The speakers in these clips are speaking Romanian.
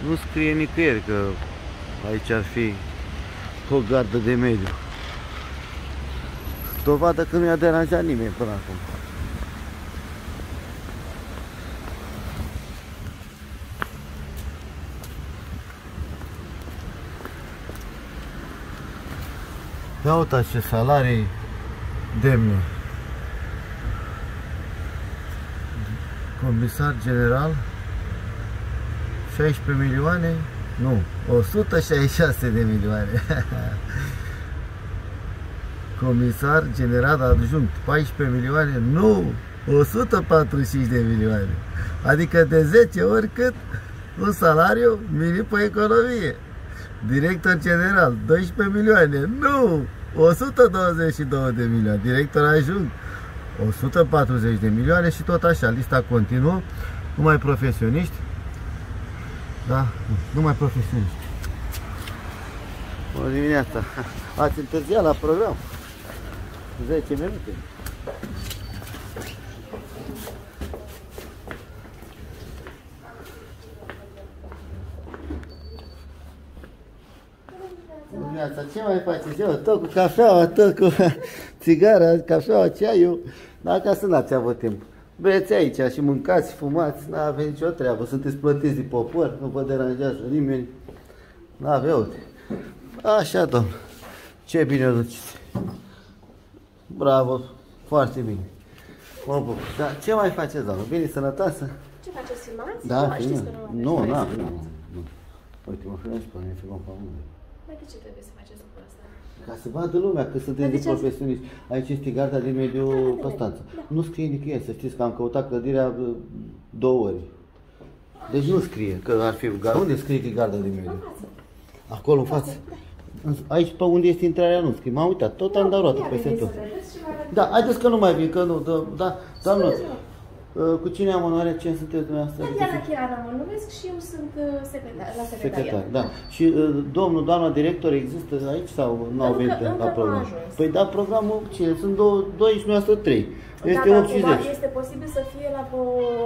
Nu scrie nicăieri că aici ar fi o gardă de mediu. Dovadă că nu i-a deranjat nimeni până acum. Ia uitați ce salarii demne. Comisar general 16 milioane, nu, 166 de milioane. Comisar general adjunct 14 milioane, nu, 145 de milioane. Adică de 10 ori cât un salariu minim pe economie. Director general 12 milioane, nu, 122 de milioane. Director adjunct 140 de milioane și tot așa, lista continuă, numai profesioniști. Da, numai profesioniști. Bună dimineața! Ați întârziat la program? 10 minute. Bună dimineața! Ce mai faceți? Eu tot cu cafeaua, tot cu țigara, cafeaua, ceaiul. Dar ca să n-ați avut timp. Beți aici și mâncați, fumați, n-aveți nicio treabă. Sunteți plătiți de popor, nu vă deranjează nimeni. N-avea, uite. Așa, domn. Ce bine o duceți. Bravo, foarte bine. Mă bucur. Dar ce mai faceți, doamnă? Bine, sănătoasă? Ce faceți, filmați? Da, știți că nu. Uite, mă filmăm și pe mine, filmăm pe mine. Dar de ce trebuie să faceți lucrul ăsta? Ca să vadă lumea că sunteți de profesioniști. Aici este garda din mediul Constanța. Nu scrie nicăieri, să știți că am căutat clădirea 2 ori. Deci nu scrie că ar fi garda. Unde scrie că e garda din mediu? Acolo în față? Aici pe unde este intrarea nu scrie. M-am uitat, tot am dat roată peste tot. Da, haideți că nu mai vin, că nu, da, doamnă. Cu cine am onoarea? Cine sunteți dumneavoastră? Diana Chirana mă numesc și eu sunt la secretariat. Da. Și doamna director există aici sau nu au venit la program? Păi da, programul ce? Sunt 2 și dumneavoastră 3. Este 8 și 10. Este posibil să fie la o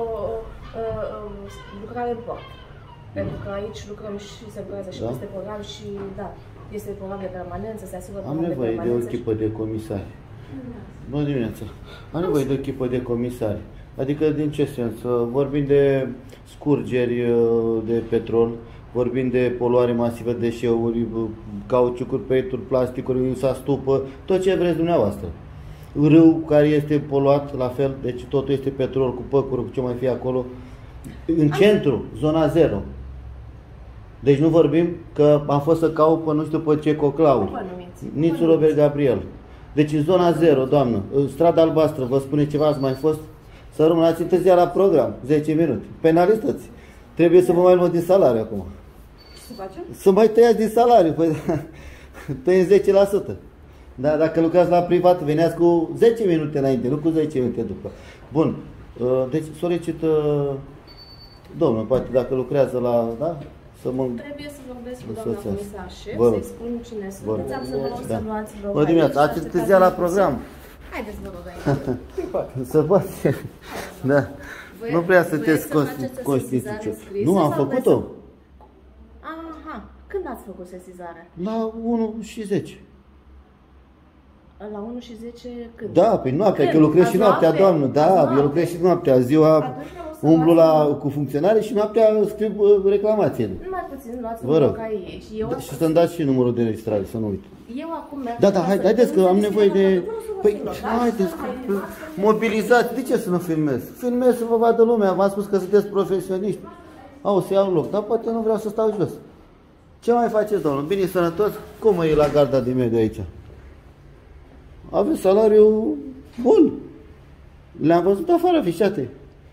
lucrare în port. Pentru că aici lucrăm și se lucrează și peste program și da, este program de permanență, se asigură program de permanență. Am nevoie de o echipă de comisari. Bună dimineața. Am nevoie de o echipă de comisari. Adică din ce sens? Vorbim de scurgeri de petrol, vorbim de poluare masivă de deșeuri, cauciucuri, peturi, plasticuri, stupă, tot ce vreți dumneavoastră. Râu care este poluat la fel, deci totul este petrol cu păcuri, cu ce mai fie acolo. În centru, zona 0. Deci nu vorbim că am fost să caut pe nu știu pe ce coclau. Nițu Robert Gabriel. Deci în zona 0, doamnă, strada albastră, vă spune ceva, ați mai fost? Să rămânați întârziat la program, 10 minute. Penalistați. Trebuie să vă mai luăm din salariu acum. Ce să facem? Să mai tăiați din salariu, păi tăiem 10%. Da, dacă lucrați la privat, veneați cu 10 minute înainte, nu cu 10 minute după. Bun, deci solicită domnul, poate dacă lucrează la, da? Trebuie să vorbesc cu doamna comisar șef, să-i spun cine sunteți, am să vă rog să luați vreo. Bună dimineața, ați întârziat la program. Haideți, vă rog aici. Să poate. Da. Nu prea sunteți constituție. Nu, am făcut-o. Aha. Când ați făcut sesizarea? La 1 și 10. La 1 și 10 când? Da, pe noaptea, că lucrez și noaptea, doamnă. Da, eu lucrez și noaptea. Ziua umblu cu funcționare și noaptea scriu reclamațiile. Numai puțin, luați un loc aici. Și să-mi dați și numărul de registrare, să nu uit. Eu acum merg. Da, haideți că am nevoie de... Păi, haideți, mobilizați. De ce să nu filmez? Filmez să vă vadă lumea. V-am spus că sunteți profesioniști. Au, să iau loc, dar poate nu vreau să stau jos. Ce mai faceți, domnul? Bine, sănătos? Cum e la garda de mediu aici? Aveți salariu bun. Le-am văzut afară afișate.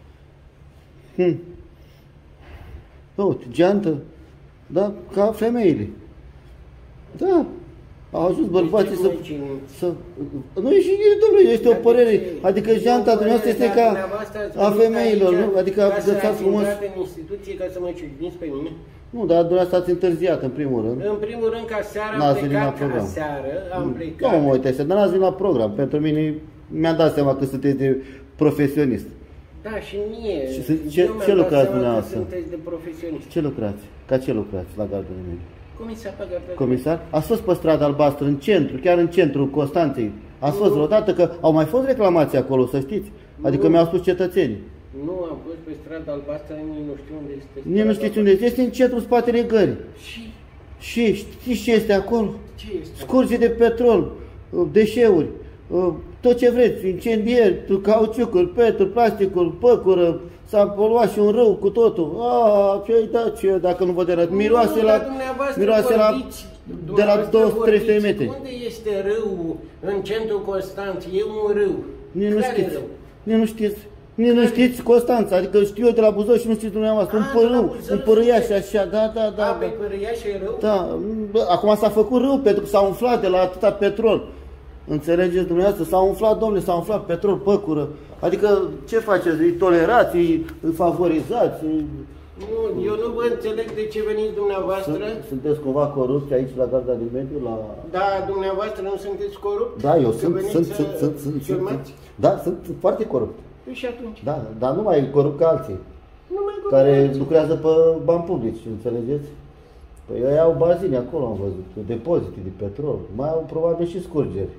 Uite, geantă. Da, ca femeile. Da. Au ajuns bărbații să... Nu e și domnule, este o părere. Adică geanta dumneavoastră este ca a femeilor, nu? Adică agățați frumos. În instituție ca să mă civiniți pe mine? Nu, dar dumneavoastră ați întârziat, în primul rând. În primul rând, ca seara am plecat, ca seară am plecat. Nu mă uite, dar n-ați venit la program. Pentru mine mi-am dat seama că sunteți de profesionist. Da, și mie. Ce lucrați dumneavoastră? Sunteți de profesioniști. Ce lucrați? Ca ce lucrați la Gardul de Mediu? Comisar pe Gardul de Mediu. Comisar? Ați fost pe strada albastră, în centru, chiar în centrul Constanței. Ați fost vreodată? Că au mai fost reclamații acolo, să știți. Adică mi-au spus cetățenii. Nu am fost pe strada albastră, nici nu știu unde este. Nici nu știți unde este. Este în centrul spatele gării. Și știți ce este acolo? Ce este? Scurge de petrol, deșeuri, tot ce vreți, incendieri, cauciucuri, petru, plasticuri, păcură, s-a poluat și un râu cu totul. Ce-i dat, ce dacă nu vă deranjează? Miroase la de la 200-300 de metri. Unde este râu în centrul Constanței? E un râu. Nici nu știți. Nici nu știți. Nici nu știți Constanța, adică știu eu de la Buzău și nu știți dumneavoastră, un părâu, un părâiaș așa, da. Pe părâiaș e râu? Da, acum s-a făcut râu pentru că s-a umflat de la atâta petrol. Înțelegeți dumneavoastră? S-a umflat, domnule, s-a umflat petrol, păcură. Adică ce faceți? Îi tolerați, îi favorizați? Nu, eu nu vă înțeleg de ce veniți dumneavoastră. Sunteți cumva corupți aici la Garda de Mediu? Da, dumneavoastră nu sunteți corupți? Da, eu sunt. Da, sunt foarte corupt. Și atunci? Da, dar nu mai corupt ca alții. Care lucrează pe bani publici, înțelegeți? Păi ei au bazine acolo, am văzut, depozite de petrol. Mai au probabil și scurgeri.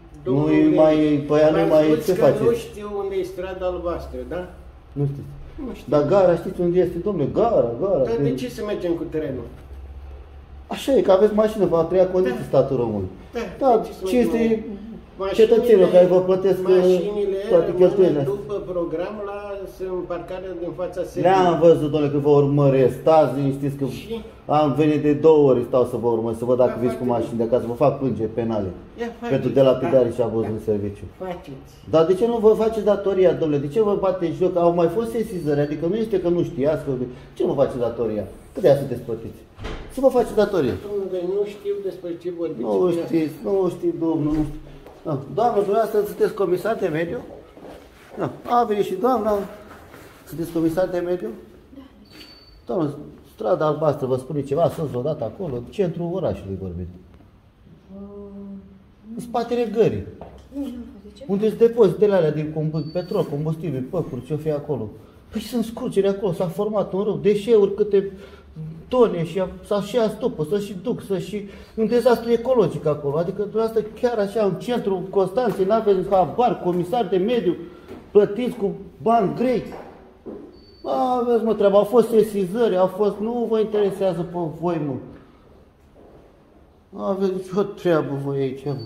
Ce faceți? Nu știu unde e strada albastră, da? Nu știți. Dar gara, știți unde este, domnule? Gara. Dar de ce să mergem cu trenul? Așa e, că aveți mașină, va treia condiții statul român. Da, ce este cetățenilor care vă plătesc toate cheltuielile. După program sunt parcarea din fața sediului. Le-am văzut, domnule, că vă urmăresc. Stați liniștiți că am venit de 2 ori, stau să vă urmăresc, să văd dacă vezi cu mașini de acasă, vă fac plângeri penale pentru delapidare și abuz în serviciu. Faceți. Dar de ce nu vă faceți datoria, domnule? De ce vă bateți joc? Au mai fost sesizări, adică nu este că nu știați, ce nu vă faceți datoria? Cât de aia sunteți plătiți? Să vă faceți datoria. Domnule, nu știu despre ce vorbiți. Nu știți, domnul, nu știu. Da. Doamnă, dumneavoastră sunteți comisar de mediu? Da. A venit și doamna. Sunteți comisar de mediu? Da. Doamnă, strada albastră, vă spune ceva? Ați fost vreodată acolo? Centrul orașului vorbim. În spatele gării. Unde sunt depozitele alea de petrol, combustibil, păcuri, ce-o fi acolo. Păi sunt scurgeri acolo, s-a format un râu, deșeuri câte tone și s-a și astupă, să și duc, să și un dezastru ecologic acolo. Adică dumneavoastră chiar așa în centrul Constanței n-aveți habar, comisar de mediu, plătiți cu bani grei. Aveți mă treaba, au fost sesizări, au fost, nu vă interesează pe voi, mă. Aveți nicio treabă voi aici, mă.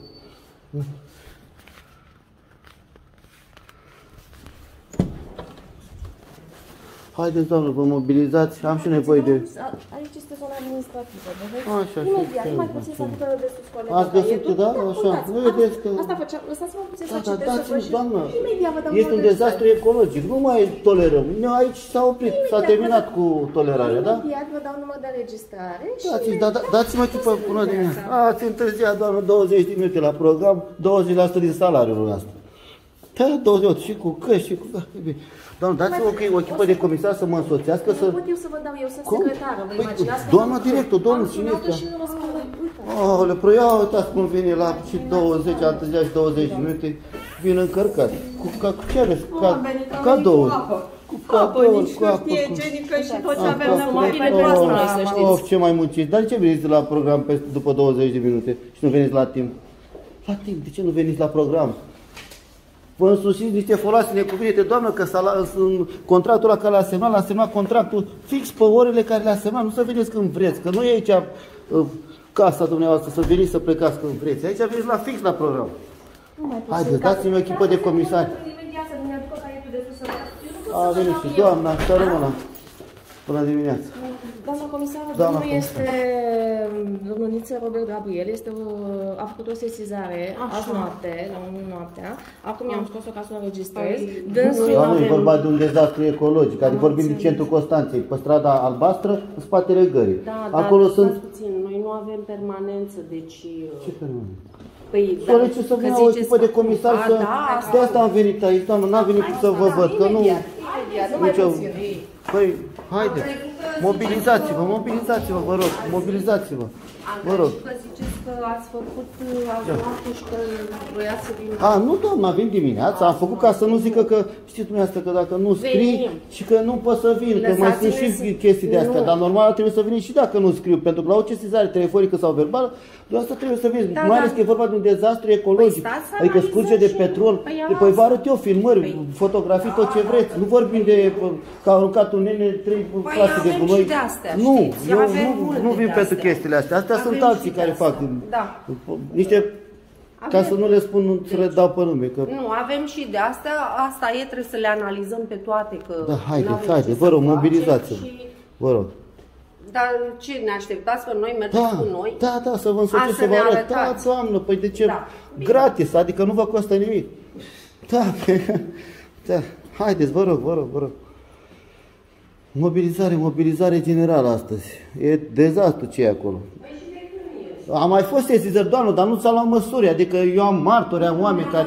Haideți, doamnă, vă mobilizați, am și nevoie de... Aici este zona administrativă, vedeți? Așa, imediat, mai puțin să aducă de sus colega. Ați găsit, da? Așa, vedeți că... Asta făceam, lăsați-mă puțin să Da, citesc, să vă și... doamnă, Imediat vă dau este un dezastru ecologic, nu mai tolerăm. Aici s-a oprit, s-a terminat cu tolerarea, da? Imediat vă dau număr de înregistrare și... Dați-mă chipă bună dimineața. Ați întârziat, doamnă, 20 de minute la program, 20% din salariul nostru. Da, 28, și cu căști, și cu... Doamne, dați-mă o echipă de comisar să mă însoțească să... Nu pot eu să vă dau, eu sunt secretară, vă imaginați? Doamna director, domnul, cine este? și nu răspunde, uite. Aole, proia, uitați cum vine la și 20, am întârziat și 20 de minute, vin încărcat. Cu ce aveți? Cadouri. Cu cadouri, cu apă. Igienică și tot ce avem nevoie. Ce mai munciți? Dar de ce veniți la program după 20 de minute și nu veniți la timp? La timp, de ce nu veniți la program? Vă însușiți niște foloase necuvinite, doamnă, că contractul ăla care l-a semnat contractul fix pe orele care le-a semnat, nu să veniți când vreți, că nu e aici casa dumneavoastră să veniți să plecați când vreți, aici veniți la fix la program. Haideți, dați-mi o echipă de comisari. A venit și doamna, să rămână. Până dimineața. Doamna comisară, domnul este domnul Niță Robert Gabriel, a făcut o sesizare azi noapte, la 1 noaptea. Acum i-am scos-o ca să o înregistrez. Doamne, e vorba de un dezastru ecologic, adică vorbim din centrul Constanței, pe strada albastră, în spatele gării. Da, acolo dar sunt... puțin, noi nu avem permanență, deci... Ce permanență? Păi, Solicit să vină o echipă de comisar să... De asta am venit aici, doamnă, n-am venit să vă văd, că nu... Imediat, nu mai puțin. Păi, haideți. Mobilizați-vă, mobilizați-vă, vă rog, mobilizați-vă. Vă rog. Că ziceți că ați făcut ajutorul și că voiați să vină. Nu, doamna, vin dimineața, am făcut ca să nu zică că, știți dumneavoastră, că dacă nu scrii și că nu pot să vin, că mai sunt și chestii de astea, dar normal trebuie să veniți și dacă nu scriu, pentru că la o sesizare telefonică sau verbală, dumneavoastră trebuie să veniți, mai ales că e vorba de un dezastru ecologic, adică scurge de petrol, păi vă arăt eu filmări, fotografii, tot ce vreți, nu vorbim de că a aruncat un nene 3 clase de gunoi. Nu, eu nu vin pentru chestiile astea, astea sunt alții care fac niște, ca să nu le spun, să le dau pe nume. Nu, avem și de astea, asta e, trebuie să le analizăm pe toate. Da, haide, vă rog, mobilizați-vă, vă rog. Dar ce ne așteptați că noi mergem cu noi? Da, să vă însoțesc, să vă arăt. Da, doamnă, păi de ce? Gratis, adică nu vă costă nimic. Da, haideți, vă rog. Mobilizare generală astăzi. E dezastru ce e acolo. Am mai fost sesizări, doamnă, dar nu s-au luat măsuri. Adică eu am martori, am oameni care...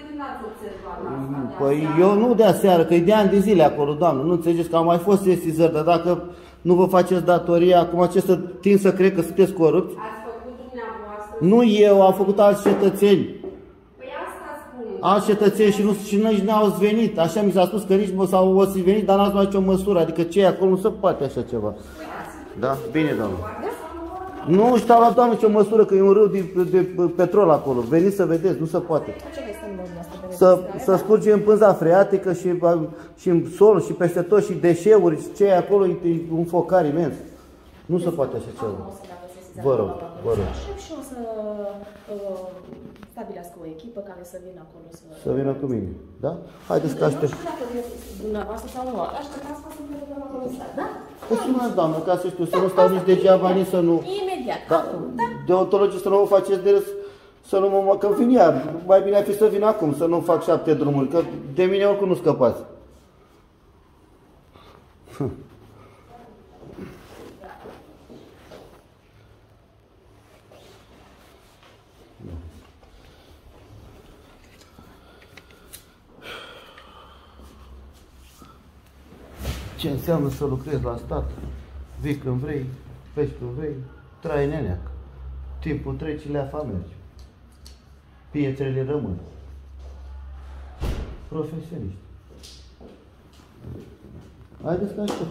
Păi eu nu de aseară, că e de ani de zile acolo, doamnă. Nu înțelegeți că am mai fost sesizări, dar dacă nu vă faceți datoria, acum acesta tind să cred că sunteți corupți. Ați făcut dumneavoastră? Nu eu, au făcut alți cetățeni. Păi asta spun. Alți cetățeni și nici n-au venit. Așa mi s-a spus că nici s-au venit, dar n-ați luat nicio măsură. Adică ce e acolo, nu se poate așa ceva. Da? Bine, doamnă. Nu știu la doamnă ce măsură, că e un râu de petrol acolo. Veniți să vedeți, nu se poate. Să scurgem pânza freatică și în sol și peste tot și deșeuri, ce e acolo, e un focar imens. Nu se poate așa ceva. Vă rog. Și o să stabilească o echipă care să vină acolo să vină cu mine, da? Haideți că aștept. Nu știu dacă dumneavoastră sau nu, așteptați ca să vină doamna comisar, da? Păi sunați, doamnă, ca să știu, să nu stau nici degeaba, nici să nu... Imediat, da. Deontologic să nu mă faceți de râs, să nu mă... Că vin ea, mai bine ar fi să vin acum, să nu fac 7 drumuri, că de mine oricum nu scăpați. Ce înseamnă să lucrezi la stat? Vii când vrei, pleci când vrei, trai neneac. Timpul trece, leafa merge. Pietrele rămân. Profesioniști. Haideți că aștept.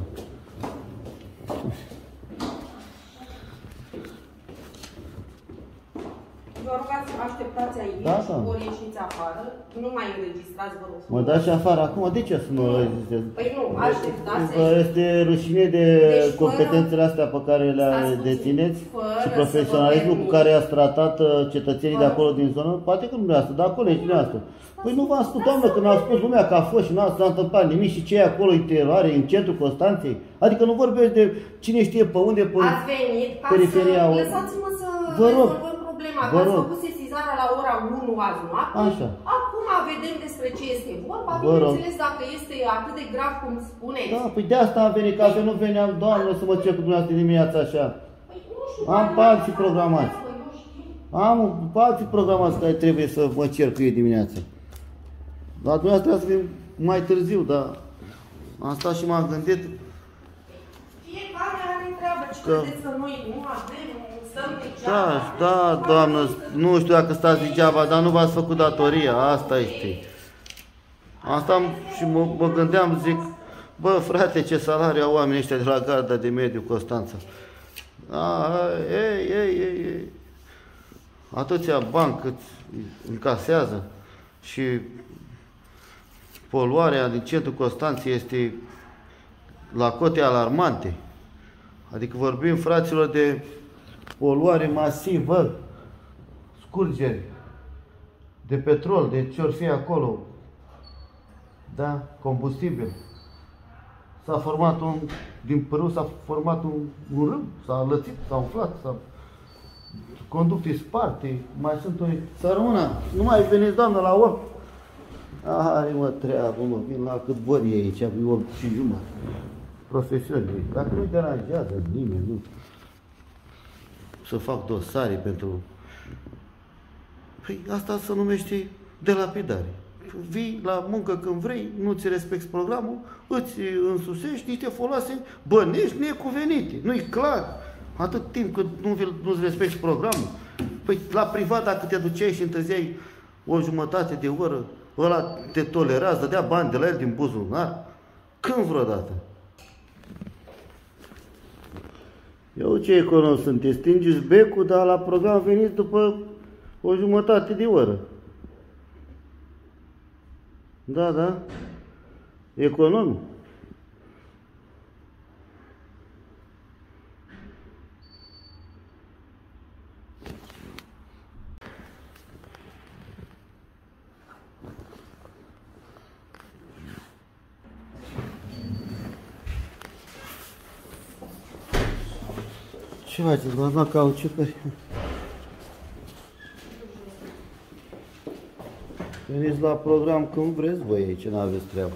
Vă rog, așteptați aici, ori ieșiți afară, nu mai înregistrați, vă rog. Mă dați și afară acum? De ce să nu înregistrez? Păi nu, așteptați. Că este rușine de competențele astea pe care le dețineți și profesionalismul cu care ați tratat cetățenii de acolo din zonă, poate că nu dumneavoastră, dar colegii dumneavoastră. Păi nu v-am spus, doamnă, când a spus lumea că a fost și nu s-a întâmplat nimic și ce e acolo în teroare, în centrul Constanței? Adică nu vorbești de cine știe pe unde, pe periferia. Lăsați-mă să rezolvăm problema. Ați făcut sesizarea la ora 1 azi noapte. Așa. Acum vedem despre ce este vorba. Bineînțeles, dacă este atât de grav cum spuneți. Da, păi de asta am venit, că nu veneam, doamnă, să mă cer cu dumneavoastră dimineața așa. Păi nu știu. Am pe alții programați. Am pe alții programați care trebuie să mă cer cu ei dimineața. Dar dumneavoastră trebuie să vin mai târziu, dar am stat și m-am gândit. Fiecare are treabă. Ce credeți că noi nu avem? Stăm degeaba? Da, doamnă, nu știu dacă stați degeaba, dar nu v-ați făcut datoria, asta este. Asta și mă gândeam, zic, bă, frate, ce salariu au oamenii ăștia de la Garda de Mediu Constanța. Ei. Atâția bani cât încasează și poluarea din centrul Constanței este la cote alarmante. Adică vorbim, fraților, de poluare masivă, scurgeri de petrol, de ce ori fi acolo, da, combustibil. S-a format din părâu s-a format un râu, s-a lățit, s-a umflat, conducte sparte, mai sunt unii. Să rămână, nu mai veniți, doamnă, la 8. Are mă treabă, mă, vin la cât vor ei aici, 8 și jumătate. Profesionii, dacă nu-i deranjează nimeni, nu. Să fac dosare pentru... Păi asta se numește delapidare. vii la muncă când vrei, nu ți respecti programul, îți însusești niște foloase bănești necuvenite. Nu-i clar. Atât timp cât nu-ți respecti programul. Păi la privat, dacă te duceai și întârziai o jumătate de oră, ăla te tolerează, dădea bani de la el din buzunar. Când vreodată? Eu ce econom sunt? Te stingeți becul, dar la program veniți după o jumătate de oră. Da, da. Econom. Ce faceți? V-ați luat cauciucări? Veniți la program când vreți voi aici, n-aveți treabă.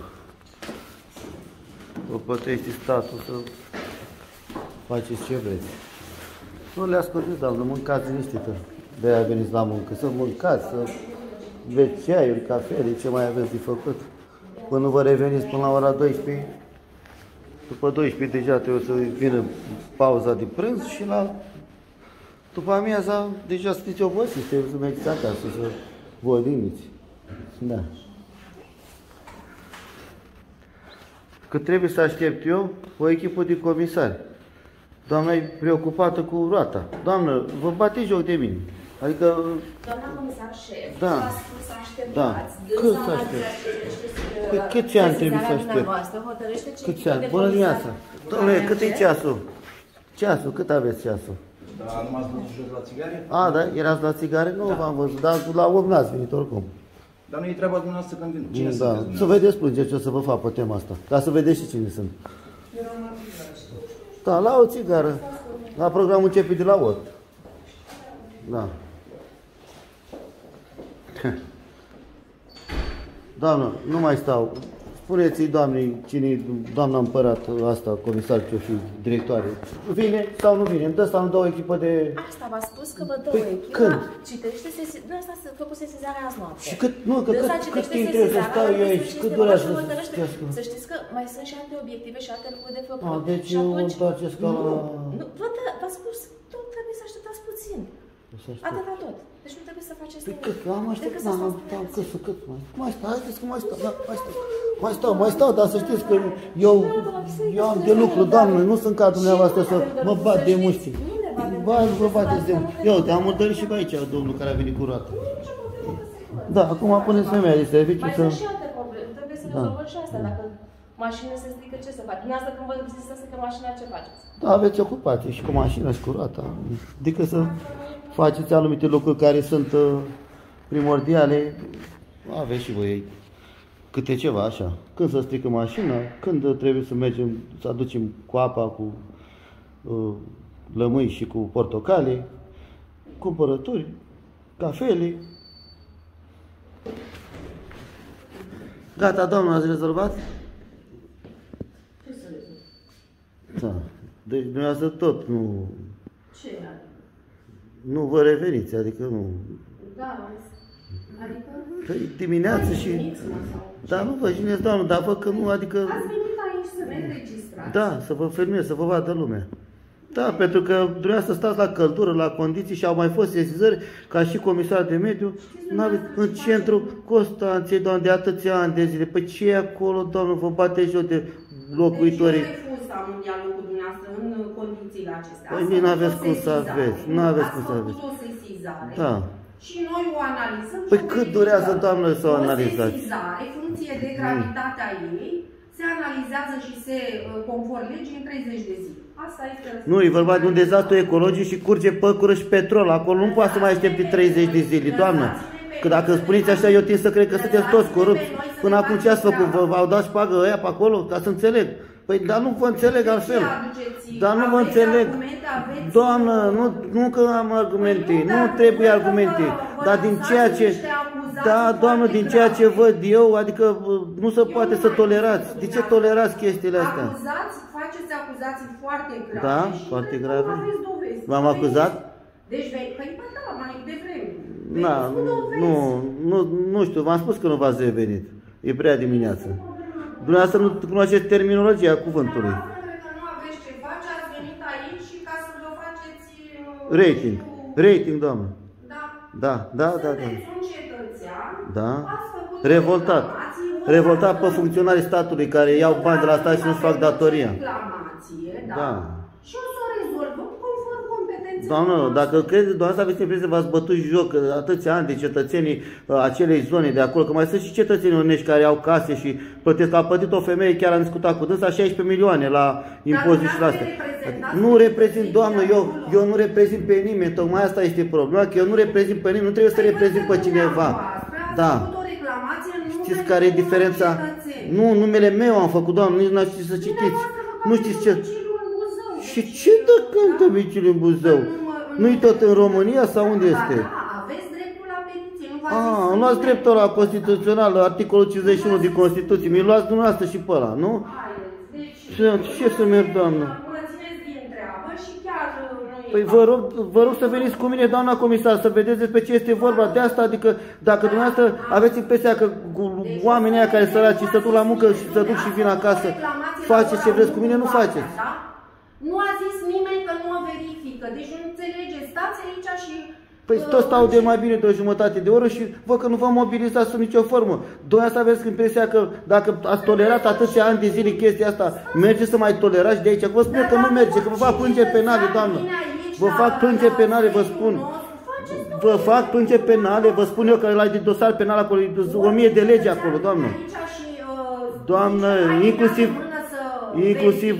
Vă plătește statul să faceți ce vreți. Nu le ascultați, doamnă, mâncați liniștită. De-aia veniți la muncă, să mâncați, să beți ceaiuri, cafele, ce mai aveți de făcut. Până vă reveniți până la ora 12, după 12 deja trebuie să vină pauza de prânz și după amiaza deja sunteți obosiți, trebuie să mergeți acasă, să vă odihniți. Da. Că trebuie să aștept eu o echipă de comisari. Doamna e preocupată cu roata. Doamnă, vă bate joc de mine. Adică... Doamna comisar șef, da. v-a spus să așteptați. Da. Cât să aștept? Păi câți ani trebuie să aștept? Câți ani? Bună dimineața. Dom'le, cât e ceasul? Ceasul, cât aveți ceasul? Da, nu m-ați văzut jos la țigare? A, da? Erați la țigare? Nu v-am văzut, dar la 8 n-ați venit oricum. Dar nu e treaba dumneavoastră când vin. Cine da. sunteți? Să vedeți plângeri ce o să vă fac pe tema asta. Ca să vedeți și cine sunt. Da, la o țigară. La programul începe de la 8. Da. Doamnă, nu mai stau. Spuneți-i doamnei, cine doamna împărat asta, comisar ce-o fi, directoare. Vine sau nu vine? Îmi dă sau nu dă o echipă de... Asta v-a spus că vă dă o echipă. Când? Citește Dânsa a făcut sesizarea azi noapte. Și cât, nu, că cât timp trebuie să stau eu aici? Cât durează să citească? Să știți că mai sunt și alte obiective și alte lucruri de făcut. A, deci eu îmi întoarceți ca la... Nu, v-a spus, tot trebuie să așteptați puțin. Atâta tot. Deci nu trebuie să faceți nimic. Cât? Am așteptat, cât mai stau, haideți că mai stau, da, mai stau, dar să știți că eu am de lucru, doamnă, nu sunt ca dumneavoastră să mă bat de mușchi. Ba, nu vă bateți de mușchi. Eu, te-am murdărit și pe aici, domnul care a venit cu roată. Da, acum puneți femeia de serviciu să... Mai sunt și alte probleme, trebuie să rezolvăm și asta, dacă mașina se strică, ce să faci? Dumneavoastră când vă să strică mașina, ce faceți? Da, aveți ocupație și cu mașina și cu roata. Adică să faceți anumite lucruri care sunt primordiale, aveți și voi câte ceva așa. Când să strică mașina, când trebuie să mergem, să aducem cu apa, cu lămâi și cu portocale, cumpărături, cafele. Gata, doamnă, ați rezolvat? Ce să rezolv? Da. Deci dumneavoastră tot nu... Ce are? Nu vă reveniți, adică nu... Da, adică... Păi dimineață și... Da, nu vă jineți, doamnă, dar văd că nu, adică... Ați venit aici să ne înregistrați. Da, să vă filmez, să vă vadă lumea. Da, pentru că dumneavoastră stați la căldură, la condiții și au mai fost sesizări ca și comisar de mediu în centrul Constanței, doamne, de atâția ani de zile. Păi ce e acolo, doamnă, vă bate joc de locuitorii? Deci eu refuz să am un dialog cu dumneavoastră în condițiile acestea. Păi nici n-aveți cum să aveți, n-aveți cum să aveți. Ați făcut o sesizare. Da. Și noi o analizăm. Păi cât durează, doamnă, să o analizați? O sesizare, funcție de gravitatea ei, se analizează și se, conform legii, în 30 de zile. Asta este... Nu, e vorba de un dezastru ecologic și curge păcură și petrol. Acolo nu poate să mai aștepte 30 de zile, doamnă. Că dacă spuneți așa, eu tind să cred că sunteți toți corupți. Până acum ce ați făcut? V-au dat șpagă ăia pe acolo? Ca să înțeleg. Păi, dar nu vă înțeleg altfel. Dar nu vă înțeleg. Doamnă, nu că am argumente, nu trebuie argumente. Dar din ceea ce... Da, doamnă, din ceea ce văd eu, adică nu se poate să tolerați. De ce tolerați chestiile astea? Acuzați, faceți acuzații foarte grave. Da, foarte grave. Aveți dovezi. V-am acuzat? Deci, păi da, mai devreme. Nu știu, v-am spus că nu v-ați revenit. E prea dimineață. Dumneavoastră nu cunoașteți terminologia cuvântului. Cred că nu aveți ce face, ați venit aici și ca să vă faceți... Rating. Rating, doamnă. Da. Sunteți un cetățean, ați făcut revoltat. Revoltat pe funcționarii statului care iau bani de la stat și nu fac datoria. Da. Și o să o rezolvăm conform competenței. Doamnă, dacă credeți, doamna, aveți impresia că v-ați bătut joc atâția ani de cetățenii acelei zone de acolo, că mai sunt și cetățenii onești care au case și plătesc. A plătit o femeie, chiar am discutat cu dânsa, 16 milioane la impozit și la astea. Nu reprezint, doamnă, eu nu reprezint pe nimeni, tocmai asta este problema, că eu nu reprezint pe nimeni, nu trebuie să reprezint pe cineva. Da. Știți care e diferența? Nu, numele meu am făcut, doamnă, nici n-ați știți să citiți. Nu știți ce... Și ce dă cântă Miciul în Buzău? Nu-i tot în România sau unde este? Aveți dreptul la petiție, nu luați dreptul la constituțional, articolul 51 din Constituție. Mi-l luați dumneavoastră și pe ăla, nu? Ce să merg, doamnă? Păi vă rog să veniți cu mine, doamna comisar, să vedeți despre ce este vorba de asta, adică dacă dumneavoastră aveți impresia că oamenii aia care săraci să duc la muncă și să duc și vin acasă, faceți ce vreți cu mine, nu faceți. Nu a zis nimeni că nu o verifică, deci nu înțelegeți, stați aici și... Păi tot stau de mai bine de o jumătate de oră și văd că nu vă mobilizați sub nicio formă. Dumneavoastră aveți impresia că dacă ați tolerat atâția ani de zile chestia asta, merge să mai tolerați de aici? Vă spun că nu merge, că vă fac plângeri penale, doamnă. Vă fac plângeri penale, vă spun. Vă fac plângeri penale, vă spun eu că la dosar penal acolo, 1000 de legi acolo, doamnă. Doamnă, inclusiv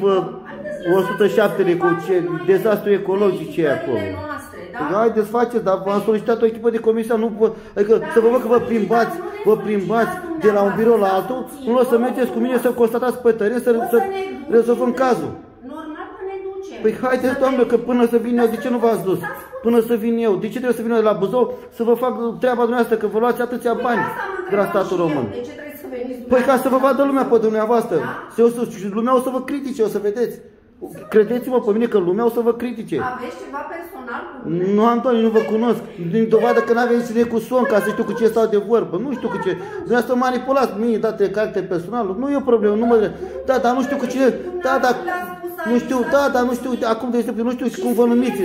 107 cu dezastru ecologic ce e acolo. Haideți, faceți, dar v-am solicitat o echipă de comisie, adică să vă văd că vă plimbați de la un birou la altul, nu o să mergeți cu mine să constatați pe teren, să rezolvăm cazul. Normal că ne ducem. Păi haideți, doamnă, că până să vin eu, de ce nu v-ați dus? Până să vin eu, de ce trebuie să vin eu de la Buzău să vă fac treaba dumneavoastră, că vă luați atâția bani de la statul român? Păi ca să vă vadă lumea pe dumneavoastră, și lumea o să vă critique, o să vedeți. Credeți-mă pe mine că lumea o să vă critique. Aveți ceva personal cu mine? Nu, Antoni, nu vă cunosc. Din dovadă că n-aveți cine cu son ca să știu cu ce stau de vorbă. Nu știu cu ce. Dumneavoastră manipulați mie date de caracter personal. Nu e o problemă, nu mă... Da, dar nu știu cu cine... Nu știu, acum de exemplu, nu știu cum vă numiți.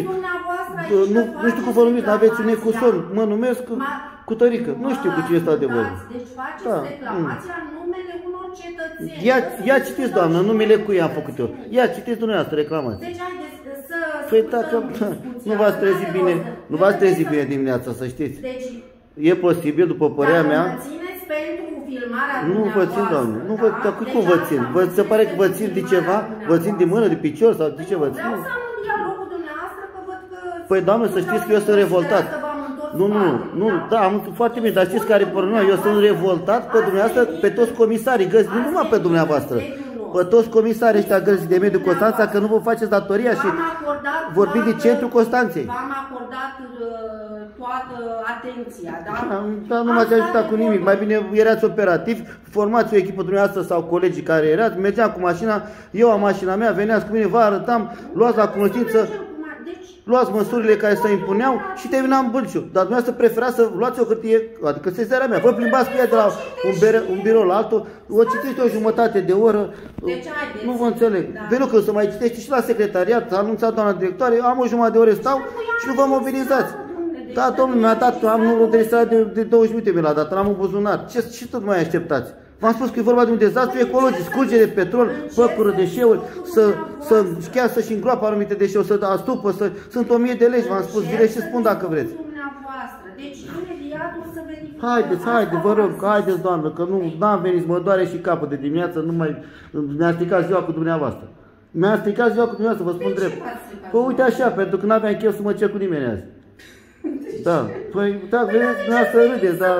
Nu știu cum vă numiți, n-aveți cine cu son. Mă numesc cu tărică. Nu știu cu cine stau de vorbă. Deci faceți reclamația în numele unor cetățeni. Ia citiți, doamnă, numele cui am făcut eu. Ia citiți dumneavoastră, reclamați. Deci haideți să... Păi dacă nu v-ați trezit bine, nu v-ați trezit bine dimineața, să știți. E posibil, după părerea mea... Dacă vă țineți pentru filmarea nu vă țin, doamne. Nu vă, cum vă țin? Vă se pare că vă țin de ceva? Vă țin de mână, de picior sau de ce vă țin? Vreau să am un dialog cu dumneavoastră, că văd că... Păi, doamne, să știți că eu sunt revoltat. Nu, da, am foarte bine, dar știți care e problema? Eu sunt revoltat pe dumneavoastră, pe toți comisarii găzi, nu numai pe dumneavoastră. Pe toți comisarii ăștia găzi de mediul Constanța, că nu vă faceți datoria și vorbiți de centrul Constanței. V-am acordat toată atenția, da? Dar nu m-ați ajutat cu nimic, mai bine erați operativi, formați o echipă dumneavoastră sau colegii care erați, mergeam cu mașina, eu am mașina mea, veneați cu mine, vă arătam, luați la cunoștință, luați măsurile care se impuneau și terminam bâlciul. Dar dumneavoastră preferați să luați o hârtie, adică sesizarea mea, vă plimbați cu ea de la un birou la altul, o citiți o jumătate de oră, nu vă înțeleg. Pentru că să mai citești și la secretariat, a anunțat doamna directoare, am o jumătate de ore, stau și nu vă mobilizați. Da, domnul mi-a dat, am numărul de registrare de 20 minute, mi l-a dat, l-am în buzunar. Ce tot mai așteptați? V-am spus că e vorba de un dezastru ecologic, scurgere de petrol, păcură deșeuri, chiar să-și îngroapă anumite deșeuri, să astupă, sunt 1000 de legi, v-am spus, direct și spun dacă vreți. Deci, imediat o să verificăm. Haideți, vă rog, haideți, doamnă, că nu am venit, mă doare și capul de dimineață, mi-a stricat ziua cu dumneavoastră. Mi-a stricat ziua cu dumneavoastră, vă spun drept. Păi uite așa, pentru că n-aveam chef să mă cer cu nimeni azi. Da, păi, da, dumneavoastră râdeți, dar...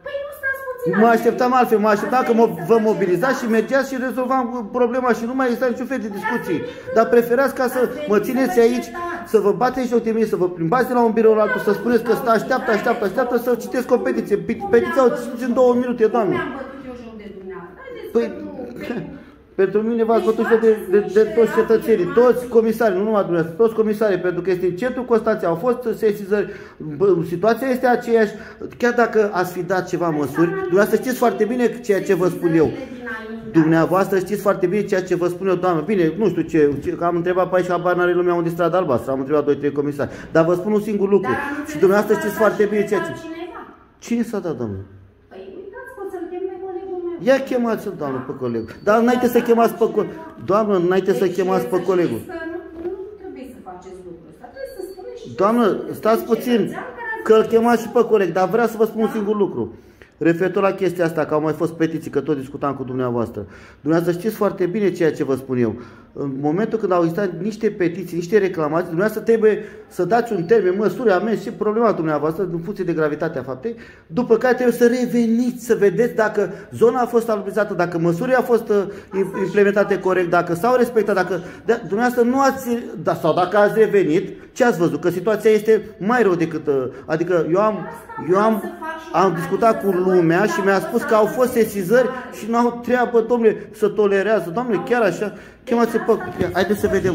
Mă așteptam altfel, mă așteptam că vă mobilizați și mergeați și rezolvam problema și nu mai exista niciun fel de discuții. Dar preferați ca să mă țineți aici, să vă bateți joc de mine, să vă plimbați de la un birou la altul, să spuneți că așteaptă să citesc o petiție. Petiția o citiți în 2 minute, doamne. Pentru mine v-ați bătut de toți cetățenii, toți comisarii, nu numai dumneavoastră, toți comisarii, pentru că este în centrul Constanței, au fost sesizări, situația este aceeași, chiar dacă ați fi dat ceva măsuri, dumneavoastră știți foarte bine ceea ce vă spun eu. Dumneavoastră știți foarte bine ceea ce vă spun eu, doamnă. Bine, nu știu ce am întrebat pe aici, habar n-are lumea unde strada albastră, am întrebat 2-3 comisari. Dar vă spun un singur lucru. Și dumneavoastră știți foarte bine ceea ce... Cine s-a dat, doamnă? Păi uitați, pot să-l chem pe colegul meu. Ia chemați-l, doamnă, pe colegul. Dar înainte să chemați pe colegul. Doamnă, înainte să chemați pe colegul. Nu trebuie să faceți lucrul ăsta. Trebuie să spuneți și... Doamnă, stați puțin, că îl chemați și pe coleg, dar vreau să vă spun un singur lucru. Referitor la chestia asta, că au mai fost petiții, că tot discutam cu dumneavoastră. Dumneavoastră știți foarte bine ceea ce vă spun eu. În momentul când au existat niște petiții, niște reclamații, dumneavoastră trebuie să dați un termen, măsuri, amenzi și problema dumneavoastră, în funcție de gravitatea faptei, după care trebuie să reveniți, să vedeți dacă zona a fost alunizată, dacă măsurile au fost implementate corect, dacă s-au respectat, dacă dumneavoastră nu ați, sau dacă ați revenit, ce ați văzut? Că situația este mai rău decât, adică eu am discutat cu lumea și mi-a spus că au fost sesizări și nu au treabă, domnule, să tolerează, domnule, chiar așa, chemați-se pe... Haideți să vedem.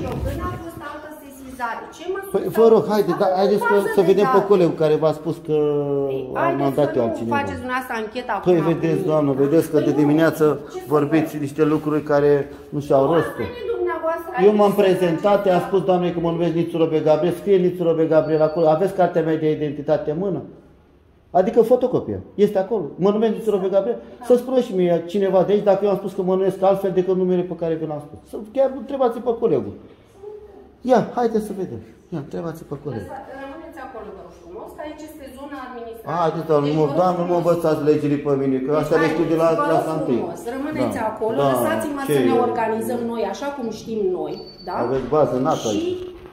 Păi, vă rog, haideți să vedem pe colegul care v-a spus că am mandat eu altcineva. Faceți dumneavoastră ancheta acum. Păi vedeți, doamnă, vedeți că de dimineață vorbiți niște lucruri care nu și-au rostul. Eu m-am prezentat, i-am spus doamnei că mă numesc Nițu Robe Gabriel, scrie Nițu Robe Gabriel acolo, aveți cartea mea de identitate în mână? Adică fotocopia, este acolo, mă numesc Nițu Robe Gabriel, să spună și mie cineva de aici dacă eu am spus că mă numesc altfel decât numele pe care vi l-am spus. Chiar întrebați pe colegul. Ia, haideți să vedem. Ia, întrebați pe colegul. Rămâneți acolo, vă rog frumos, că aici este zona administrativă. Haideți, doamnă, nu mă învățați legile pe mine, că asta le știu de la clasa 1. Rămâneți acolo, lăsați-mă să ne organizăm noi așa cum știm noi, da? Aveți bază înaltă aici.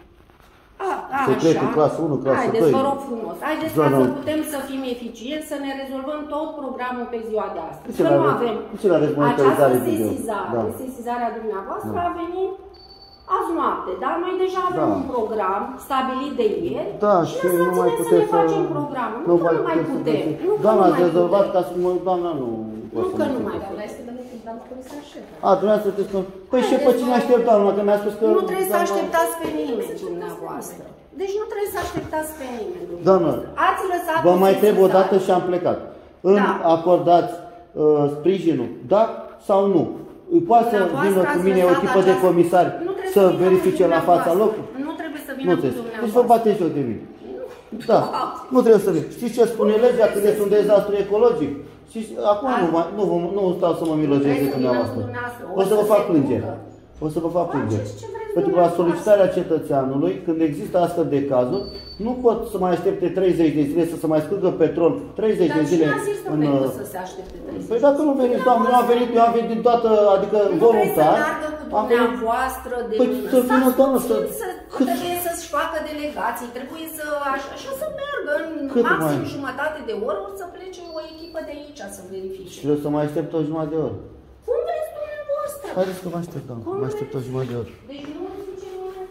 Secretul, clasă 1, clasă 2. Haideți, vă rog frumos. Haideți ca să putem să fim eficienți, să ne rezolvăm tot programul pe ziua de astăzi. Să nu avem această sesizare. Sesizarea dumneavoastră a venit azi noapte, dar noi deja avem un program stabilit de ieri și lăsați-ne să ne facem programul. Nu că nu mai putem. Doamna, ați rezolvat ca să mă... Doamna, nu... Nu că nu mai putem. Dumneavoastră te spun. Păi și pe cine aștept, doamna, că mi-a spus că... Nu trebuie să așteptați pe nimeni, dumneavoastră. Deci nu trebuie să așteptați pe nimeni, dumneavoastră. Doamnă, vă mai trebuie o dată și am plecat. Îmi acordați sprijinul, da sau nu? Poate să vină cu mine o echipă de comisari să verifice la fața locului? Nu trebuie să vină cu dumneavoastră. Deci vă bateți joc de mine. Da, nu trebuie să vin. Știți ce spune legea când este un dezastru ecologic? Și acum nu stau să mă milogez de dumneavoastră. O să vă fac plângere. O să vă fac plângere. Pentru că la solicitarea cetățeanului, când există astfel de cazuri, nu pot să mai aștepte 30 de zile să se mai scurgă petrol 30 de zile. Dar cine a zis că să se aștepte 30 de zile? Păi dacă nu veniți, doamne, eu am venit din toată, adică voluntar. Nu trebuie să meargă cu dumneavoastră de mână. Să vină, doamnă, trebuie să-și facă delegații, trebuie să așa să meargă în maxim jumătate de oră, ori să plece o echipă de aici să verifice. Și eu să mai aștept o jumătate de oră. Cum vreți dumneavoastră? Haideți că mă aștept, doamne, mă aștept o jumătate de oră. Deci nu zice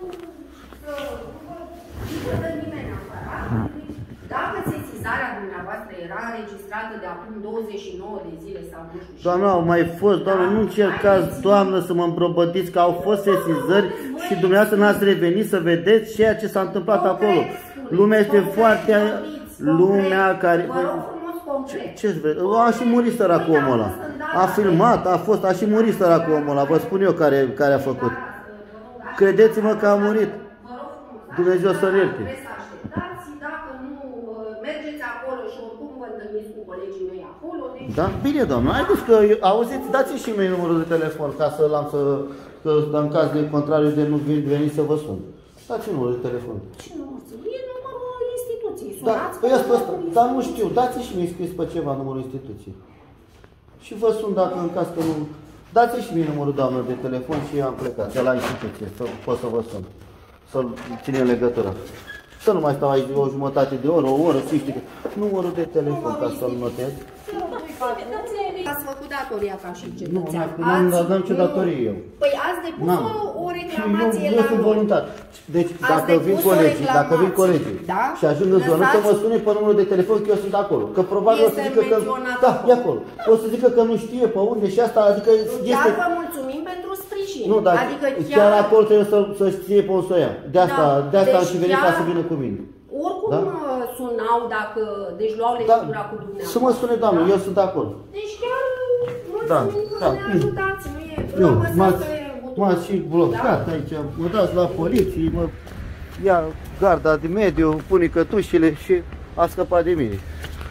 să dă nimeni aparat. Dacă sesizarea dumneavoastră era înregistrată de acum 29 de zile sau nu știu. Doamne, au mai fost, doamne, nu încercați, doamnă, să mă îmbrăbătiți că au fost sesizări și dumneavoastră n-ați revenit să vedeți ceea ce s-a întâmplat acolo. Lumea este foarte... Lumea care... Ce-ți vreți? A și murit săracul omul ăla. A filmat, a și murit săracul omul ăla. Vă spun eu care a făcut. Credeți-mă că a murit. Dumnezeu să-l ierte. Dacă nu mergeți acolo și oricum vă întâlniți cu colegii mei acolo... Da? Bine, doamnă. Haideți că, auziți, dați-și și mie numărul de telefon ca să-l am că în caz de contrariu de nu veniți să vă sun. Dați-mi numărul de telefon. Ce număr? E numărul instituției. Da, păi asta, dar nu știu, dați-și și mie scris pe ceva numărul instituției. Și vă sun dacă în caz că nu... Dați-și și mie numărul, doamnă, de telefon și am plecat de la instituție, să pot să vă sun. Să-l ținem legătura. Să nu mai stau aici o jumătate de oră, o oră, știi, numărul de telefon ca să-l notez. Ați făcut datoria ca și cetățean. Nu am nicio datorie eu. Păi ați depus o reclamație la eu sunt voluntar. Deci dacă vin colegii și ajung în zonă, să mă sune pe numărul de telefon că eu sunt acolo. Că probabil o să zică că... Da, e acolo. O să zică că nu știe pe unde și asta, adică este... Chiar vă mulțumim pentru oricine. Nu, dar adică chiar acolo trebuie să știe pe o ia. De asta am și venit ca să vină cu mine. Oricum sunau dacă, deci luau legătura cu dumneavoastră. Să mă spune, doamne, eu sunt acolo. Deci chiar mulțumim că ne ajutați, nu e? M-ați și blocat aici, mă dați la poliție, mă ia garda de mediu, pune cătușile și a scăpat de mine.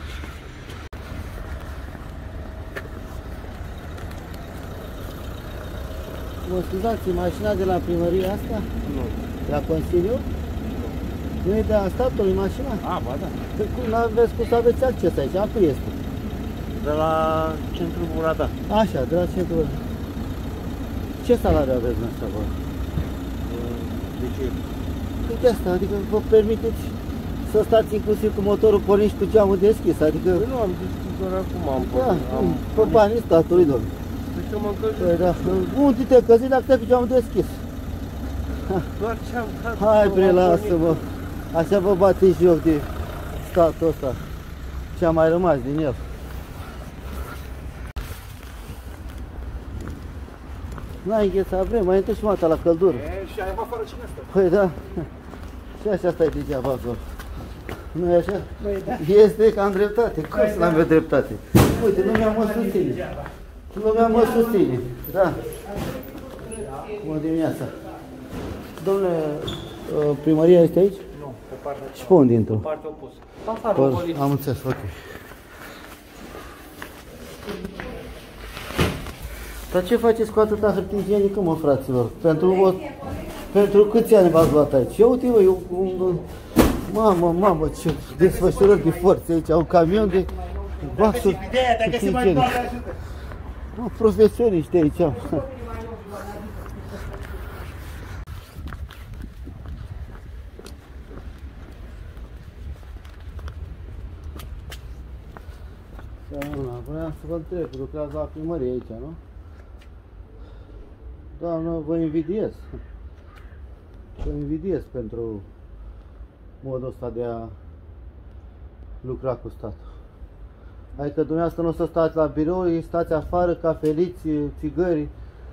Mă scuzați, mașina de la primărie asta? Nu. La Consiliu? Nu e de a statului mașina? Ba da. Păi cum n-aveți cum să aveți acces aici? A cui este? De la centrul Burada. Așa, de la centrul Burada. Ce salariu aveți noastră acolo? De ce? Păi de asta, adică vă permiteți să stați inclusiv cu motorul pornit și cu geamul deschis, adică... Păi nu am deschis doar acum, pe banii statului, domnule. Păi să mă încălzesc. Păi da, unde te căzi dacă stai cu geamul deschis? Doar ce-am dat. Hai bre, lasă-mă. Așa vă bateți joc de statul ăsta. Ce-a mai rămas din el. N-ai înghețat vreme, mai întâi și mata la căldură. Și aici fără cine stă? Păi da. Și așa stai degeaba acolo. Nu e așa? Păi da. Este că am dreptate. Cum să n-am dreptate? Uite, lumea mă susține. Lumea mă susține. Da. Bună dimineața. Domnule, primăria este aici? Nu, pe partea și pe unde intră? Pe partea opusă. Afară, am înțeles, ok. Dar ce faceți cu atâta hârtie igienică, mă, fraților? Pentru câți ani v-ați luat aici? Eu uite, mamă, ce desfășurări de forțe aici, un camion de baxuri igienică. Profesioniști aici. Vreau să vă întreb, lucrați la primărie aici, nu? Doamnă, vă invidiez. Vă invidiez pentru modul ăsta de a lucra cu statul. Adică dumneavoastră nu o să stați la birou, stați afară, cafeliți, țigări.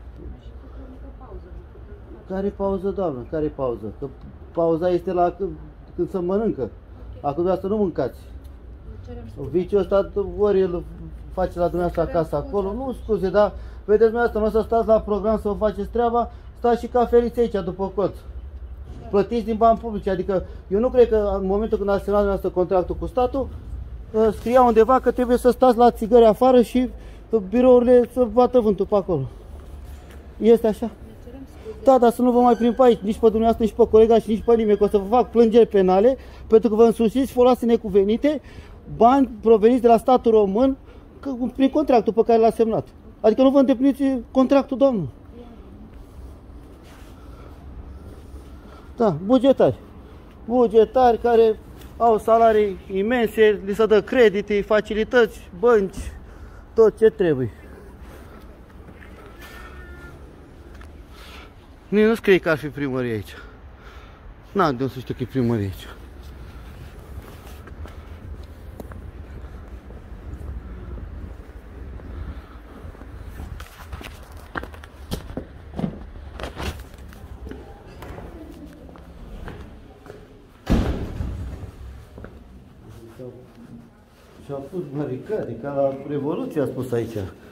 Care pauză, doamnă? Care pauză? Că pauza este la când se mănâncă. Acum dumneavoastră nu mâncați. Viciul ăsta ori îl face la dumneavoastră acasă acolo, nu scuze, dar vedeți dumneavoastră, nu o să stați la program să vă faceți treaba, stați și cafeliți aici după cod. Plătiți din bani publici, adică eu nu cred că în momentul când ați semnat dumneavoastră contractul cu statul, scria undeva că trebuie să stați la țigări afară și birourile să bată vântul pe acolo. Este așa? Da, dar să nu vă mai prind pe aici, nici pe dumneavoastră, nici pe colega și nici pe nimeni, că o să vă fac plângeri penale, pentru că vă însușiți foloase necuvenite, bani proveniți de la statul român prin contractul pe care l-a semnat. Adică nu vă îndepliniți contractul, domnul. Da, bugetari. Bugetari care au salarii imense, li se dă credite, facilități, bănci, tot ce trebuie. Nici nu scrie că ar fi primărie aici. N-am de unde să știu că e primărie aici. Și-au pus baricade, ca la Revoluție a spus aici.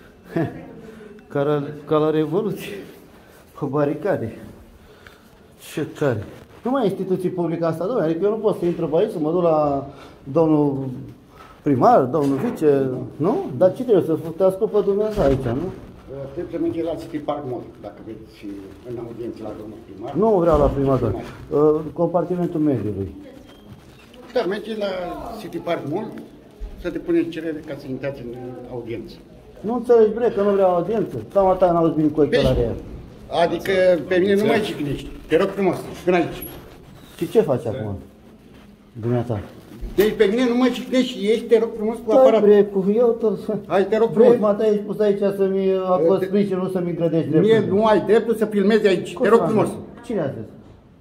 Ca la Revoluție. Cu baricade. Ce tare. Nu mai e instituții publică asta, domnule, adică eu nu pot să intru pe aici, să mă duc la domnul primar, domnul vice, nu? Dar ce trebuie să te ascult pe Dumnezeu aici, nu? Trebuie să mergi la City Park Mall, dacă vreți și în audiență la domnul primar. Nu vreau la primar, compartimentul mediului. Da, mergi la City Park Mall să te puneți cerere ca să intrați în audiență. Nu înțelegi, bre, că nu vreau audiență. Tama ta n-auzi bine cu ochelarea. Adică pe mine nu mai cicnești. Te rog frumos, până aici. Și ce faci acum? Dumneata. Deci pe mine nu mai cicnești și ești, te rog frumos, cu aparatul. Bre, cu eu tot. Hai, te rog frumos. Bre, mă, te-ai spus aici să-mi apăs sprijin, nu să-mi grădești dreptul. Mie nu ai dreptul să filmezi aici, te rog frumos. Cine a zis?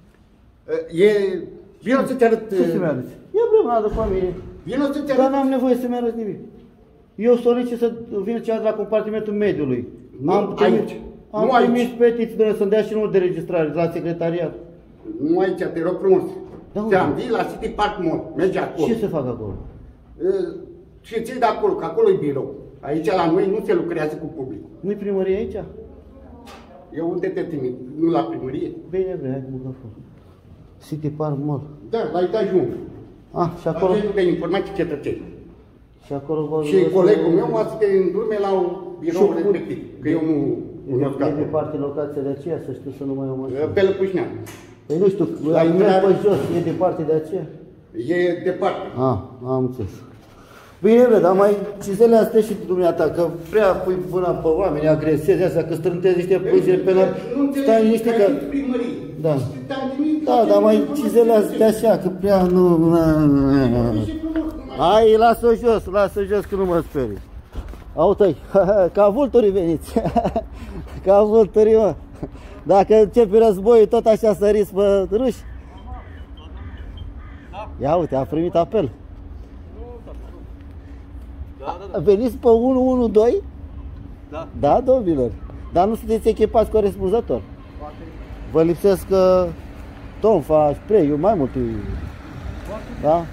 Vino să te arăt... Ce să-mi arăți? Ia bre, mă, după mine. Vino să te arăt... Dar n-am nevoie să-mi arăți nimic. Eu solicit să vină ceva de la compartimentul mediului. Aici. Am trimis petiții, domnule, să-mi dea și numărul de registrare la secretariat. Nu aici, te rog frumos. Ți-am zis la City Park Mall. Mergi acolo. Ce se fac acolo? Și ții de acolo, că acolo e birou. Aici la noi nu se lucrează cu publicul. Nu-i primărie aici? Eu unde te trimit? Nu la primărie? Bine, hai cu microfon. City Park Mall. Da, la etajul 1. Și acolo... La de informații cetățeni. Și acolo... Și colegul meu a să te îndrume la birou respectiv. Că eu nu cunosc acolo. E departe locația de aceea, să știu să nu mai am așa. Pe Lăpușnean. Păi nu știu, la merg pe jos, e departe de aceea? E departe. Am înțeles. Bine, bă, dar mai cizele astea și dumneata, că prea pui mâna pe oameni, agresezi astea, că strântezi niște plângeri penale. Stai liniștit că... Da. Da, dar mai cizele astea așa, că prea nu... Hai, lasă-o jos, că nu mă sperii. Aută-i, ca vulturii veniți. Ca vulturii, mă. Dacă începe războiul, tot așa săriți pe ruși. Ia uite, a primit apel. Veniți pe 112? Da. Da, domnilor. Dar nu sunteți echipați corespunzător. Vă lipsesc tonfa, spray-ul, mai multe. Da?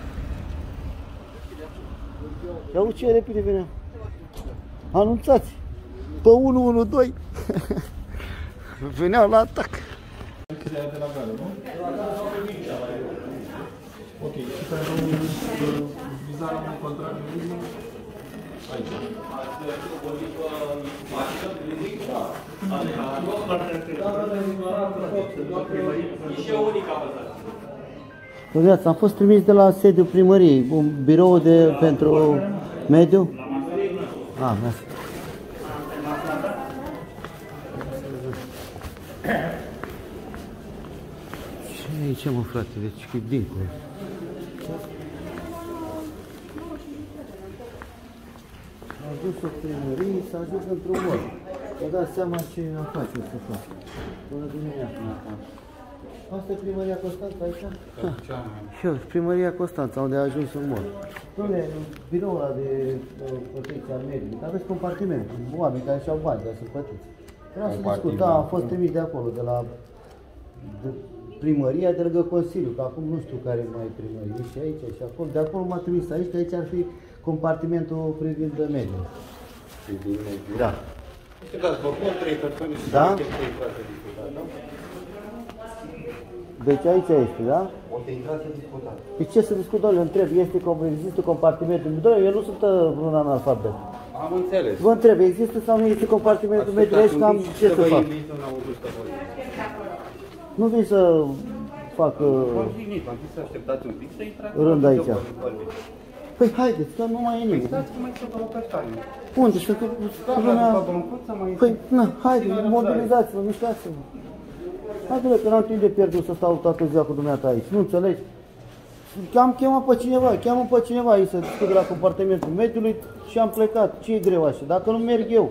Ia uite ce repede venea. Anunțați. Pe 112. Veneau la atac. De la gară, nu? Ok, și pentru vizarea unui contract aici. Dom'le, am fost trimis de la sediul primăriei, un birou pentru mediu. Mersi. Ce e aici, mă, frate? Deci e dincolo. A ajuns o primărie, s-a ajuns într-un mod. Vă dați seama ce afaceri să fac. Bună dimineața. Asta e primăria Constanța aici? Și eu, primăria Constanța, unde a ajuns un mod. Dom'le, biroul ăla de protecție a mediului, aveți compartiment, oameni care și-au bani, dar sunt plătiți. Vreau să discut, da, am fost trimis de acolo, de la primăria de lângă Consiliu, că acum nu știu care mai e primărie, și aici, și acolo. De acolo m-a trimis aici, că aici ar fi compartimentul privind de mediu. Privind mediu? Da. Știu că ați făcut 3 persoane și da? 3 frate discutat, da? Deci aici este, da? O să intrați să discutați. Păi ce să discut, doamne, întreb, există compartimentul? Doamne, eu nu sunt un analfabet. Am înțeles. Vă întreb, există sau nu există compartimentul mediu aici, cam ce să fac? Nu vin să fac rând aici. Păi haideți, că nu mai e nimeni. Unde? Să lumea... Păi, na, haide, mobilizați-vă, mișcați-vă. Haide-le, că n-am timp de pierdut să stau toată ziua cu dumneata aici, nu înțelegi? Am chemat pe cineva aici să discut la compartimentul mediului și am plecat. Ce e greu așa? Dacă nu merg eu.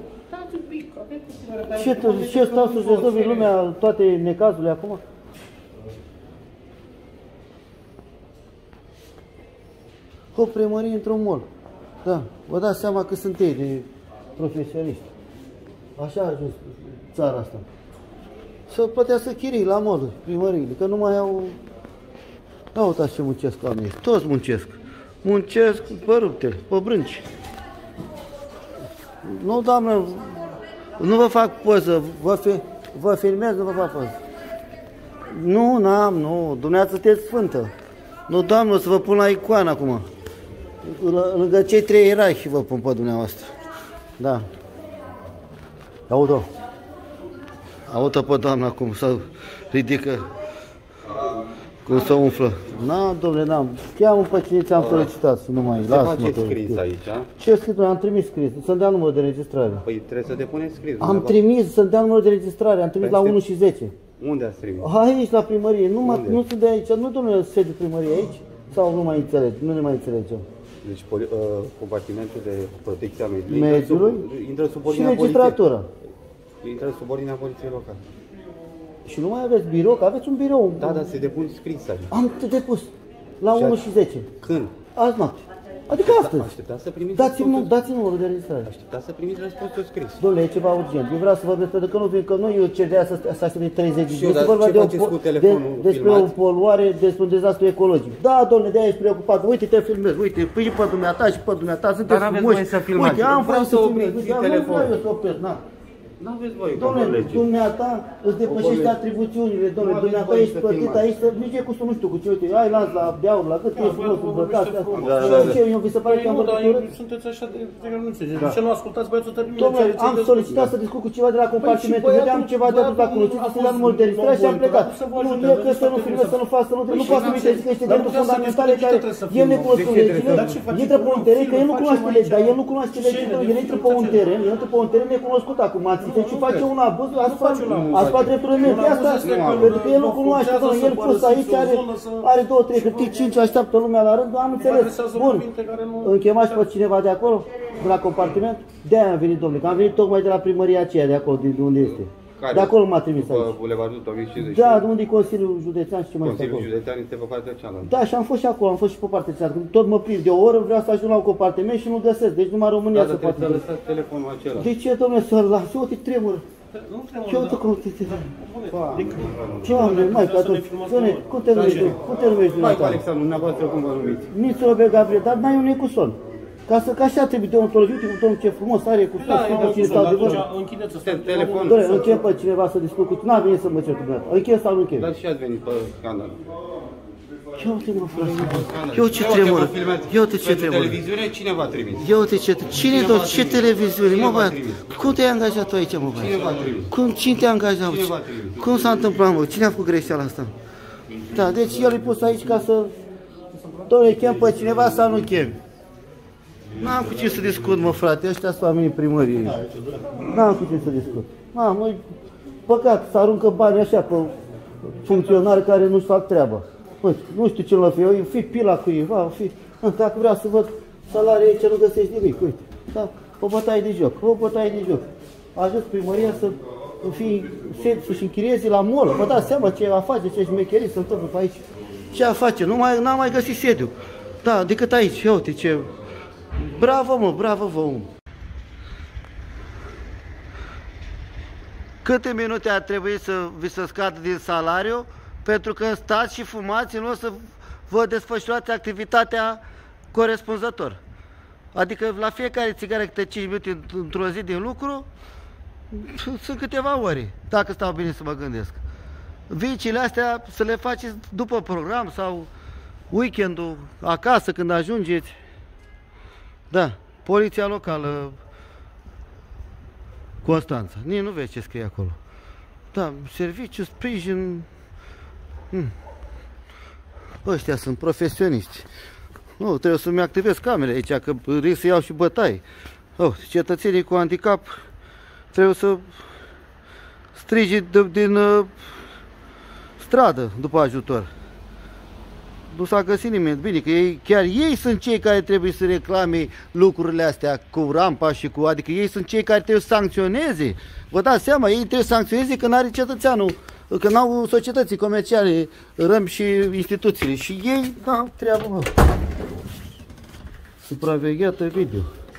Ce stau să-și rezolvi lumea toate necazurile acum? O primărie într-un mall. Da, vă dați seama că sunt ei de profesioniști. Așa a ajuns țara asta. Să plătească chirii la mall, primăriile, că nu mai au... Da, uitați ce muncesc oamenii. Toți muncesc. Muncesc pe ruptele, pe brânci. Nu, doamnă, nu vă fac poză, vă filmez, nu vă fac poză. Nu, nu, dumneavoastră sunteți sfântă. Nu, doamnă, o să vă pun la icoană acum. Lângă cei 3 ierarhi vă pun pe dumneavoastră. Da. Auto pe doamna cum să ridică, cum să umflă. N-am, domnule, n-am. Cheamă pe cine ți-am solicitat să nu mai las. Ce faceți scris aici? Ce scris? Am trimis scris, să-mi dea numărul de registrare. Păi trebuie să depuneți scris. Am trimis să-mi dea numărul de registrare, am trimis la 1 și 10. Unde ați trimis? Aici, la primărie. Nu sunt de aici, nu, domnule, sediul primăriei aici? Sau nu mai înțelegi? Nu ne mai înțelegem. Deci compartimentul de protecție a mediului intră sub ordinea și registratura. Intră sub ordinea poliției locale. Și nu mai aveți birou, că aveți un birou. Da, dar se depun scris aici. Am depus la 1 și 10. Când? Azi noapte. Adică astăzi. Așteptați să primiți Dați-mi numărul de înregistrare. Așteptați să primiți răspunsul scris. Dom'le, e ceva urgent. Eu vreau să vorbesc, pentru că nu vin, că nu eu cer de asta să aștept de 30 de zile. Dar ce faceți cu telefonul despre o poluare, despre un dezastru ecologic. Da, dom'le, de-aia ești preocupat. Uite, te filmez, uite, păi și pe dumneata și pe dumneata, sunteți frumoși. Uite, am vrut să filmez. Uite, nu vreau eu să opresc, na. N-aveți voie, dom'le, dumneata îți depășește atribuțiunile, dom'le, dumneata ești plătit aici, să nici e custul, nu știu cu ce, uite, ai lanț la deaur, la cât e frumos, îmbrăcat, eu vi se pare că am vorbit urât? Sunteți așa de nu înțeleg. De ce nu ascultați băiețul termină? Dom'le, am solicitat să discut cu ceva de la compartiment, vedeam ceva de atât la cunoștință, să dea numărul de registrare și am plecat. Nu, e că să nu filmez, să nu fac, să nu poate să-mi zic că este dreptul fundamental care el necunoscut legile, intră pe un teren, că el nu cunoaște legi, dar el nu cunoaște legile, el intră pe un teren necunoscut acum, și face un abuz asupra drepturilor mele. Asta, pentru că el nu cunoaște, el pus aici, are 2-3 hârtii, 5, așteaptă lumea la rând, am înțeles. Bun, închemați pe cineva de acolo, de la compartiment? De-aia am venit, domnule, că am venit tocmai de la primăria aceea de acolo, de unde este. De acolo m-a trimis aici. Bulevardul 2050. Da, de unde e Consiliul Județean și ce mai este acolo. Consiliul Județean este pe partea cealaltă. Da, și am fost și acolo, am fost și pe partea cealaltă. Tot mă prind de o oră, vreau să ajung la un compartiment și nu găsesc. Deci numai România se poate. Da, să lăsați telefonul acela. De ce, domnule, să-l las? Eu te tremur. Ce uite cum te tremur. Doamne, mai că atunci, cum te numești dumneavoastră? Mai cu Alexandru, dumneavoastră cum vă numiți? Nici Robert Gabriel, dar n-ai un cu son. Ca așa trebuie deontologie, uite cum domnul ce frumos are cu son, frumos cine stau de vorbă. Închideți telefonul. Doamne, închem pe cineva să discut cu tine, n-a venit să mă cer cu dumneavoastră. Închem sau nu închem? Dar și ați venit pe scandal. Eu te mă frate. Eu ce tremur. Eu te ce tremur. Televiziune, cine v-a trimis? Eu te ce. Cine tot ce televiziune? Mă băiat. Cum te-ai angajat tu aici, mă băiat? Cine v-a trimis? Cine te-a angajat? Cum s-a întâmplat, mă? Cine a făcut greșeala asta? Da, deci el e pus aici ca să... Doamne, chem pe cineva sau nu chem? N-am cu ce să discut, mă, frate. Ăștia sunt oamenii primăriei. N-am cu ce să discut. Măi, păcat să aruncă bani așa pe funcționari care nu-și fac treaba. Păi, nu știu ce lăfie, eu fi pila cu ei, dacă vreau să văd salarii aici, nu găsești nimic, uite. Da, o bătaie de joc, A ajuns primăria să-și închirieze la molă. Vă dați seama ce a face, ce șmecherii se întâmplă pe aici. Ce a face, n-am mai găsit sediu. Da, decât aici, ia uite ce... Bravo, mă, bravo vă, om. Câte minute ar trebui să vi se scadă din salariu pentru că stați și fumați în loc să vă desfășurați activitatea corespunzător? Adică la fiecare țigară câte 5 minute într-o zi din lucru sunt câteva ore, dacă stau bine să mă gândesc. Viciile astea să le faceți după program sau weekendul acasă când ajungeți. Da, poliția locală Constanța. Nici nu vezi ce scrie acolo. Da, serviciu, sprijin. Ăștia sunt profesioniști. Nu, trebuie să-mi activez camere aici, că risc să iau și bătaie. Cetățenii cu handicap trebuie să strige din stradă după ajutor. Nu s-a găsit nimeni. Bine, că chiar ei sunt cei care trebuie să reclame lucrurile astea cu rampa și cu... Adică ei sunt cei care trebuie să sancționeze. Vă dați seama, ei trebuie să sancționeze când are cetățeanul, că n-au societății comerciale, răm și instituțiile. Și ei, da, treabă, mă. Supravegheată video.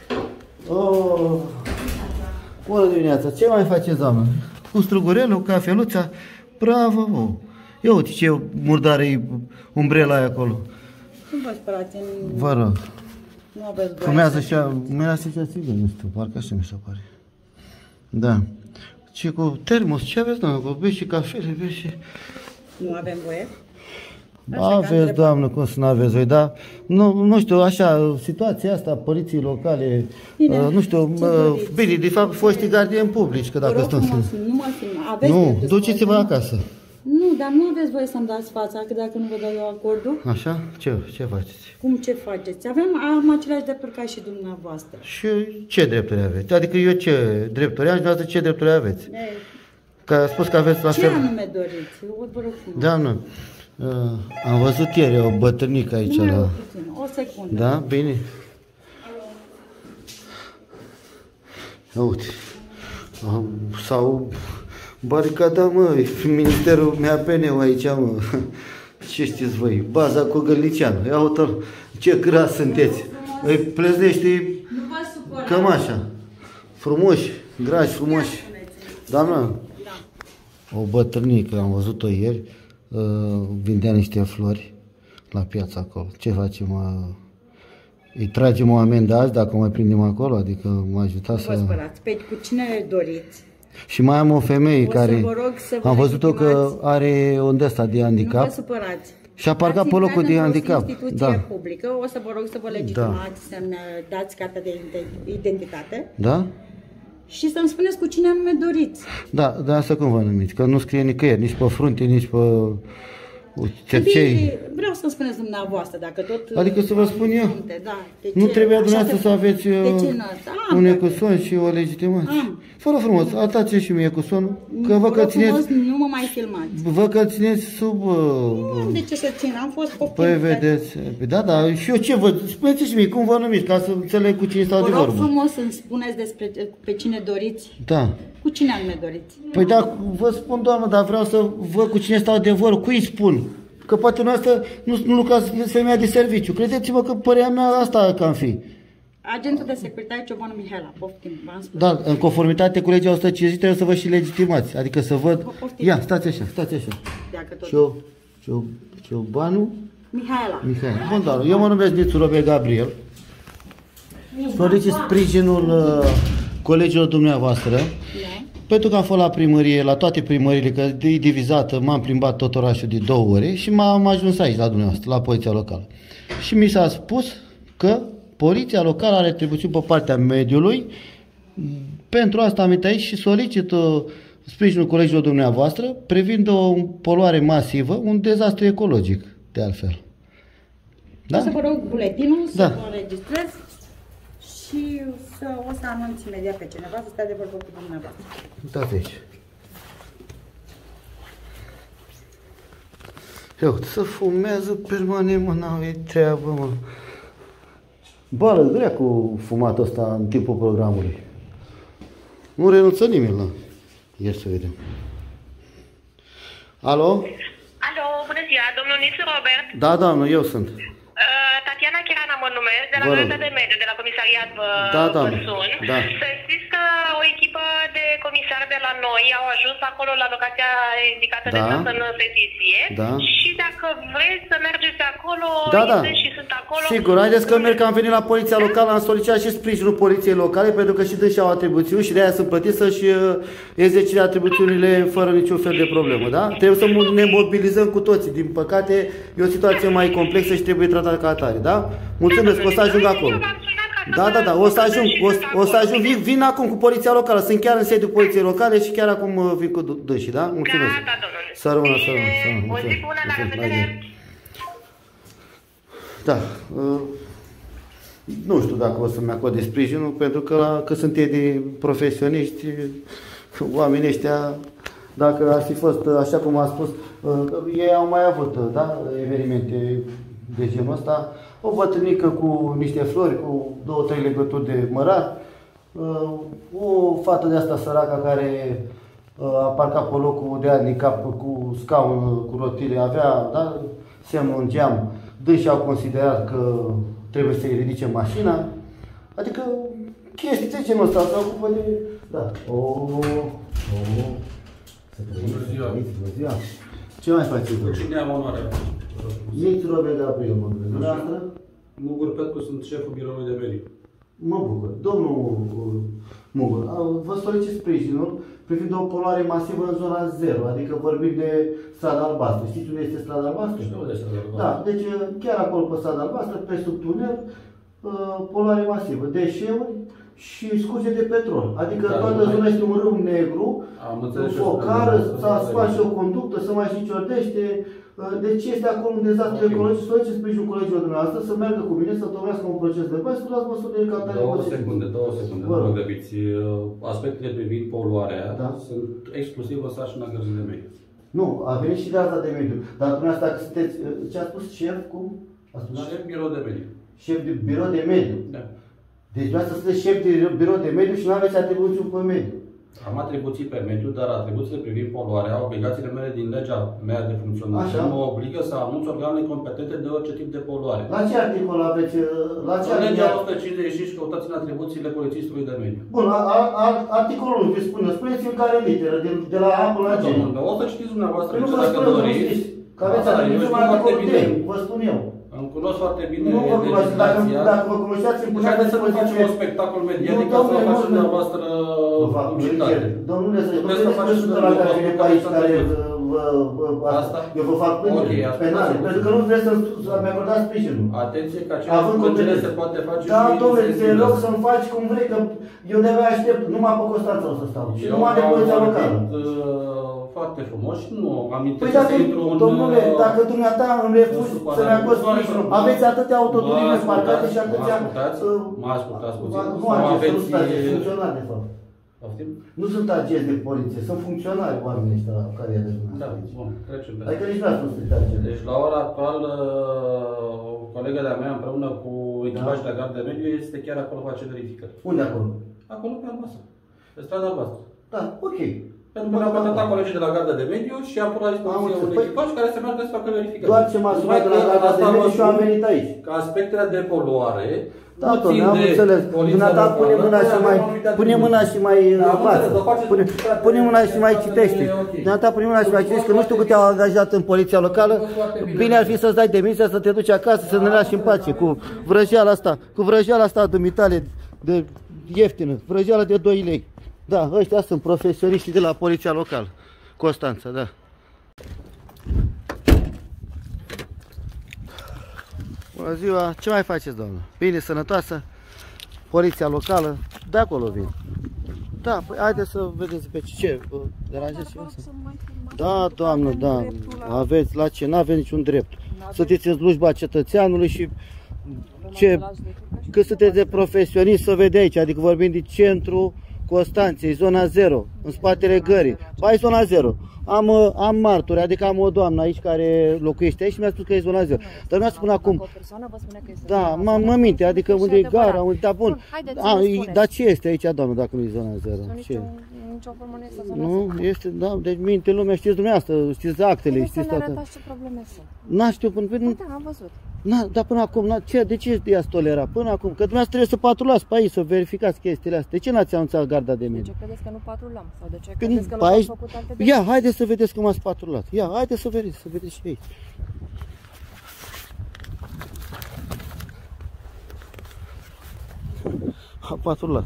Bună dimineața, ce mai faceți, doamnă? Cu strugurelul, cafeluța, bravo, mă. Ia uite ce murdare-i umbrela aia acolo. Nu vă spărați în... Vă rog. Nu aveți voie. Fumează și a... Mireasă și a țigă, nu știu, parcă așa mi se pare. Da. Ce cu termos, ce aveți, doamnă? Cu beși și cafele, beși și... Nu avem voie? Aveți, doamnă, cum să nu aveți voi, dar nu știu, așa, situația asta, poliției locale, bine, nu știu, bine, de fapt, foștii gardieni publici, că dacă stăm să... Nu mă simt, aveți... Nu, duceți-vă acasă. Nu, dar nu aveți voie să-mi dați fața, că dacă nu vă dau eu acordul... Așa? Ce faceți? Cum ce faceți? Am aceleași drepturi ca și dumneavoastră. Și ce drepturi aveți? Adică eu ce drepturi am și dumneavoastră ce drepturi aveți? Că a spus că aveți la fel... Ce anume doriți? Eu vă rog frumos. Doamnă, am văzut ieri o bătrânică aici la... O secundă. Da? Bine. Uite. Sau... Baricada, mă, ministerul MAPN-ul aici, mă. Ce știți voi? Baza cu Gărlicianu. Ia uite, ce gras sunteți. îi pleznești cămașa. Frumoși, grași, frumoși. Doamnă, o bătrânică, am văzut-o ieri, vindea niște flori la piața acolo. Ce facem? Îi tragem o amendă azi dacă o mai prindem acolo? Adică mă ajuta să... Nu vă spărați. Pe cu cine doriți? Și mai am o femeie care am văzut-o că are o de-asta de handicap. Nu vă supărați. Și a parcat pe locul de handicap. Instituție publică, o să vă rog să vă legitimați, să-mi dați cartea de identitate. Da? Și să-mi spuneți cu cine anume doriți. Da, dar asta cum vă numiți? Că nu scrie nicăieri, nici pe frunte, nici pe cercei. Vreau să-mi spuneți dumneavoastră, dacă tot... Adică să vă spun eu? Da, nu trebuia dumneavoastră să aveți un ecuson și o legitimație. Fără frumos, atați și mie ecusonul, că vă că țineți... Nu mă mai filmați. Vă că țineți sub... Nu, de ce să țin? Am fost poftim. Păi vedeți, da, da, și eu ce văd? Spuneți și mie, cum vă numiți, ca să înțeleg cu cine stau de vorbă. Vă rog frumos să-mi spuneți despre pe cine doriți. Da. Cu cine anume doriți? Păi da, vă spun, doamnă, dar vreau să văd cu cine stau de vorbă, cui îi spun? Că poate noastră nu lucrați femeia de serviciu. Credeți-mă că părerea mea asta cam fi. Agentul de securitate Ciobanu Mihaela, poftim, v-am spus. Da, în conformitate cu legea 150 trebuie să vă și legitimați. Adică să văd... Ia, stați așa, stați așa. Ciobanu Mihaela. Bun, doamnă, eu mă numesc Nițu Robert Gabriel. Solicit sprijinul colegilor dumneavoastră. Pentru că am fost la primărie, la toate primările, că e divizată, m-am plimbat tot orașul de 2 ore și m-am ajuns aici la dumneavoastră, la poliția locală. Și mi s-a spus că poliția locală are atribuțiuni pe partea mediului. Pentru asta am venit aici și solicit sprijinul colegilor dumneavoastră privind o poluare masivă, un dezastru ecologic, de altfel. Da? O să vă rog buletinul, da, să vă înregistrez și o să anunț imediat pe cineva să stea de vorbă cu dumneavoastră. Uitați aici. Eu, să fumează permanent, mă, n-au treabă, mă. Bală grea cu fumatul ăsta în timpul programului. Nu renunță nimeni la... Ia să vedem. Alo? Alo, bună ziua, domnul Nițu Robert. Da, doamnă, eu sunt. Tatiana Chirana mă numesc, de la Unitatea de Mediu, de la Comisariat vă sun. Da. Să știți că o echipă de comisari de la noi au ajuns acolo la locația indicată de noastră în petiție. Da. Și dacă vreți să mergeți acolo, și sunt acolo. Sigur, haideți că merg, că am venit la poliția locală, am solicitat și sprijinul poliției locale, pentru că și dânsii au atribuțiuni și de aia sunt plătiți să-și exercite atribuțiunile fără niciun fel de problemă, da? Trebuie să ne mobilizăm cu toții. Din păcate, e o situație mai complexă și trebuie tratată ca atare, da? Mulțumesc, o să ajung acolo. Da, o să ajung, vin acum cu poliția locală, sunt chiar în sediul poliției locale și chiar acum vin cu dânsii, da? Mulțumesc. Să rămână, să rămână. O zi bună, la revedere. Da, nu știu dacă o să-mi acorde sprijinul, pentru că sunt ei de profesioniști, oamenii ăștia, dacă ar fi fost așa cum am spus, ei au mai avut, da, evenimente de genul ăsta, o bătrânică cu niște flori, cu 2-3 legături de mărar, o fată de asta săracă care a parcat pe locul de handicap cu scaun, cu rotile, avea, da, semnul în geam. Dânsii au considerat că trebuie să-i ridice mașina, adică chestii de genul ăsta, se ocupă de... Da. Bună ziua! Ce mai faceți? Cu cine am onoarea? Nițu Robert Gabriel, mă numesc. Dumneavoastră? Mugur Petru, sunt șeful biroului de mediu. Mă bucur. Domnul Mugur, vă solicit sprijinul privind o poluare masivă în zona 0, adică vorbim de strada albastră. Știți unde este strada albastră? Știu unde este strada albastră. Da, deci chiar acolo pe strada albastră, pe sub tunel, poluare masivă, deșeuri și scurge de petrol. Adică toată zona este un râu negru, focară, s-a spart și o conductă, să mai și ciordește. Deci este acolo un dezastru ecologic. Solicit sprijinul colegilor dumneavoastră să meargă cu mine, să tomească un proces de băi, să luați măsuri de captare. 2 secunde, vă rog, grăbiți. Aspectele privind poluarea sunt exclusiv o sarcină a gărzii de mediu. Nu, a venit și garda de mediu. Dar dumneavoastră, dacă sunteți, ce a spus șef, cum? Șef birou de mediu. Șef de birou de mediu? Da. Deci dumneavoastră sunteți șef de birou de mediu și nu aveți atribuțiuni pe mediu. Am atribuții pe mediu, dar atribuțiile privind poluarea, obligațiile mele din legea mea de funcționare, mă obligă să anunț organele competente de orice tip de poluare. La ce articol aveți? La ce legea 155, căutați în atribuțiile polițistului de mediu. Bun, articolul 1 vi spune, spuneți-mi care literă, de la A până la G. O să știți dumneavoastră, nu vă spune, nu știți, că aveți atribuții mai articolul 3, vă spun eu. Îmi cunosc foarte bine legislația. Dacă vă cunoșteați, îmi puneți să nu facem un spectacol mediatic ca să faceți dumneavoastră publicitate. Domnule, să spuneți că la care vine pe aici, care eu vă fac plângere penale, pentru că nu vreți să-mi acordați sprijinul. Atenție că această plângere se poate face și... Da, domnule, te rog să-mi faci cum vrei, că eu de-abia aștept, numai pe Constanța o să stau. Și numai de poliția locală. Foarte frumos și nu am intenție să intru în... Domnule, dacă dumneata îmi refuzi să-mi acord sprijinul, aveți atâtea autoturisme parcate și atâția... Mă ascultați puțin. Nu agenți, nu sunt agenți, funcționari de fapt. Nu sunt agenți de poliție, sunt funcționari oamenii ăștia la care e de dumneavoastră. Da, bun, trecem pe asta. Adică nici n-ați spus că agenți. Deci la ora actuală, o colegă de-a mea împreună cu echipajul de gard de mediu este chiar acolo face verificări. Unde acolo? Acolo pe albastră. Pe strada albastră. Da, ok. Pentru că ne-au contactat colegii de la Garda de Mediu și am pus la dispoziție un echipaj care se meargă să facă verificări. Doar ce m-a sunat de la Garda de Mediu și eu am venit aici. Că aspectele de poluare da, domnule, am înțeles. Dumneata pune mâna și mai... Pune mâna și mai învață. Pune mâna și mai citește. Dumneata pune mâna și mai citește, că nu știu cât te-au angajat în poliția locală. Bine ar fi să-ți dai demisia, să te duci acasă, să ne lași în pace cu vrăjeala asta. Cu vrăjeala asta dumitale de ieftină. Vrăjeala de 2 lei. Da, ăștia sunt profesioniștii de la poliția locală. Constanța, da. Bună ziua, ce mai faceți, doamnă? Bine, sănătoasă? Poliția locală, de acolo vin. Da, păi haideți să vedeți pe ce vă deranjeți și asta. Da, doamnă, da, aveți la ce, n-aveți niciun drept. Sunteți în slujba cetățeanului și ce, cât sunteți de profesionist să vede aici, adică vorbim de centru Constanței, zona 0, în spatele gării. Hai zona 0. Am martori, adică am o doamnă aici care locuiește aici și mi-a spus că e zona 0. Dar mi-a spus acum. Da, mă minte, adică unde e gara, unde e bun. Dar ce este aici, doamnă, dacă nu e zona 0? Nicio formă nu este zona 0. Nu, este, da, deci minte lumea, știți dumneavoastră, știți actele, știți toate. Să ne arătați ce probleme sunt. N-a știu până... Da, am văzut. Na, dar până acum, de ce i-ați tolera? Până acum, că dumneavoastră trebuie să patrulați pe aici, să verificați chestiile astea. De ce n-ați anunțat Garda de Mediu? De ce credeți că nu patrulăm? Sau de ce credeți că nu am făcut alte decizii? Ia, haideți să vedeți cum ați patrulat. Ia, haideți să vedeți și aici. A patrulat.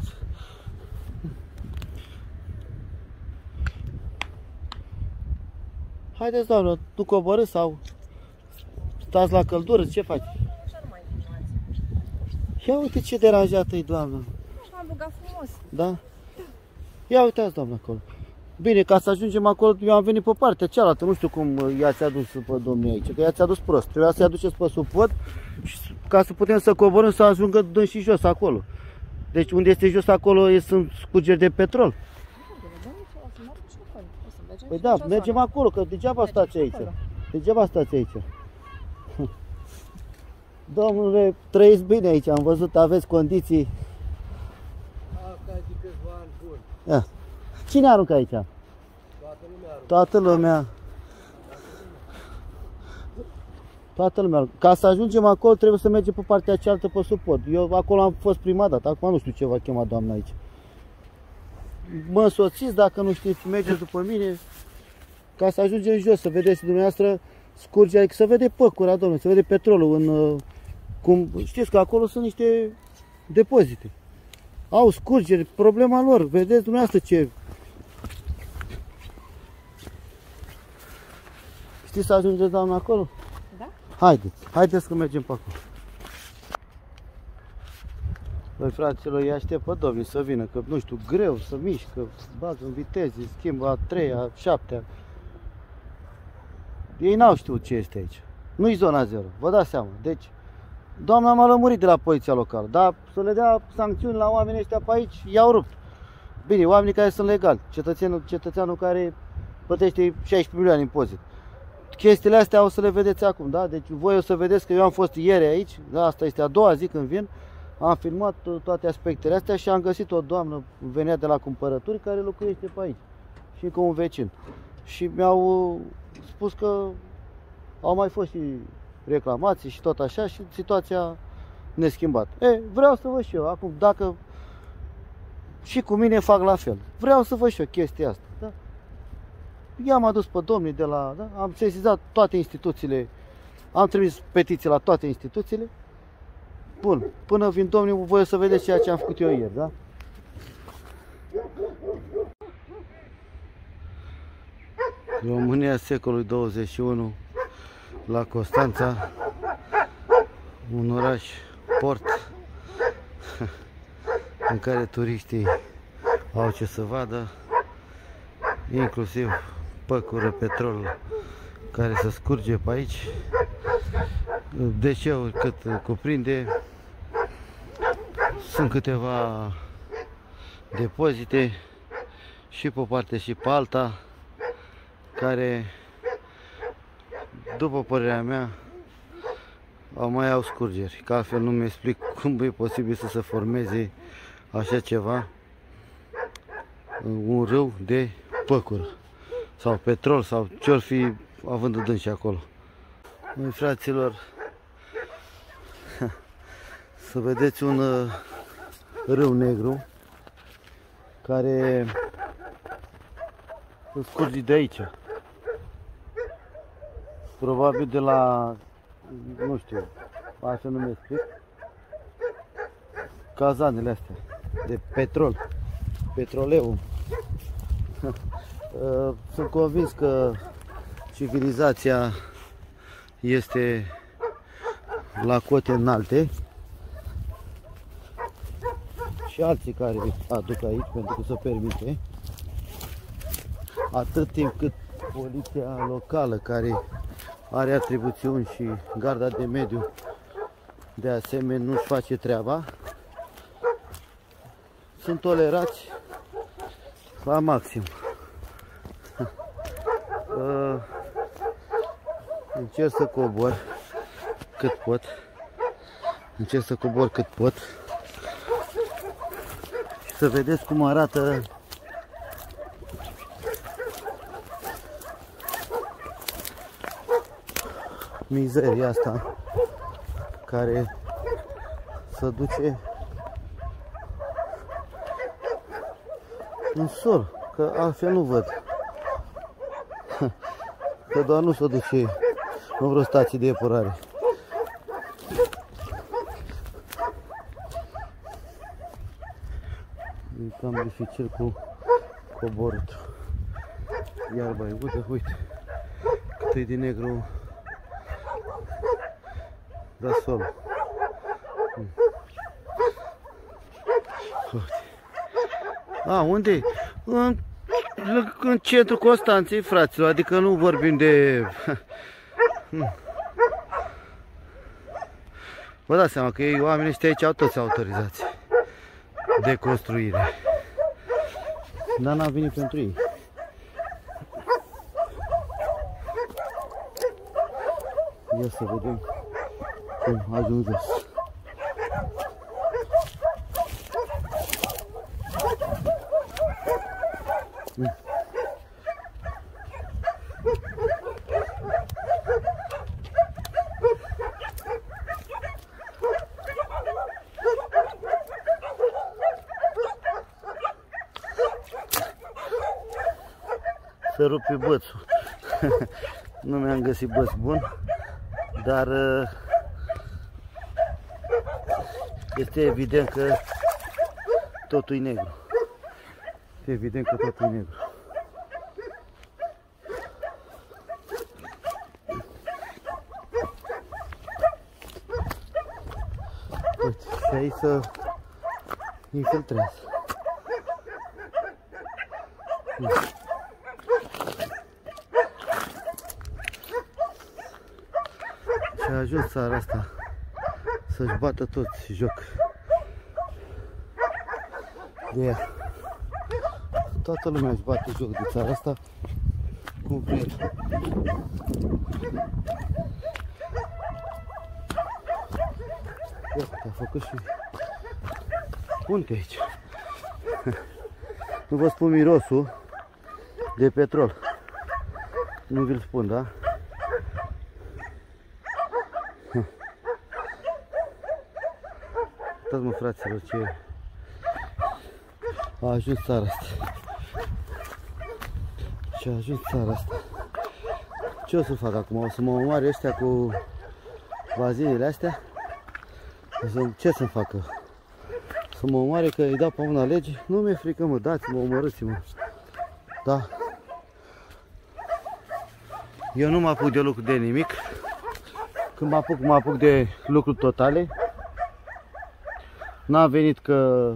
Haideți, doamnă, tu coborâți sau stați la căldură, ce faci? Ia uite ce deranjată e, doamnă. M-am rugat frumos. Da? Ia uitați, doamnă, acolo. Bine, ca să ajungem acolo, eu am venit pe partea cealaltă, nu știu cum i-ați adus pe domnii aici, că i-ați adus prost. Trebuia să-i aduceți pe sub pod, ca să putem să coborâm, să ajungă dâns și jos acolo. Deci unde este jos acolo sunt scurgeri de petrol. Păi da, mergem acolo, că degeaba stați aici. Degeaba stați aici. Domnule, trăiți bine aici, am văzut, aveți condiții. Ia. Cine aruncă aici? Toată lumea. Toată lumea. Ca să ajungem acolo trebuie să mergem pe partea cealaltă pe sub pod. Eu acolo am fost prima dată, acum nu știu ce va chema doamna aici. Mă însoțiți, dacă nu știți, mergeți după mine. Ca să ajungem jos, să vedeți dumneavoastră scurge, adică să vede păcura, domnule, să vede petrolul în... Cum, știți că acolo sunt niște depozite. Au scurgeri, problema lor, vedeți dumneavoastră ce... Știți să ajungeți, doamna, acolo? Da? Haideți că mergem pe acolo. Băi, fraților, îi aștept pe domnii să vină, că nu știu, greu să mișcă, bagă în viteze, schimbă a 3-a, a 7-a. Ei n-au știut ce este aici. Nu-i zona 0, vă dați seama. Deci, doamna m-a lămurit de la poliția locală, dar să le dea sancțiuni la oamenii ăștia pe aici, i-au rupt. Bine, oamenii care sunt legali, cetățeanul care plătește 16 milioane impozit. Chestiile astea o să le vedeți acum, da? Deci voi o să vedeți că eu am fost ieri aici, da? Asta este a doua zi când vin. Am filmat toate aspectele astea și am găsit o doamnă, venea de la cumpărături, care locuiește pe aici și cu un vecin. Și mi-au spus că au mai fost și reclamații și tot așa și situația neschimbată. Vreau să văd și eu acum, dacă și cu mine fac la fel. Vreau să văd și eu chestia asta. Da? I-am adus pe domnii de la... Da? Am sesizat toate instituțiile, am trimis petiții la toate instituțiile. Bun, până vin domnii, voi să vedeți ceea ce am făcut eu ieri, da? România secolului 21, la Constanța, un oraș port în care turiștii au ce să vadă, inclusiv păcură petrol care se scurge pe aici, deșeuri cât cuprinde, sunt câteva depozite și pe o parte și pe alta, care, după părerea mea, mai au scurgeri, că altfel nu mi explic cum e posibil să se formeze așa ceva, un râu de păcură sau petrol sau ce-or fi având adânci acolo. Măi, fraților, să vedeți un râu negru care se scurge de aici, probabil de la, nu știu, așa nu mi explic, cazanele astea de petrol, petroleu. Sunt convins că civilizația este la cote înalte și alții care aduc aici pentru că se permite, atât timp cât poliția locală, care are atribuțiuni, și garda de mediu de asemenea nu-și face treaba, sunt tolerați la maxim. Încerc să cobor cât pot. Încerc să cobor cât pot. Și să vedeți cum arată mizeria asta care se duce în sol, că altfel nu văd. Că doar nu se duce în vreo stație de epurare. E cam dificil cu coborâtul. Iarba e udă, uite cât e de negru da sol. Unde? În centrul Constanței, fraților, adică nu vorbim de... Vă dați seama că ei, oamenii ăștia aici au toți autorizații de construire. Dar n-am venit pentru ei. Ia să vedem cum ajung jos. Să rupi bățul. Nu mi-am găsit băț bun, dar este evident că totul e negru. Este evident că totul e negru. Uite, și aici se infiltrează. Și a ajuns țara asta să-și bată toți joc de ea. Toată lumea își bate joc de țara asta cum vrea. Iată, a făcut și punte aici. Nu vă spun mirosul de petrol. Nu vi-l spun, da? Uitați-mă, fraților, ce a ajuns țara asta. Ce a ajuns țara asta. Ce o să fac acum? O să mă omoare ăștia cu bazinele astea? Ce să-mi facă? Să mă omoare că îi dau pe una lege? Nu mi-e frică, mă, dați-mă, omorâți-mă. Da. Eu nu mă apuc de lucru de nimic. Când mă apuc de lucruri totale. N-am venit că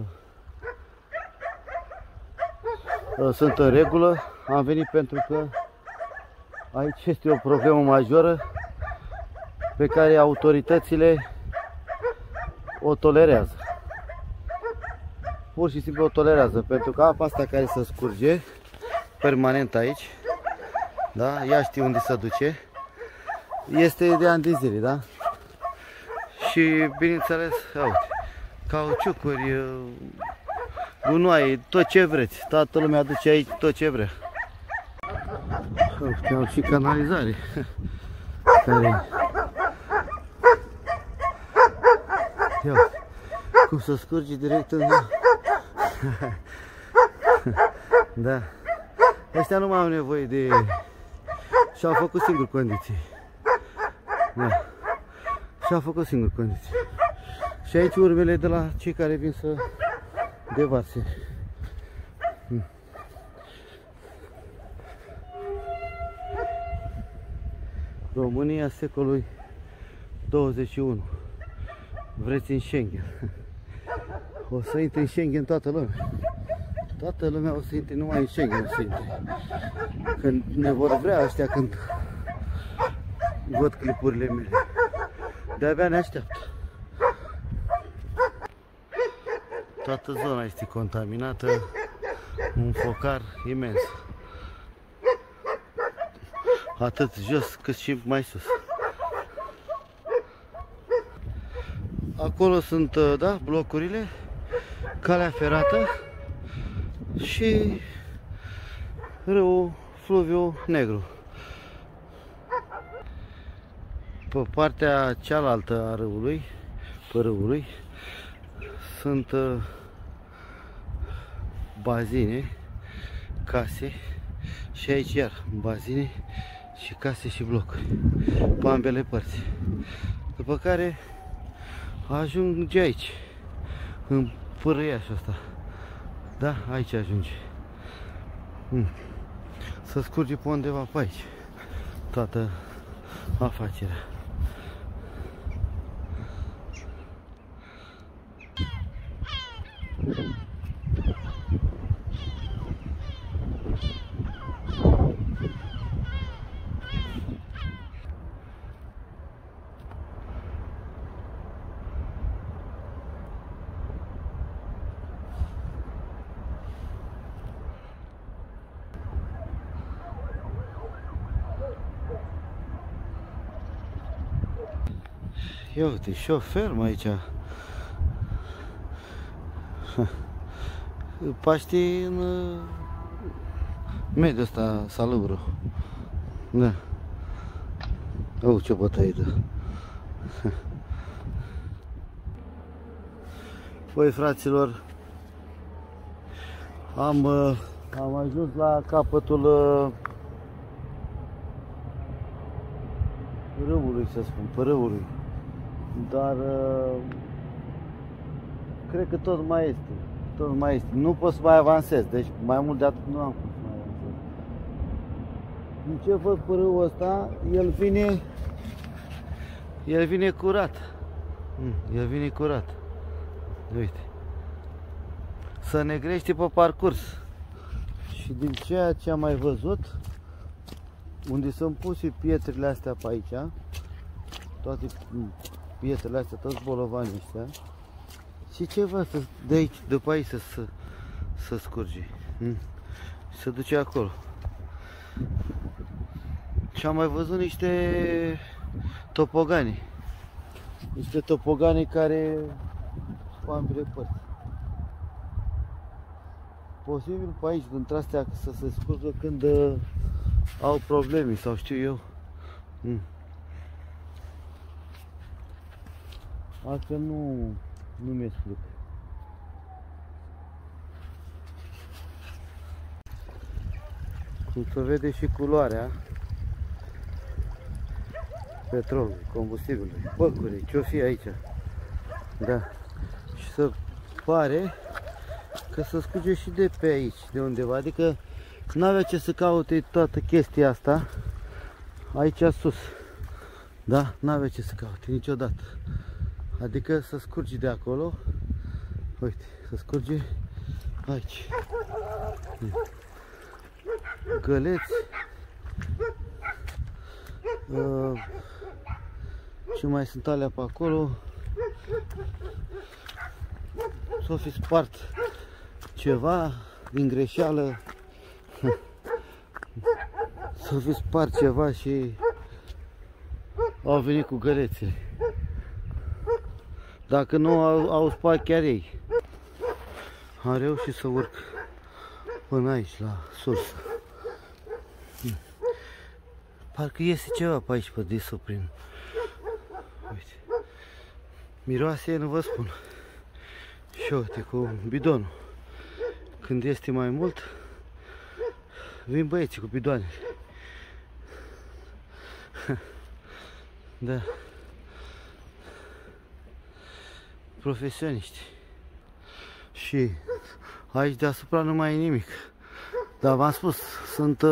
sunt în regulă. Am venit pentru că aici este o problemă majoră pe care autoritățile o tolerează. Pur și simplu o tolerează, pentru că apa asta care se scurge permanent aici, da? Ea știe unde se duce, este de ani de zile, da? Și bineînțeles, uite, cauciucuri, gunoaie, tot ce vreți, toată lumea aduce aici tot ce vrea. Uite, au și canalizare care... Ia, cum să scurge direct în... Da. Ăștia nu mai au nevoie de... Și-au făcut singur condiții. Da. Și-au făcut singur condiții. Și aici urmele de la cei care vin să devarse. România secolului 21. Vreți în Schengen. O să intre în Schengen toată lumea. Toată lumea o să intre numai în Schengen. O să intre. Când ne vor vrea ăștia, când văd clipurile mele. De-abia ne așteaptă. Toată zona este contaminată. Un focar imens. Atât jos cât și mai sus. Acolo sunt, da, blocurile, calea ferată și râul Fluviu Negru. Pe partea cealaltă a râului, pe râului, sunt bazine, case și aici iar bazine și case și blocuri pe ambele părți. După care ajunge aici, în pârâiașul ăsta. Da, aici ajunge. Să scurge pe undeva pe aici toată afacerea. Ia uite, și o fermă aici. Paști în mediul ăsta salubru. Da. Ce bătaie dă. Păi, fraților, am ajuns la capătul râului, să spun, pe râului. Dar cred că tot mai este. Tot mai este. Nu pot să mai avansez. Deci mai mult de atât nu am cum să mai avansez. Din ce văd pe râul ăsta, el vine curat. El vine curat. Uite. Se negrește pe parcurs. Și din ceea ce am mai văzut, unde sunt puse pietrele astea pe aici, toate pietrele astea, toți bolovanii ăștia, și ceva de aici, după aici să scurge. Și se duce acolo. Și am mai văzut niște topogani. Niște topogani care pe ambele părți. posibil pe aici, între-astea, să se scurgă când au probleme sau știu eu. Altfel nu mi explic. Cum se vede și culoarea petrolului, combustibilului, păcurii, ce-o fi aici. Da. Și se pare că se scurge și de pe aici, de undeva, adică n-avea ce să caute toată chestia asta aici sus. Da? N-avea ce să caute niciodată. Adică să scurge de acolo. Uite, să scurge aici. Găleți. Ce mai sunt alea pe acolo? S-o fi spart ceva din greșeală. S-o fi spart ceva și au venit cu gălețele. Dacă nu au spart chiar ei. Am reușit să urc până aici, la sursă. Parcă iese ceva pe aici, pe disoprin. Uite. Miroase, nu vă spun. Și uite, cu bidonul. Când este mai mult, vin băieții cu bidoane. Da. Profesioniști. Și aici deasupra nu mai e nimic. Dar v-am spus, sunt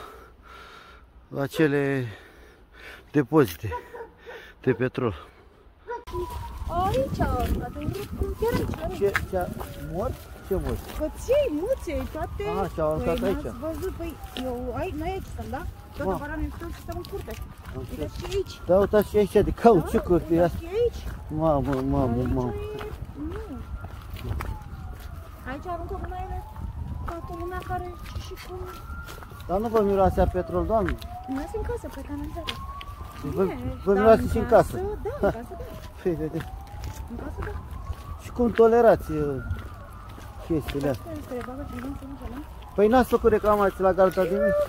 acele depozite de petrol. Aici, chiar aici. Ce mort? Ce mort? Căței, muței, toate. Aha, și-au aruncat aici. N-ați văzut, păi, noi aici stăm, da? Toate baranele stăm în curte. Uitați și aici. Da, uitați și aici, de cauciucuri. Da, uitați și aici. Mamă. Nu. Aici aruncă gunoaiele toată lumea care și cum... Dar nu vă miroase a petrol, doamne? Noi sunt în casă, pe canalizare. Vă miroase și în casă? Da, în casă, da. Păi, vede. În casă, da. Și cum tolerați chestiile astea? Păi n-ați făcut reclamații la Galta de Mici?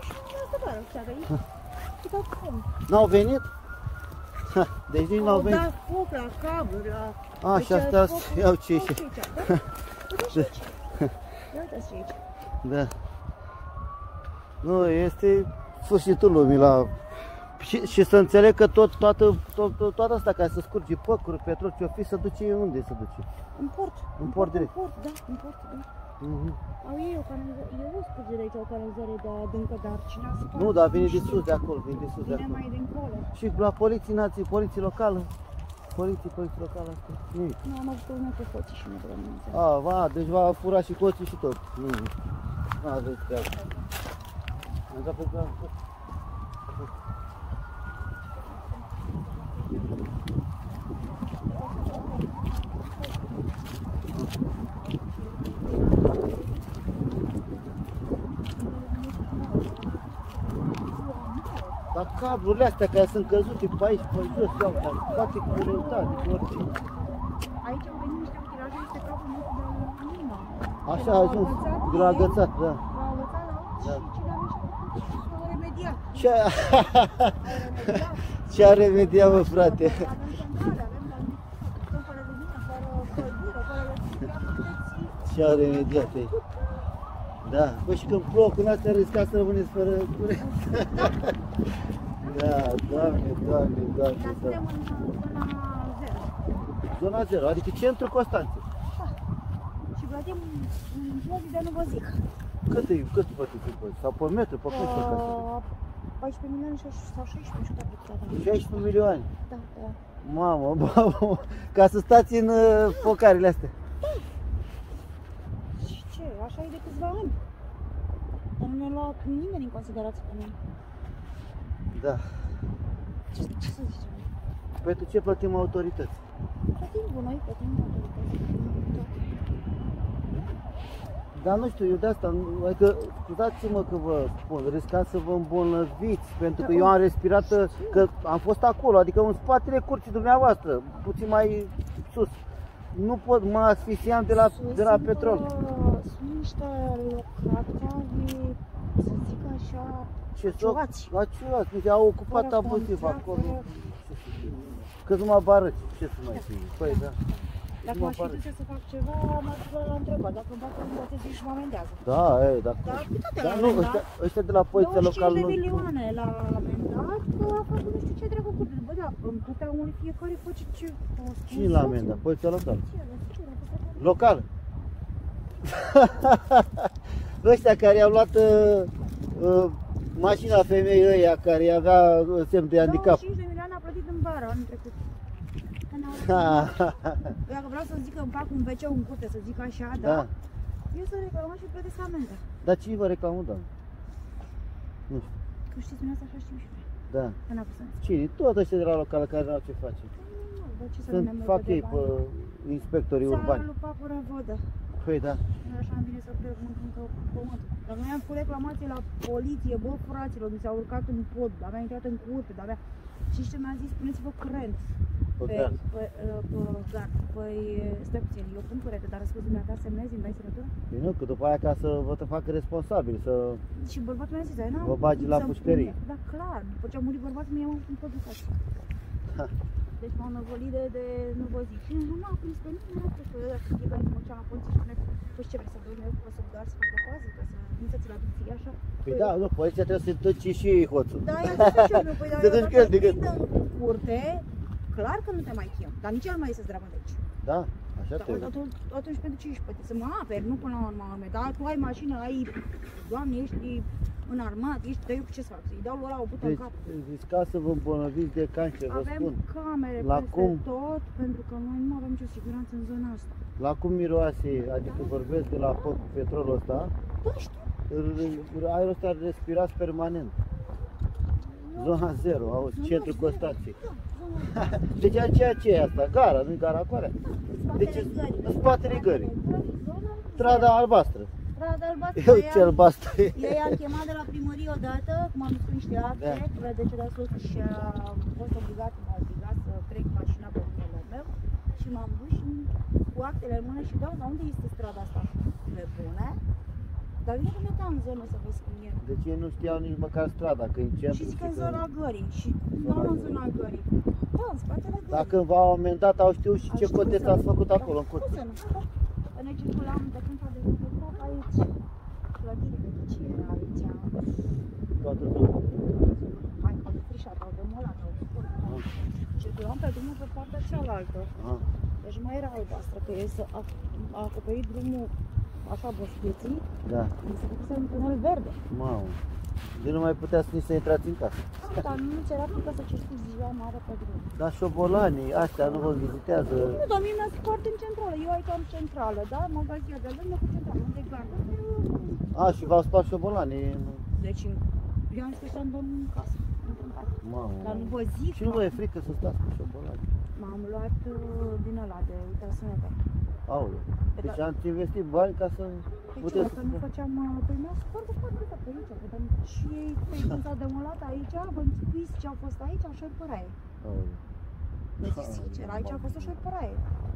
N-au venit? Deci nici n-au venit. Au dat foc la cabluri, la... A, și astea iau ce ieși. Uitați aici. Da. Nu, este sfârșitul lumii la... Și să înțeleg că toată asta care să scurge păcuri, petrol, ce-o fi, se duce unde se duce? În port. În port direct? În port, da, în port, da. Au ei o canalizare, eu o scurge de aici o canalizare de adâncă, dar cine a spus? Nu, dar vine de sus de acolo, vine de sus de acolo. Vine mai dincolo. Și la poliție locală? Poliție locală, asta, nimic. Nu, am avut una cu hoții și nu vreau nimic. Deci va fura și hoții și tot. Nu aveți treabă. Am dat pe plan. Dar cablurile astea care sunt căzute pe aici, pe jos, toate cu greutate, cu orice. Aici au venit niște utilaje, niște cabluri de lumina. Așa a ajuns, de la agățat, da. L-au agățat, da? Și cine a venit și s-au remediat. Ce a remediat, mă, frate? Ce a remediat aici? Da, păi și când plouă, când astea riscați să rămâneți fără curent. Da, doamne. Dar suntem în zona 0. Zona 0, adică centrul Constanței. Da. Și plătim în plătit de nu vă zic. Cât plătiți impozit? Sau pe metru, pe cât plătiți? 14 milioane sau 16, nu știu cât plătiți. 16 milioane? Da. Mamă, ca să stați în focarele astea. Da. Și ce? Așa e de câțiva ani. Dar nu ne-a luat nimeni în considerație pe noi. Da. Ce să zicem? Pentru ce plătim autorități? Plătim noi, plătim autorități. Dar nu știu, eu de asta, adică, scuzați-mă că vă spun, riscați să vă îmbolnăviți, pentru că eu am respirat, că am fost acolo, adică în spatele curții dumneavoastră, puțin mai sus. Nu pot, mă asfixiam de la petrol. Sunt niște locatare, să zic așa, ciuați. La ciuați, mi au ocupat abuziv acolo. Cât numai barăci, ce să mai fie? Păi da. Dacă m-aș fi dus să fac ceva, m-aș l-a întrebat. Dacă îmi bate un botez și mă amendează. Da, dacă... Dar nu, ăștia de la poliția locală... 25 de milioane l-a amendat, că a făcut nu știu ce dracu cu... Bă, da, în putea unui fiecare face ce... Cine l-a amendat? Poliția locală? Locală? Ăștia care i-au luat mașina femeii ăia care avea semn de handicap. 25 de milioane a plătit în vară, anul trecut. Dacă vreau să zic că îmi fac un WC în curte, să zic așa, da? Eu să reclamăm și plătesc amenda. Dar cine vă reclamă, doamne? Nu știu. Că știți dumneavoastră așa știu și eu. Da. Că n-a pus să înțeleg. Cine? Tot ăștia de la locală care n-au ce face. Sunt, fac ei pe inspectorii urbani. Țara lui Papura Vodă. Păi da. Așa am bine să plec încă pământul. Dacă noi am făcut reclamație la poliție, bă, fraților, mi s-au urcat în pod, dar mi-a intrat în curte, dar avea... Și ce mi-a zis, puneți-vă curent pe gard. Păi, stai puțin, eu pun curente, dar răspuns dumneata semnezi, îmi dai semnătura? Păi nu, că după aia ca să vă te facă responsabil, să... Și bărbatul mi-a zis, n-am... Vă bagi la pușcărie. Da, clar, după ce a murit bărbatul, mi-a luat un educație. Deci m-au năvălit de nu vă zic. Și nu m-a prins pe nimeni, nu a prins pe ăla, că e pentru măcea la poliție și spune, păi ce vrei să dormi, eu să doar să fac de pază, ca să nu să ți la duci așa? Păi da, nu, poliția trebuie să duci și ei hoțul. Da, i-a zis ce meu, păi dar dacă îți prindă în curte, clar că nu te mai chem, dar nici el mai iese zdravă de aici. Da, așa trebuie. Atunci pentru ce ești pe tine? Să mă aperi, nu până la urmă, dar tu ai mașină, ai, Doamne, ești înarmat, ești, dar eu ce să fac? Să-i dau ăla o bută în cap? Riscați să vă îmbolnăviți de cancer, vă spun. Avem camere peste tot, pentru că noi nu avem nicio siguranță în zona asta. La cum miroase, adică vorbesc de la petrolul ăsta? Da, știu. Aerul ăsta respirați permanent. Zona 0, auzi, centru Constanței. Deci ceea ce e asta? Gara, nu-i gara afară? Deci în spatele gării. Strada albastră. Strada albastră. Eu ce albastră e? Eu i-am chemat de la primărie odată, cum am dus cu niște acte, de ce de sus și am fost obligat să trec mașina pe numele meu și m-am dus și cu actele în mână și doamna, unde este strada asta? Pe bune. Dar vine că mi-a în zonă să vezi cum e. Deci ei nu știau nici măcar strada, că e în centru. Și zic că în zona gării. Și nu în zona gării. Da, în spatele gării. Dacă v-au amendat, au știut și ce coteț ați făcut acolo în curte. Că noi circulam de când s-a dezvoltat aici. Clădire de ce era aici. Toată zona. Hai, că de frișat, au demolat, au făcut. Circulam pe drumul pe partea cealaltă. Deci mai era albastră, că ei a acoperit drumul așa boschieții. Da. Mi se făcuse un tunel verde. Mamă. De nu mai puteați nici să intrați în casă. Dar nu ți era că să circuli ziua mare pe drum. Dar șobolanii, astea nu vă vizitează? Nu, dar mie mi-a scos în centrală. Eu aici am centrală, da? Magazia de lângă cu centrală, unde e gardă. Și v-au spart șobolanii? Deci, eu am spus să-mi dorm în casă. Mamă. Dar nu vă zic. Și nu vă e frică să stați cu șobolanii? M-am luat din ăla de ultrasonete. Aoleu. Deci am investit bani ca să puteți... Păi nu făceam... Păi mi-au scos de foarte multe pe aici. Și ei, când s-au demolat aici, vă închipuiți ce au fost aici, așa-i păraie. Aoleu. Deci, sincer, aici a fost o șorpăraie.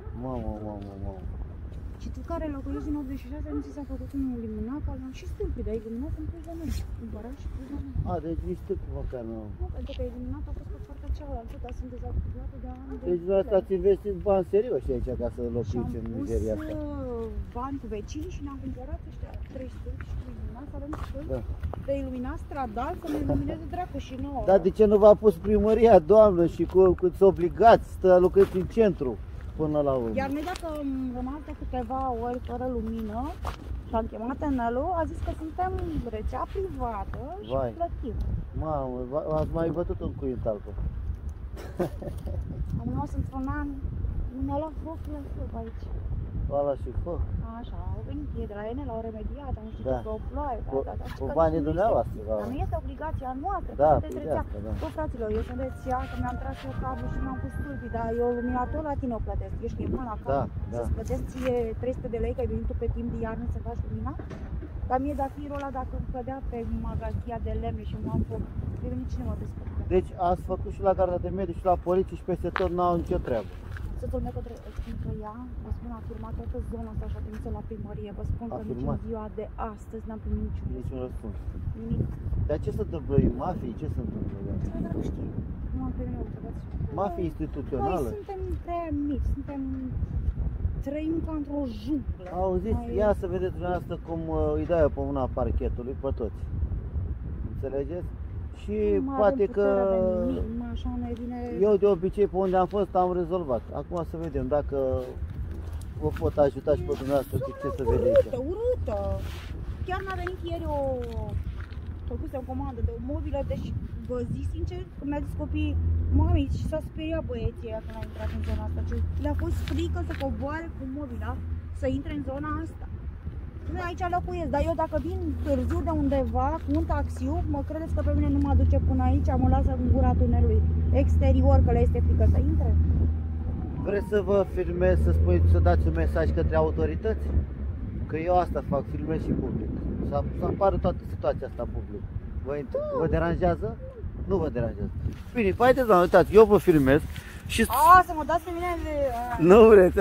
Mamă. Și tu care locuiești din 86, nu ți s-a făcut un iluminat, am și stâlpii, dar iluminat în plus de noi. În baraj și plus de noi. Deci nici stâlpii măcar nu. Nu, pentru că iluminat a fost pe partea cealaltă, dar sunt dezactivate de ani. Deci vreau să ați investit bani serioși aici ca să locuiți în mizeria asta. Și am pus bani cu vecini și ne-am cumpărat ăștia 3 stâlpi și 3 iluminat, să avem stâlpi de iluminat stradal, să ne ilumineze dracu și nouă. Dar de ce nu v-a pus primăria, doamnă, și să obligați să lucrați în centru? Până la urmă. Iar noi dacă am rămas de câteva ori fără lumină și am chemat Enelu, a zis că suntem rețea privată și plătim. Mamă, ați mai bătut un cuib talpă. Am luat într-un an, mi-a luat foc la foc aici. Ala și foc? Așa, au venit ei de la ele, l-au remediat, am știut că o ploaie. Cu banii dumneavoastră. Dar nu este obligația noastră, da, sunteți rețea. Bă, fraților, eu sunt rețea, că mi-am tras eu cablu și mi-am pus stâlpii, dar eu luminator la tine o plătesc. Ești nebun la cap să-ți plătesc ție 300 de lei, că ai venit tu pe timp de iarnă să faci lumina? Dar mie de firul ăla, dacă îmi cădea pe magazia de lemne și m-am foc, trebuie nici nu mă descurcă. Deci ați făcut și la garda de mediu și la poliție și peste tot n-au nicio treabă. Soțul meu spun că ea, vă spun, a filmat toată zona asta și a trimis la primărie. Vă spun că nici în ziua de astăzi n-am primit niciun răspuns. Nimic. Dar ce se întâmplă? Mafii? Ce se întâmplă? Nu știu. Nu am primit nimic. Mafie instituțională? Noi suntem prea mici, trăim ca într-o junglă. Auziți, ia să vedeți dumneavoastră cum îi dai eu pe una parchetului, pe toți. Înțelegeți? Și poate că eu de obicei pe unde am fost am rezolvat. Acum să vedem dacă vă pot ajuta și pe dumneavoastră ce să vedeți. Urâtă! Chiar mi-a venit ieri făcuse o comandă de o mobilă, deci vă zic sincer că mi-a zis copiii, mami, și s-a speriat băieții ăia când a intrat în zona asta. Le-a fost frică să coboare cu mobila, să intre în zona asta. Noi aici locuiesc, dar eu dacă vin târziu de undeva cu un taxiu, mă credeți că pe mine nu mă duce până aici, mă lasă în gura tunelului exterior, că le este frică să intre? Vreți să vă filmez, să dați un mesaj către autorități? Că eu asta fac, filmez și public. Să apară toată situația asta public. Vă deranjează? Nu vă deranjează. Bine, haideți, doamne, uitați, eu vă filmez și... să mă dați pe mine de... Nu vreți.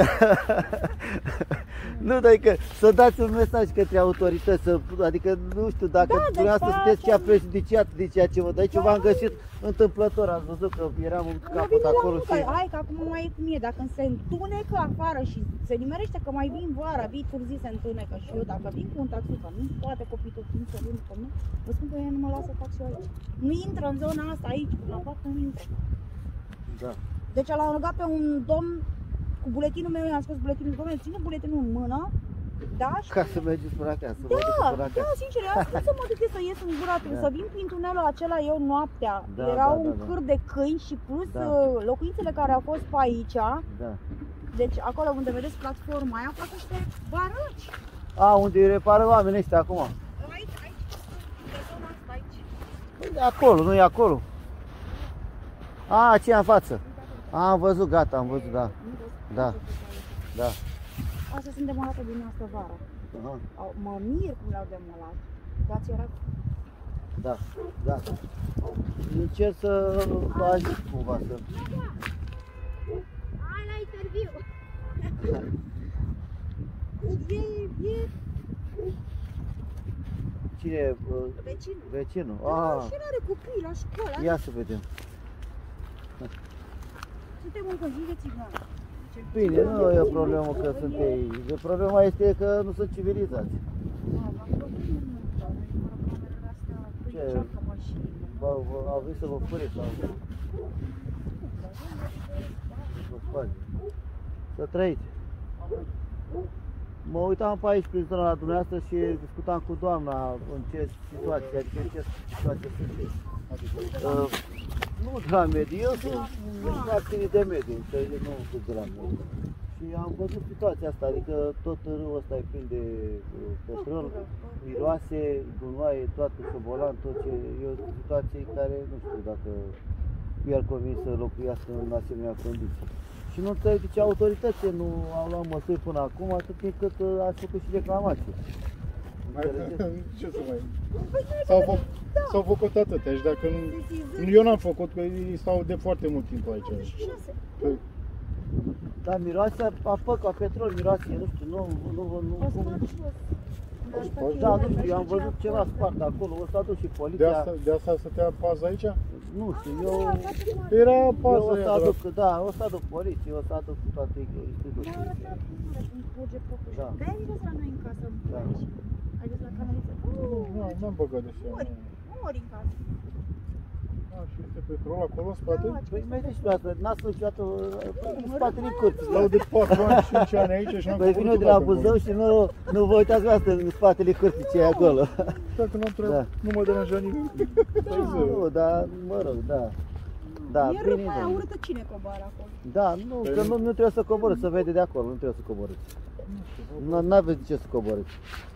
Nu, dar că să dați un mesaj către autorități, adică nu știu dacă dumneavoastră sunteți cea prejudiciat de ceea ce vă dă. Aici v-am găsit întâmplător, ați văzut că eram în capăt acolo și... Hai că acum mai e cum e, dacă se întunecă afară și se nimerește că mai vin vara, vii târziu se întunecă și eu dacă vin cu un taxi, că nu poate copilul fiind să vin cu mine, vă spun că ea nu mă lasă taxiul aici. Nu intră în zona asta aici, la fapt nu intră. Da. Deci l-am rugat pe un domn cu buletinul meu, i-am spus buletinul, domnule, ține buletinul în mână, da? Ca să mergeți până acasă. Da, sincer, am spus să mă duc să ies în gura, să vin prin tunelul acela eu noaptea. Erau un câr de câini și plus locuințele care au fost pe aici. Da. Deci acolo unde vedeți platforma aia, fac niște baraci. Unde îi repară oamenii ăștia acum? Aici, de zona asta, aici. De acolo, nu e acolo? Aceea în față. Am văzut, gata, am văzut, da. Da. Astea sunt demolate din asta vara. Mă mir cum le-au demolat. Dați era... Da. Încerc să vă ajut cumva să... Hai la interviu! Cine e? Vecinul. Și el are copii la școală. Ia să vedem. Suntem în condiții de țigani. Bine, nu e o problemă că sunt ei. Problema este că nu sunt civilizați. Ce? Au venit să vă fure sau... Să trăiți. Mă uitam pe aici prin zona la dumneavoastră și discutam cu doamna în ce situație, adică în ce situație sunteți. Nu de la mediu, eu sunt activit de mediu, nu sunt de la mediu. Și am văzut situația asta, adică tot râul ăsta e plin de petrol, miroase, gunoaie, toată șobolan, tot ce e o situație care nu știu dacă i-ar convins să locuiască în asemenea condiții. Și nu înțeleg de ce autoritățile nu au luat măsuri până acum, atât timp cât ați făcut și reclamații. Ce să mai... S-au făcut atâtea și dacă nu... Eu n-am făcut, că ei stau de foarte mult timp aici. Dar miroase a făcut, ca petrol, miroase, nu știu, nu... Da, nu știu, eu am văzut ceva spart acolo, o să aduc și poliția. De asta stătea pază aici? Nu știu, eu... Era pază. Eu o să aduc, da, o să aduc poliție, o să aduc toate instituțiile. Da. De-aia ai dus la noi în casă, ai dus la canaliță. Nu, n-am băgat de seama. Mori în casă. Și este petrol acolo în spate? Păi mergeți pe asta, n-ați fost niciodată în spatele curții. Stau de 4 ani, 5 ani aici și n-am făcut. Păi vin eu de la Buzău și nu vă uitați pe asta în spatele curții ce e acolo. Dacă nu mă deranja nimeni. Nu, dar mă rog, da. Da, e râpa aia urâtă, cine coboară acolo? Da, nu, că nu trebuie să coborâți, se vede de acolo, nu trebuie să coborâți. N-aveți de ce să coborâți.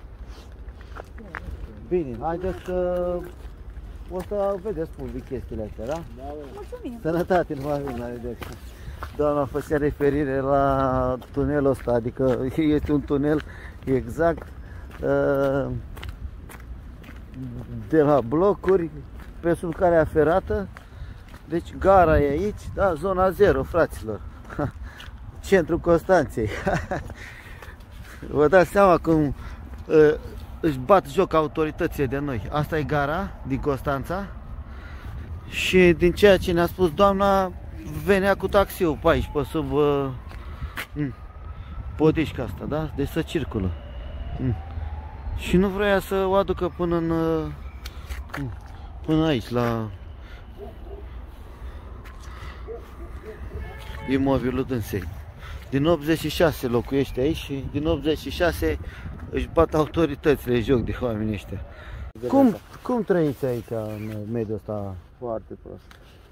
Bine, haideți să... O să vedeți public chestiile astea, da? Mulțumim! Sănătate, numai bine, vedeți. Doamna făcea referire la tunelul ăsta, adică este un tunel exact de la blocuri pe sub calea ferată. Deci gara e aici, da, zona 0, fraților. centrul Constanței. Vă dați seama cum își bat joc autoritățile de noi. Asta e gara din Constanța. Și din ceea ce ne-a spus doamna, venea cu taxiul pe aici, pe sub podișca asta, da? Deci să circulă. Și nu vrea să o aducă până aici, la imobilul dânsei. Din 86 locuiește aici și din 86 își bat autoritățile joc de oamenii ăștia. Cum trăiți aici în mediul ăsta? Foarte prost.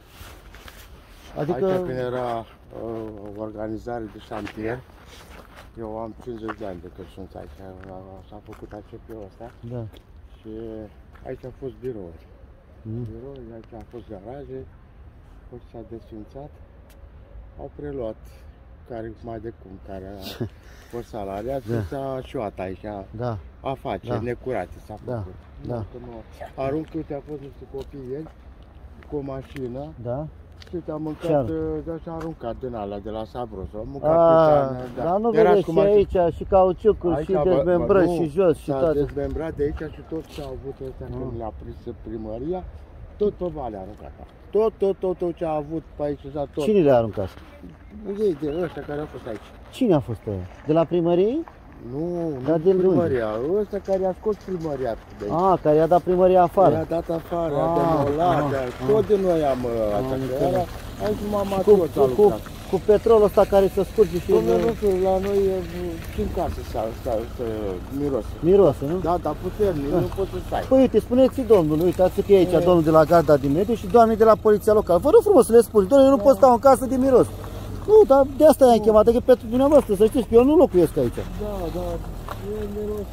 Adică... Aici când era organizare de șantier, eu am 50 de ani de când sunt aici, s-a făcut ACP-ul ăsta. Da. Și aici a fost birouri. Birouri, aici a fost garaje, fost s-a desfințat, au preluat care mai de cum, care a fost salariat, s-a șuat aici, afaceri necurate s-a făcut. Arunc, uite, a fost niște copii ieri cu o mașină. Și te-a mâncat, și-a aruncat din alea de la Sabros, a mâncat pișană. Dar nu vedeți și aici, și cauciucul, și dezmembrat, și jos, și toate. S-a dezmembrat de aici și tot ce a avut ăsta când le-a prins primăria, tot pe vale a aruncat. Tot ce a avut pe aici, tot. Cine le-a aruncat? Ei, de ăștia care au fost aici. Cine a fost ăia? De la primărie? Nu din primăria, ăsta care a scos primăria de aici. Care i-a dat primăria afară. I-a dat afară, a demolat, tot de noi am atacat. Aici m-am atât cu petrolul ăsta care se scurge și... La noi și în casă să mirosă. Mirosă, nu? Da, dar puternic, nu poți să stai. Păi uite, spuneți-i domnului, uitați că e aici domnul de la Garda din Mediu și doamnei de la Poliția Locală. Vă rog frumos să le spuneți, doamne, eu nu pot sta în casă de miros. Nu, dar de asta i-am chemat, adică pentru dumneavoastră, să știți că eu nu locuiesc aici. Da, e miros.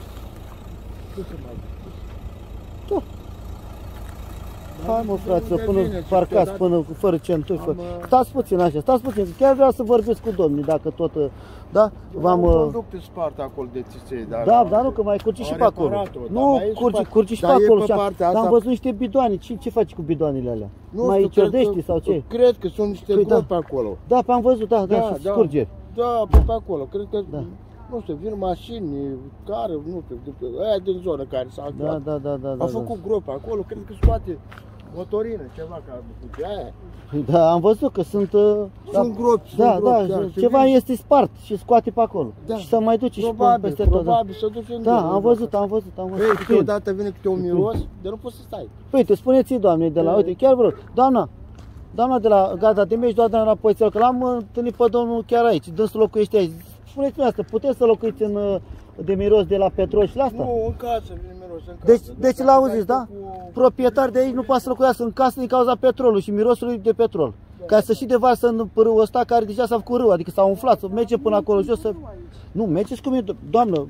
Ce să mai zic? Hai mă fraților, până parcați, până fără centuri, stați puțin așa, stați puțin, chiar vreau să vorbiți cu domnii, dacă tot, da? V-am... conducte spart acolo de țiței, dar... Da, dar nu, că mai curge și pe acolo. Nu, curge și pe acolo, dar am văzut niște bidoane, ce faci cu bidoanele alea? Mai ciodești sau ce? Cred că sunt niște gropi acolo. Da, am văzut, da, și scurgeri. Da, pe acolo, cred că... Nu știu, vin mașini care, nu știu, aia din zonă care s-a actuat. Da. Au făcut gropi acolo, cred că scoate motorină, ceva ca aia. Da, am văzut că sunt... Sunt gropi, ceva este spart și scoate pe acolo. Și să mai duce și peste tot. Probabil, să duce în am văzut. Ei, câteodată vine câte un miros, de nu poți să stai. Păi, uite, spuneți-i doamnei de la... Uite, chiar vreau, doamna de la Garda de Mediu, doamna de la Poliția, că l-am întâlnit pe domnul chiar aici, dânsul locuiește aici. Spuneți-mi asta, puteți să locuiți de miros de la petrol și la asta? Nu, în casă vine miros, în casă. Deci l-auziți, da? Proprietari de aici nu poate să locuiască în casă din cauza petrolului și mirosului de petrol. Ca să și devarsă în râul ăsta care deja s-a făcut râu, adică s-a umflat, să merge până acolo jos să... Nu, mergeți cu mine, doamnă,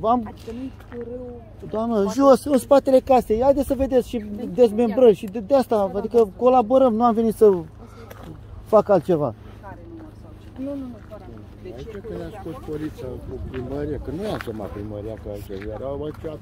doamnă, jos, în spatele casei, haideți să vedeți și dezmembrări și de asta, adică colaborăm, nu am venit să fac altceva. Nu, aici când a scos poliția cu primăria, că nu i-a chemat primăria, că erau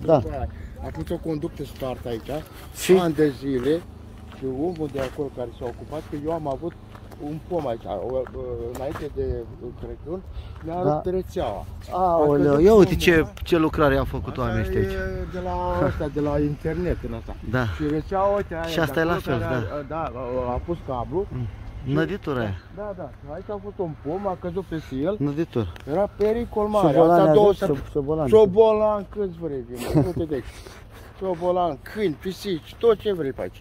a pus o conductă spartă aici, ani de zile, și omul de acolo care s-a ocupat, că eu am avut un pom aici, înainte de Crăciun, mi-a rupt rețeaua. Aoleu, ia uite ce lucrare au făcut oamenii ăștia aici. De la internet în asta. Da. Și rețeaua, uite, aia, și asta e la fel, da, a pus cablu. Năditura aia. Da. Aici a fost un pom, a căzut peste el. Năditur. Era pericol mare. Șobolan, câți vrei, nu te deci. Șobolan, câini, pisici, tot ce vrei pe aici.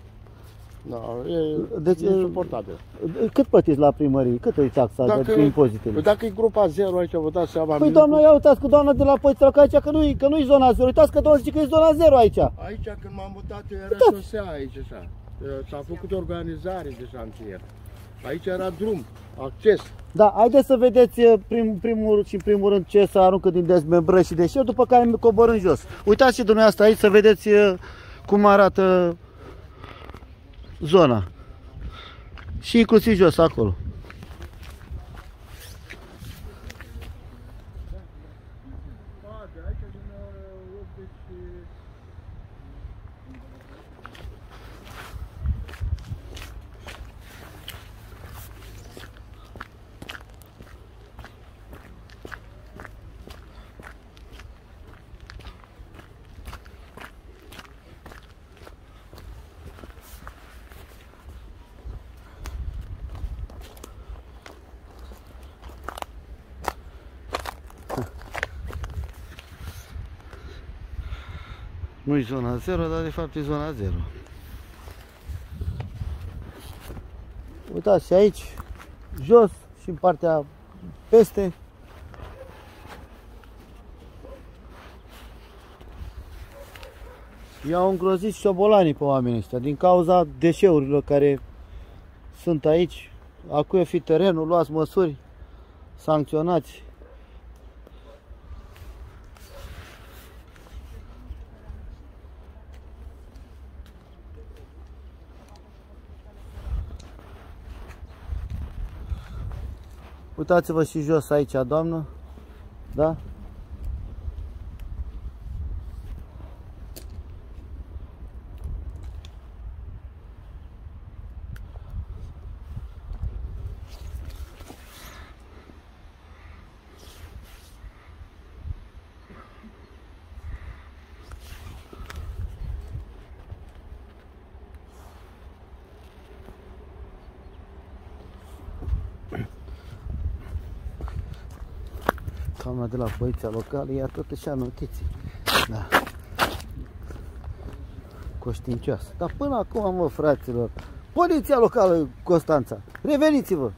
Deci, e insuportabil. Cât plătiți la primărie? Cât e taxa de impozitele? Dacă e grupa 0 aici, vă dați seama. Păi doamna, ia uitați cu doamna de la Poliția aici, că nu-i zona 0. Uitați că doamna zice că e zona 0 aici. Aici când m-am mutat era șosea aici așa. S-a făcut organizare de șantier. Aici era drum, acces. Da, haideți să vedeți primul rând ce se aruncă din dezmembrări și deșeuri, după care coborâm jos. Uitați și dumneavoastră aici să vedeți cum arată zona. Și inclusiv jos acolo. Nu-i zona 0, dar de fapt e zona 0. Uitați, și aici, jos și în partea peste. I-au îngrozit șobolanii pe oamenii ăștia din cauza deșeurilor care sunt aici. A cui fi terenul, luați măsuri, sancționați. Uitați-vă și jos aici, doamnă. Da? Doamna de la poliția locală ia tot așa notiții. Da. Conștiincioasă. Dar până acum, mă, fraților, poliția locală Constanța, reveniți-vă!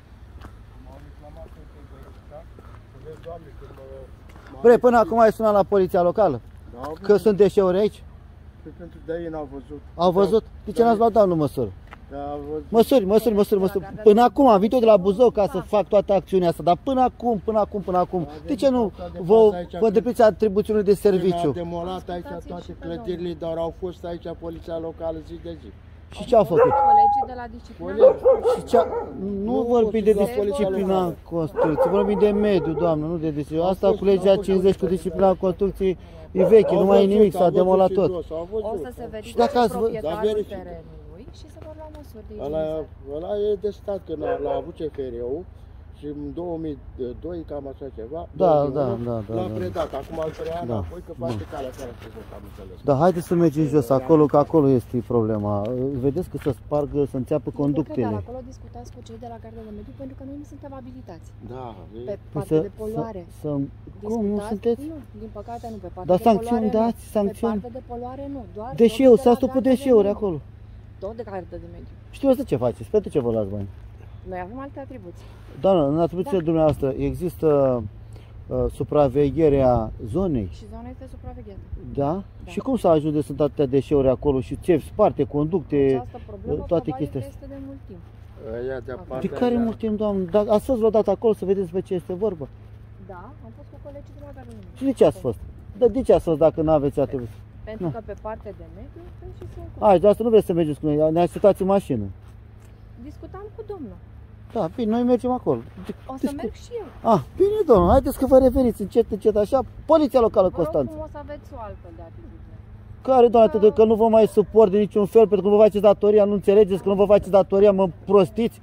Bre, până acum ai sunat la poliția locală? Da, că sunt deșeuri aici? Pentru de ei n-au văzut. Au văzut? De ce n-ați luat doamnă măsură? Măsuri. Până acum am venit eu de la Buzău ca să fac toată acțiunea asta, dar până acum. De ce nu vă îndepliniți atribuțiunile de serviciu? Au demolat aici toate clădirile, dar au fost aici poliția locală zi de zi. Și ce au făcut? Colegii de la disciplină. Nu vorbim de disciplina în construcții, vorbim de mediu, doamnă, nu de disciplina. Asta cu legea 50 cu disciplina în construcții e veche, nu mai e nimic, s-a demolat tot. O să se verifice proprietarul terenului și se vor lua măsuri de igienizare. Ăla e de stat, când l-a avut CFR-ul și în 2002, cam așa ceva, l-a predat. Acum al 3 ani apoi că face calea care se am înțeles. Da, haideți să mergem jos acolo, că acolo este problema. Vedeți că să spargă, să înțeapă conductele. Dar acolo discutați cu cei de la Garda de Mediu, pentru că noi nu suntem abilitați. Da. Pe partea de poluare. Cum nu sunteți? Nu, din păcate nu. Pe partea dar de sancțiuni poluare, dați, sancțiuni. Pe partea de poluare nu, doar deșeuri, s-a stupă deșeuri acolo. Tot de Garda de Mediu. Știu asta ce faceți, pentru ce vă luați bani? Noi avem alte atribuții. Doamnă, în atribuțiile dumneavoastră există supravegherea zonei? Și zona este supravegheată. Da? Și cum s-a ajuns de sunt atâtea deșeuri acolo și țevi sparte, conducte, toate chestia astea? Este de mult timp. De care mult timp, doamnă? Dar ați fost vreodată acolo să vedeți pe ce este vorba? Da, am fost cu colegii de la Garda de Mediu. Și de ce ați fost? Dar de ce ați fost dacă nu aveți atribuții? Pentru că pe partea de mediu și sunt cu... Hai, dar asta nu vreți să mergeți cu noi, ne așteptați în mașină. Discutam cu domnul. Da, bine, noi mergem acolo. O să merg și eu. Bine, domnul, haideți că vă referiți încet, așa, poliția locală Constanța. Vă rog frumos să aveți o altfel de atitudine. Care, doamne, că nu vă mai suport de niciun fel, pentru că nu vă faceți datoria, nu înțelegeți că nu vă faceți datoria, mă prostiți?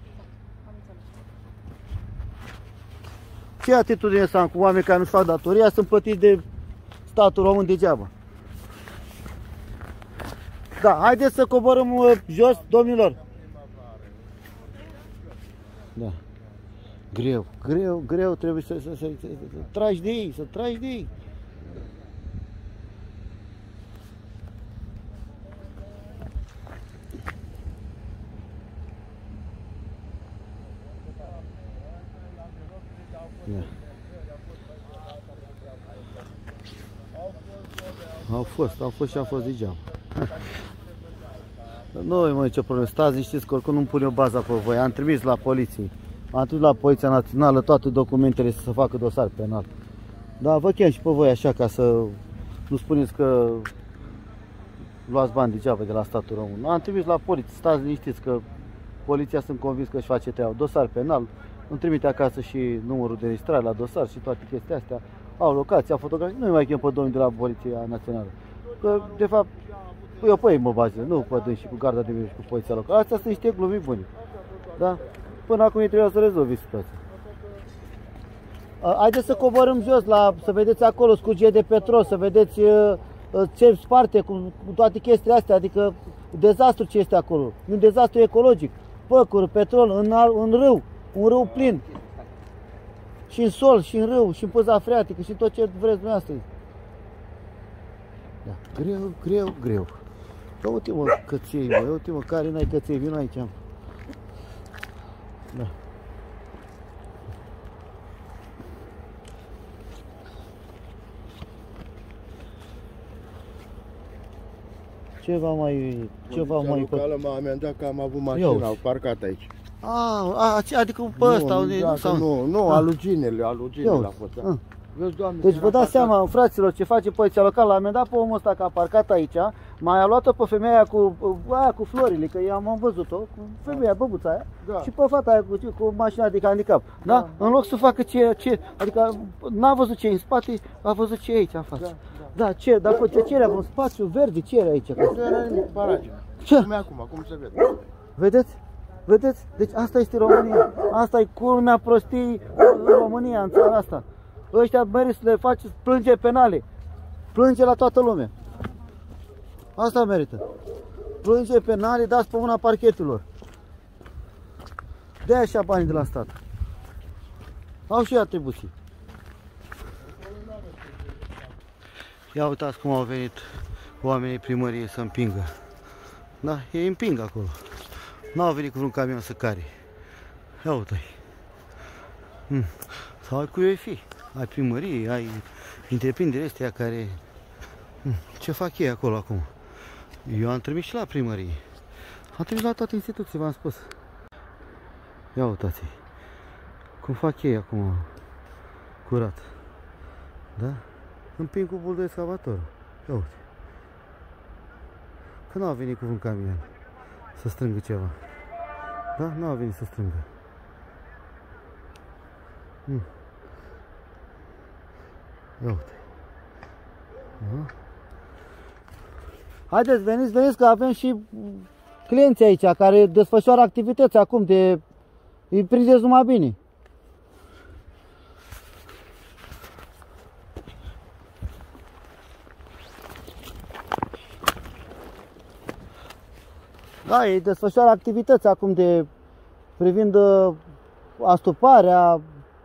Ce atitudine să am cu oameni care nu-și fac datoria, sunt plătiți de statul român degeaba. Da, haideți să coborâm jos, domnilor. Da. Greu, trebuie să tragi de ei, Au fost și a fost degeaba. Nu e mai nicio problemă, stați știți că oricum nu-mi pun eu baza pe voi, am trimis la poliție. Am trimis la Poliția Națională toate documentele să se facă dosar penal. Dar vă chem și pe voi așa ca să nu spuneți că luați bani degeaba de la statul român. Am trimis la poliție, stați liniștiți că poliția sunt convins că își face treaba. Dosar penal, îmi trimite acasă și numărul de registrare la dosar și toate chestia astea. Au locația, fotografii, nu mai chem pe domnul de la Poliția Națională. Că, de fapt, eu pe ei mă bazez, nu pe dâns și cu Garda de Mediu și cu poliția locală. Astea sunt niște glumii bune. Da? Până acum ei trebuia să rezolvi situația. Haideți să coborâm jos, să vedeți acolo scurgeri de petrol, să vedeți ce sparte cu toate chestiile astea, adică dezastru ce este acolo. E un dezastru ecologic. Păcuri, petrol în râu, un râu plin. Și în sol, și în râu, și în pâza freatică, și tot ce vreți dumneavoastră. Da, greu, greu, greu. Ia uite-mă căței, bă, ia uite-mă, care n-ai căței, vino aici. Da. Ceva mai locală m-a amendat că am avut mașina parcat aici. Adică pe ăsta, nu, aluginele a fost. Da. Vezi, Doamne, deci vă dați seama, fraților, ce face poliția locală. L-a amendat pe omul ăsta că a parcat aici, mai a luat-o pe femeia aia cu florile, că eu am văzut-o, cu femeia, băbuța aia, da. Și pe fata aia cu mașina de handicap. Da? Da? În loc să facă adică n-a văzut ce e în spate, a văzut ce e aici în față. Da, ce? Dacă ce era un spațiu verde, ce era aici? Nu era nimic, paraje. Ce? Cum se vede. Vedeți? Vedeți? Deci asta este România. Asta e culmea prostiei în România, în țara asta. Ăștia merită să le faceți plângeri penale. Plânge la toată lumea. Asta merită. Plângeri penale, dați pe mâna parchetelor. De așa banii de la stat. Au și atribuții. Ia uitați cum au venit oamenii primăriei să împingă. Da, ei împing acolo. N-au venit cu un camion să care. Ia uite-i. Sau ai cui fi. Ai primărie, ai întreprinderile astea care... Ce fac ei acolo acum? Eu am trimis și la primărie. Am trimis la toate instituții, v-am spus. Ia uitați-i. Cum fac ei acum? Curat. Da? Împing cu bulul de excavator. Ia uite. Că n-au venit cu un camion să strângă ceva. Da? N-au venit să strângă. Ia uite. Haideți, veniți că avem și clienți aici care desfășoară activități acum de... Îi prindeți numai bine. Da, ei desfășoară activități acum de... privind astuparea.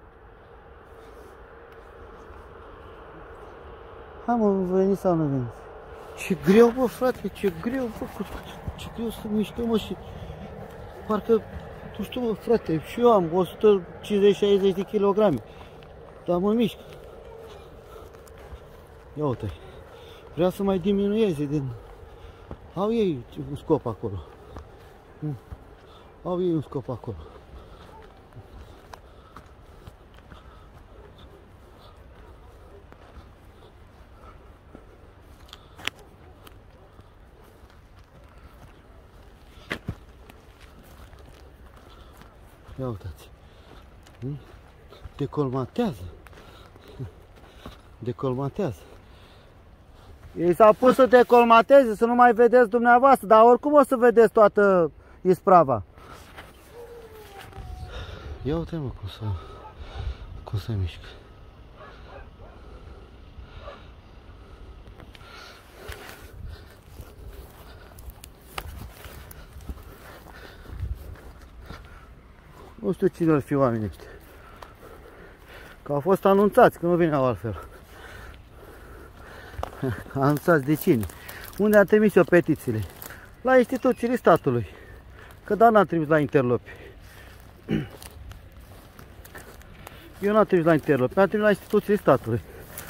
Hai mă, veniți sau nu veniți? Ce greu, bă, frate, ce greu, bă, ce greu să mișcă, mă, și... Parcă, tu știu, bă, frate, și eu am 150-60 de kilograme, dar mă mișc. Ia uite, vreau să mai diminueze din... Au ei un scop acolo. Au ei un scop acolo. Ia uitați. Decolmatează. Decolmatează. Ei s-au pus să decolmateze, să nu mai vedeți dumneavoastră, dar oricum o să vedeți toată isprava. Ia uite mă cum se mișcă. Nu știu cine ar fi oamenii ăștia. Că au fost anunțați, că nu veneau altfel. Anunțați de cine? Unde am trimis eu petițiile? La instituțiile statului. Că da, n-am trimis la interlopi. Eu n-am trimis la interlopi, am trimis la instituțiile statului.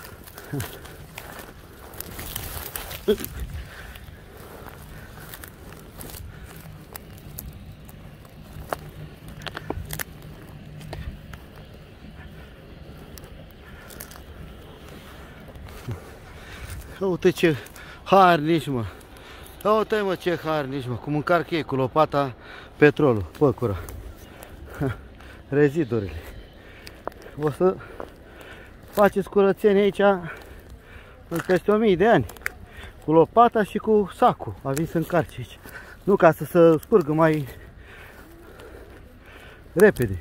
Uite ce harnici, mă. Uite, mă, ce harnici, mă. Cum încarc ei cu lopata petrolul, păcura. Rezidurile. O să faceți curățenie aici peste 1000 de ani. Cu lopata și cu sacul. A venit să încarce aici. Nu ca să se scurgă mai repede.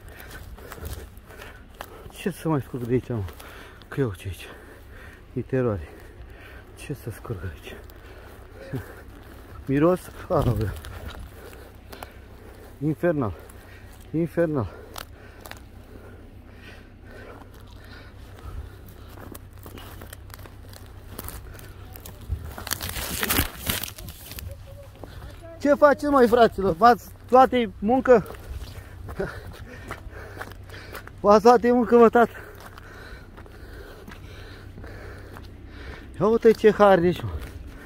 Ce să mai scurg de aici, mă? Că eu ce aici? E teroare. Ce să scurg aici? Miros? Infernal. Infernal. Ce faceți, măi, fraților? V-ați luat-i muncă? V-ați luat-i muncă, mă, tată? Ia uite ce harnici, mă.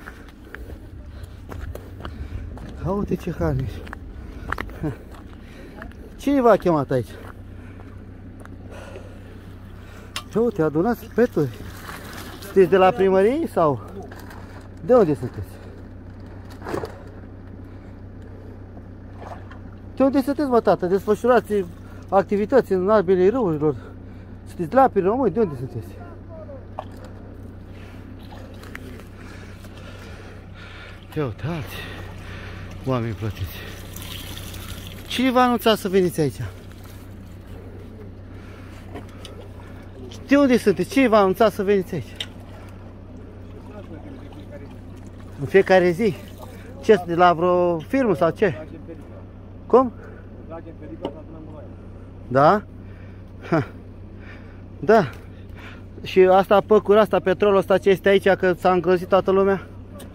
Ia uite ce harnici. Cine v-a chemat aici? Ia uite, adunați peturi. Sunteți de la primărie sau? De unde sunteți? De unde sunteți, mă, tată? Desfășurați activități în albile râurilor. Sunteți la Piromoi? De unde sunteți? Ia uite, alți oameni plătiți. Cine v-a anunțat să veniți aici? De unde sunteți? Cine v-a anunțat să veniți aici? În fiecare zi? Ce, de la vreo firmă sau ce? Cum? Da? Ha. Da. Și asta, păcura asta, petrolul ăsta ce este aici, că s-a îngrozit toată lumea?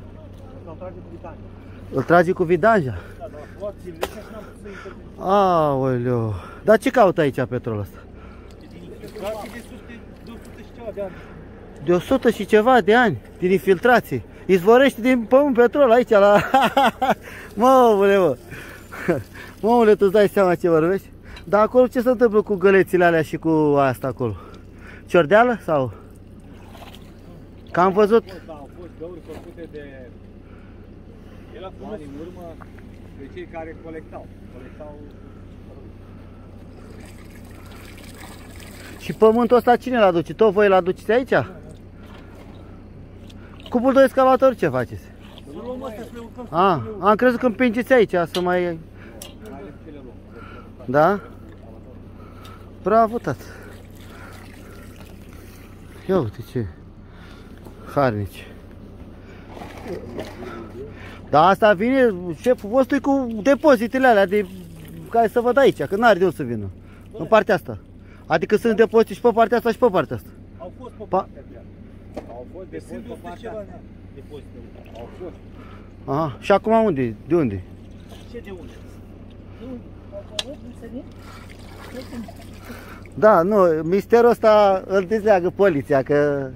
Îl trage cu vidanja? Aoleu. Dar ce caută aici petrolul ăsta? De 100 și ceva de ani, din infiltrații. Izvorește din pământ petrol aici la... Măule, mă! Măule, tu-ți dai seama ce vorbești? Dar acolo ce se întâmplă cu gălețile alea și cu asta acolo? Ciordeală sau? Că am văzut... Da, au fost găuri făcute de... El a fost în urmă de cei care colectau. Și pământul ăsta cine l-aduce? Tot voi l-aduceți aici? Cu buldoi excavator ce faceți? Am crezut că împingeți aici să mai... Da? Bravo, tată! Ia uite ce harnici. Dar asta vine șeful vostru cu depozitele alea de care să văd aici, că n-are de unde să vină. În partea asta. Adică sunt depozite și pe partea asta și pe partea asta. Au fost pe partea asta. Au fost depozite pe partea asta. Au fost. Aha. Și acum unde? De unde? Ce de unde? Da, nu, misterul ăsta îl dezleagă poliția, că...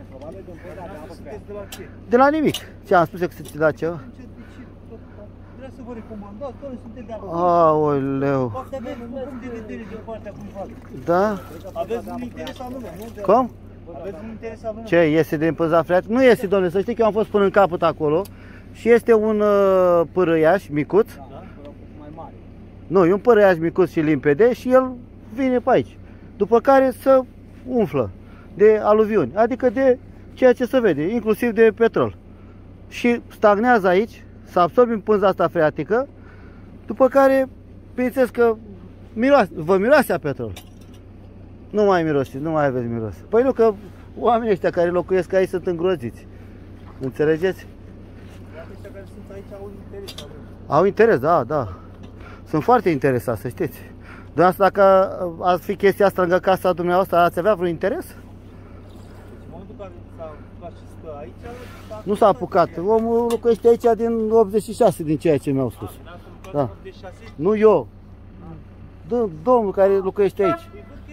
De la nimic. Ce am spus eu că sunteți de la ceva? Vreau să vă recomandați, doar sunteți de acolo. Aoleu. Poate aveți un punct de vedere din partea cuiva. Da? Aveți un interes anume, nu? Cum? Aveți un interes anume. Ce, iese din pânza freatică? Nu iese, domnule, să știi că eu am fost până în capăt acolo și este un părăiaș micuț. Da? Mai mare. Nu, e un părăiaș micuț și limpede și el vine pe aici. După care se umflă de aluviuni, adică de ceea ce se vede, inclusiv de petrol. Și stagnează aici, se absorbe în pânza asta freatică, după care, bineînțeles că vă miroase a petrol. Nu mai mirosiți, nu mai aveți miros. Păi nu, că oamenii ăștia care locuiesc aici sunt îngroziți. Înțelegeți? Aceștia care sunt aici au interes. Au interes, da, da. Sunt foarte interesați, să știți. Dumneavoastră, dacă ați fi chestia asta lângă casa dumneavoastră, ați avea vreun interes? În momentul în care s-a apucat și stă aici... Nu s-a apucat. Omul locuiește aici din 86, din ceea ce mi-au spus. Da. Nu eu. Domnul care locuiește aici.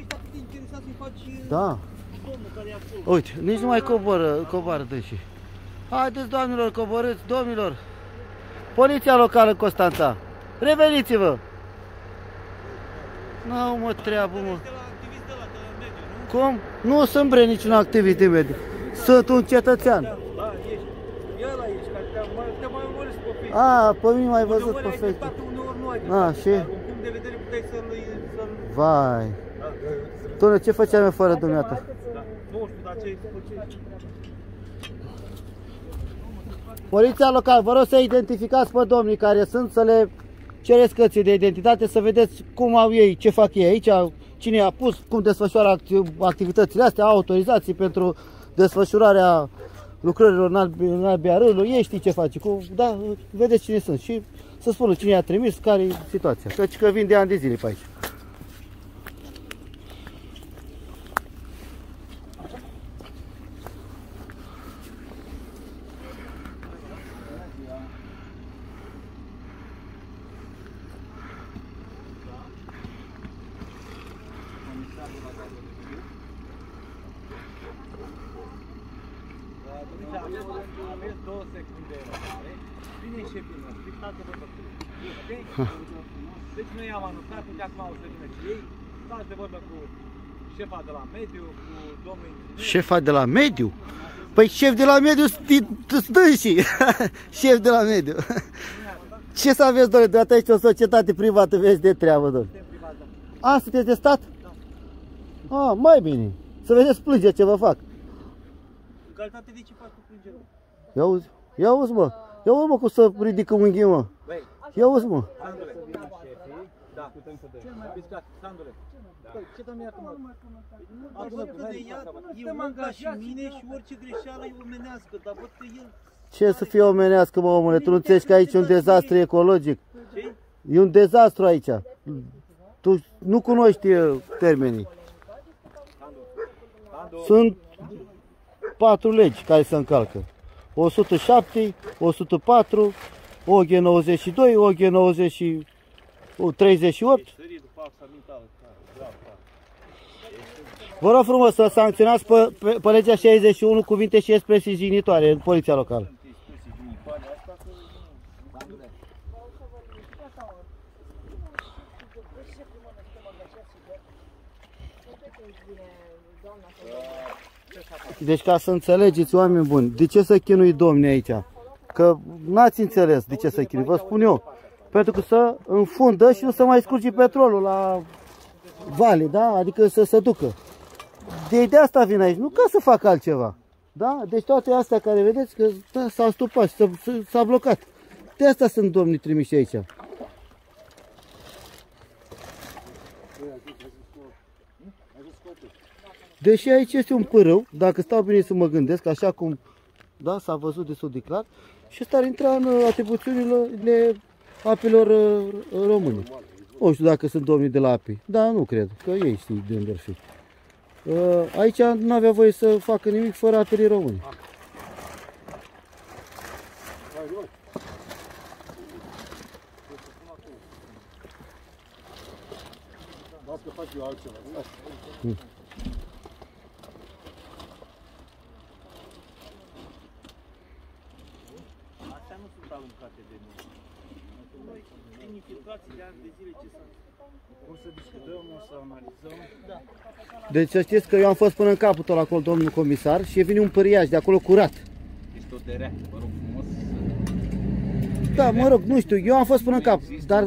Da. Uite, nici nu mai coboară dânsii. Haideți, doamnelor, coborâți, domnilor. Poliția locală Constanța. Reveniți-vă. N-au mă treabă, mă. Cum? Nu sunt bre niciun activist de mediu. Sunt un cetățean. A, pe mine m-ai văzut pe Facebook. A, și? Vai. Doamne, ce făceam eu fără dumneata? Poliția locală, vă rog să identificați pe domnii care sunt, să le cereți cărții de identitate, să vedeți cum au ei, ce fac ei aici, cine i-a pus, cum desfășoară activitățile astea, autorizații pentru desfășurarea lucrărilor în albia râului, ei știi ce face, da, vedeți cine sunt și să spună cine i-a trimis, care e situația, căci că vin de ani de zile pe aici. Aveți 2 secunde de răbdare. Vine șeful meu, stați de vorbă cu ei. Ok? Deci noi am anunțat, și acum o să vină și ei. Stați de vorbă cu șefa de la mediu, cu domnul inginer. Șefa de la mediu? Păi șef de la mediu stânsii. Șef de la mediu. Ce să aveți, doamne, de aici o societate privată, vezi de treabă, doamne. A, sunteți de stat? A, mai bine. Să vedeți plângeri ce vă fac. În calitate de ce faci cu plângerea? Ia auzi, ia auzi, mă. Ia auzi, mă, cum să ridică unghii, mă. Ia auzi, mă. Sandule. Da. Cel mai piscat, Sandule. Ce dă-mi iartă-mă? Eu m-am ca și mine și orice greșeală e omenească, dar văd că el... Ce să fie omenească, mă, omule? Tu nu înțelegi că aici e un dezastru ecologic? Ce? E un dezastru aici. Tu nu cunoști termenii. Sunt 4 legi care se încalcă. 107, 104, OG 92, OG 38. Vă rog frumos să sancționați pe legea 61 cuvinte și expresii jignitoare în poliția locală. Deci ca să înțelegeți, oameni buni, de ce să chinui domnii aici? Că n-ați înțeles de ce să chinui, vă spun eu. Pentru că să înfundă și nu să mai scurge petrolul la vale, da? Adică să se ducă. De asta vin aici, nu ca să fac altceva. Da? Deci toate astea care vedeți că da, s-au stupat, s-a blocat. De asta sunt domnii trimiși aici. Deși aici este un pârâu, dacă stau bine să mă gândesc, așa cum da, s-a văzut destul de clar, și ăsta ar intra în atribuțiunile apelor române. Nu știu dacă sunt domnii de la API, dar nu cred, că ei știu de unde ar fi. Aici nu avea voie să facă nimic fără apelii române. Astea nu sunt aruncate de noi. Din infiltrații de ani de zile ce sunt. O să discutăm, o să analizăm. Da. Deci să știți că eu am fost până în capătul acolo, domnul comisar, și e vine un păriaș de acolo curat. Este o derea, vă rog frumos. Da, mă rog, nu știu, eu am fost până în cap, dar...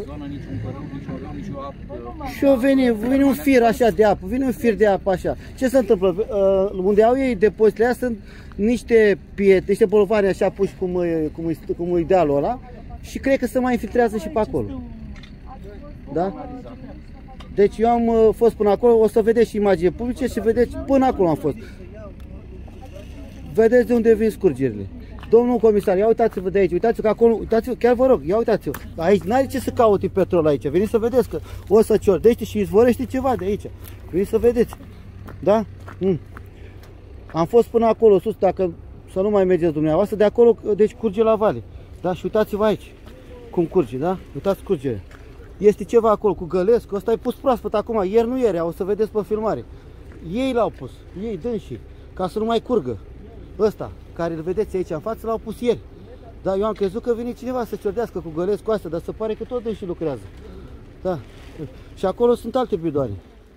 Și eu vine un fir așa de apă, vine un fir de apă așa. Ce se întâmplă? Unde au ei depozitele astea sunt niște pietre, niște bolovani așa puși cum e dealul ăla și cred că se mai infiltrează și pe acolo. Da? Deci eu am fost până acolo, o să vedeți și imagini publice și vedeți, până acolo am fost. Vedeți de unde vin scurgerile. Domnul comisar, ia uitați-vă de aici, uitați-vă că acolo, uitați-vă, chiar vă rog, ia uitați-vă. Aici n-are ce să caute petrol aici, veniți să vedeți că o să ciordește și izvorește ceva de aici. Veniți să vedeți, da? Am fost până acolo sus, dacă să nu mai mergeți dumneavoastră, de acolo, deci curge la vale. Da? Și uitați-vă aici, cum curge, da? Uitați curgerea. Este ceva acolo cu gălesc, ăsta e pus proaspăt acum, ieri nu ieri, o să vedeți pe filmare. Ei l-au pus, ei dânsii, ca să nu mai curgă. Ăsta, care îl vedeți aici în față, l-au pus ieri. Da, eu am crezut că vine cineva să ciordească cu gălesc cu asta, dar se pare că tot dânsii lucrează. Da. Și acolo sunt alte bidoane.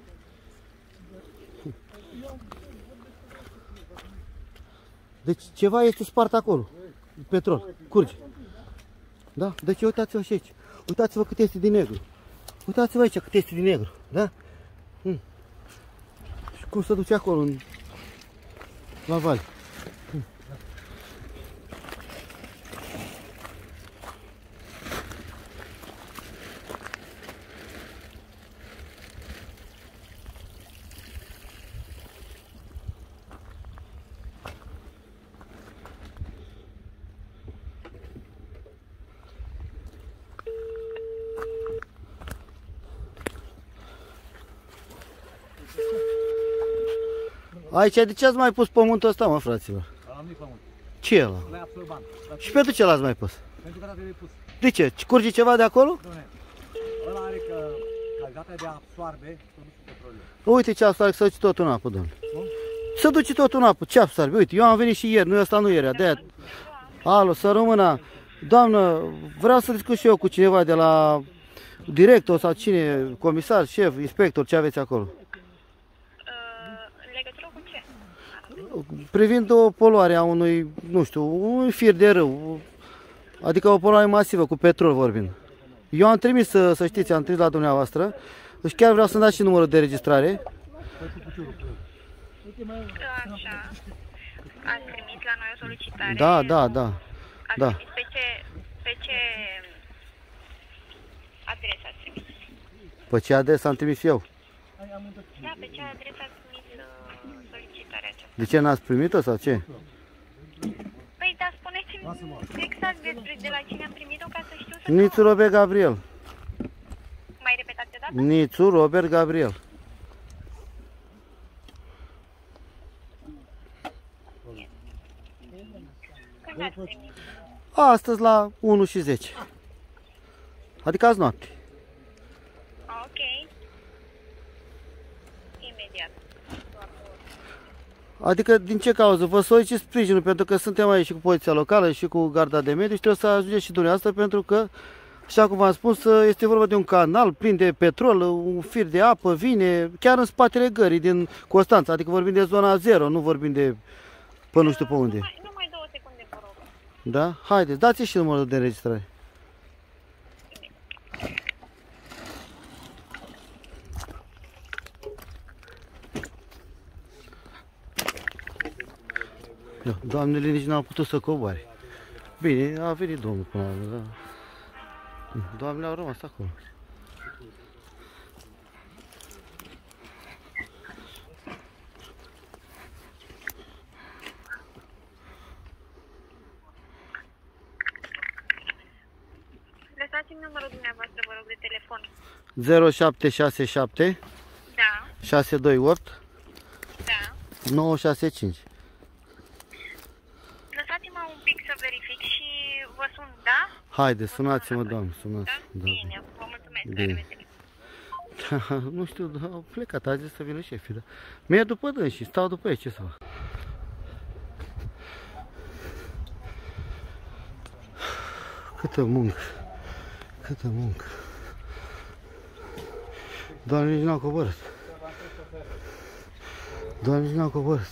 Deci ceva este spart acolo. Petrol, curge. Da? Deci uitați-vă și aici. Uitați-vă cât este din negru. Uitați-vă aici cât este din negru. Da? Și cum se duce acolo la vale. Aici de ce ați mai pus pământul ăsta, mă, fraților? Ăla nu-i pământ. Ce e ăla? Ăla e absorbant. Și pentru ce l-ați mai pus? Pentru că trebuie pus. De ce? Curge ceva de acolo? Doamne, ăla are calitatea de absoarbe produsul petrolier. Uite ce absoarbe, să duci tot în apă, domnule. Se duce tot în apă, ceap sarbi. Uite, eu am venit și ieri, nu ăsta nu era, de-aia. Alo, să rămână. Doamnă, vreau să discut și eu cu cineva de la director sau cine, comisar, șef, inspector, ce aveți acolo. În legătură cu ce? Privind o poluare a unui, nu știu, un fir de râu, adică o poluare masivă, cu petrol vorbind. Eu am trimis, să știți, am trimis la dumneavoastră, deci chiar vreau să-mi dați și numărul de registrare. Așa. Ați trimis la noi o solicitare? Da. Ați trimis pe ce adresă ați trimis? Pe ce adresă am trimis eu? Da, pe ce adresă ați trimis solicitarea aceasta? De ce n-ați primit-o sau ce? Păi, dar spuneți-mi exact de la cine am primit-o ca să știu să... Nițu Robert Gabriel. Mai repetați o dată? Nițu Robert Gabriel. Când ați trimis? Astăzi la 1:10. Adică azi noapte. Ok. Imediat. Adică din ce cauză? Vă solicit sprijinul pentru că suntem aici și cu poliția locală și cu garda de mediu și trebuie să ajungeți și dumneavoastră pentru că, așa cum v-am spus, este vorba de un canal plin de petrol, un fir de apă vine chiar în spatele gării din Constanța, adică vorbim de zona 0, nu vorbim de până nu știu pe unde. Numai 2 secunde, vă rog. Da? Haideți, dați și numărul de înregistrare. Doamnele nici n-au putut să coboare. Bine, a venit domnul până la urmă, da. Doamnele au rămas acolo. Lăsați-mi numărul dumneavoastră, vă rog, de telefon. 0767 Da. 628 Da. 965. Lăsați-mă un pic să verific și vă sun, da? Haide, sunați-mă, doamnă, sunați. Da? Bine, vă mulțumesc. Bine. Nu știu, au plecat, a zis să vină șefii, da? Mi-e după dânsii, stau după ei, ce să fac? Câtă muncă, câtă muncă. Doamne, nici n-au coborât. Doamne, nici n-au coborât.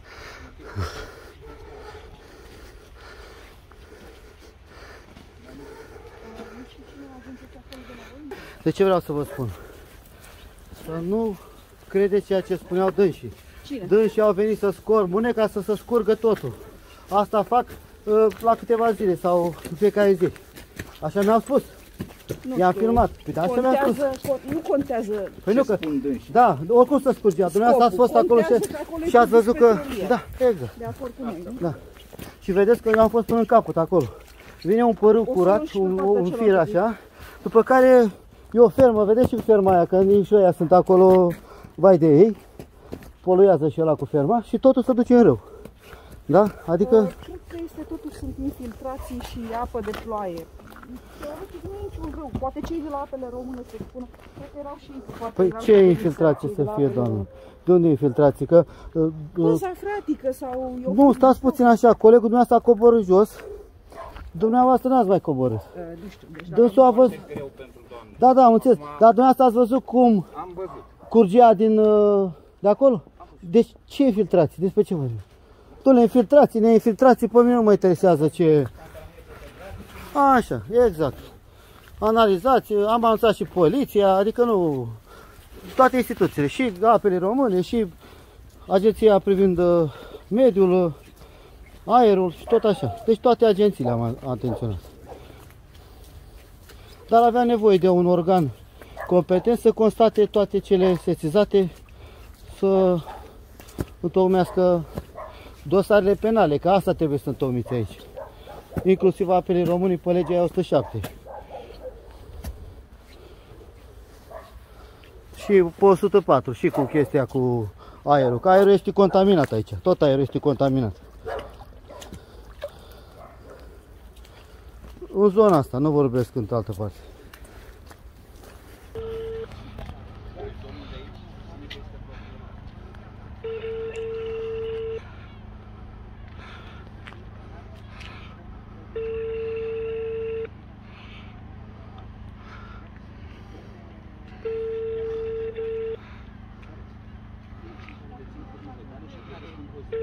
De ce vreau să vă spun? Să nu credeți ceea ce spuneau dânsii. Dânsii au venit să scorbune ca să se scurgă totul. Asta fac la câteva zile sau în fiecare zi. Așa mi-au spus. I-am filmat. Așa mi-au spus. Nu contează păi nu că, da, oricum să scurgea. Dumneavoastră ați fost acolo și ați văzut că... Da, exact. De acord cu noi, da. Și vedeți că eu am fost până în capăt acolo. Vine un părâu curat, un fir așa, după care e o fermă, vedeți și ferma aia, că nici și ăia sunt acolo, vai de ei, poluează și ăla cu ferma și totul se duce în râu. Da? Adică... Cred că este totuși sunt infiltrații și apă de ploaie. Nu e niciun râu. Poate cei de la apele române se spună, cred că erau și foarte... Păi ce infiltrație să fie, doamnă? De unde infiltrații? Că... Păsa fratică sau... Nu, stați puțin așa, colegul dumneavoastră a coborât jos. Dumneavoastră n-ați mai coborât. Nu știu, deci dânsul a văzut... Da, am înțeles. Dar dumneavoastră ați văzut cum curgea din... de acolo? Deci ce infiltrații? Despre ce vorbim? Dom'le, infiltrații, neinfiltrații, pe mine nu mă interesează ce... Așa, exact. Analizați, am anunțat și poliția, adică nu... Toate instituțiile, și apele române, și agenția privind mediul, aerul și tot așa. Deci toate agențiile am atenționat. Dar avea nevoie de un organ competent să constate toate cele sesizate, să întocmească dosarele penale, că asta trebuie să întocmiți aici. Inclusiv apele românii pe legea 107. Și pe 104, și cu chestia cu aerul, că aerul este contaminat aici, tot aerul este contaminat. În zona asta, nu vorbesc în altă parte.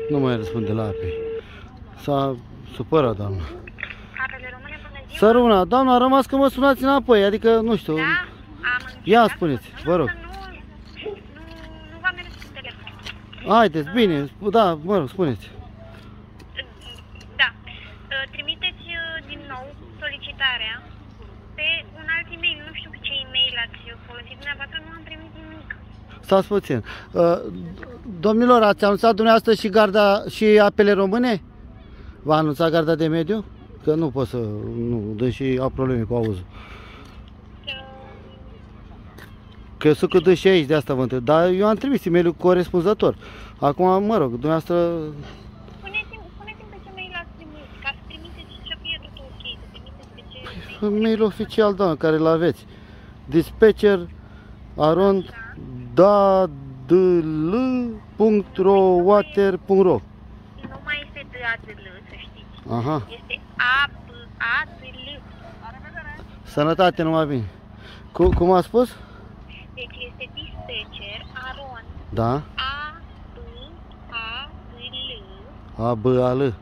Nu mai răspunde la apei. S-a supărat, doamna. Săruna, doamna, a rămas că mă sunați înapoi, adică, nu știu. Da, ia spuneți, vă rog. Nu v-am mers cu telefon. Haideți, bine, da, mă rog, spuneți. Da, trimiteți din nou solicitarea pe un alt e-mail, nu știu ce e-mail ați folosit dumneavoastră, nu am primit nimic. Stați puțin. Domnilor, ați anunțat dumneavoastră și garda și apele române? V-a anunțat garda de mediu? Că nu pot să, nu, deși au probleme cu auzul. Că sunt cu dâși aici, de asta vă întreb. Dar eu am trimis e-mailul corespunzător. Acum, mă rog, dumneavoastră... Spuneți-mi pe ce mail ați trimis, ca să trimiteți și să fie totul ok, să trimiteți pe ce mail. Mail oficial, doamnă, care îl aveți. Dispatcher arond dadl.rowater.ro. Nu mai este dadl, să știți. Aha. Este adl. Sănătate, numai bine. Cum a spus? Deci este dispatcher arond. Da. A-B-A-L.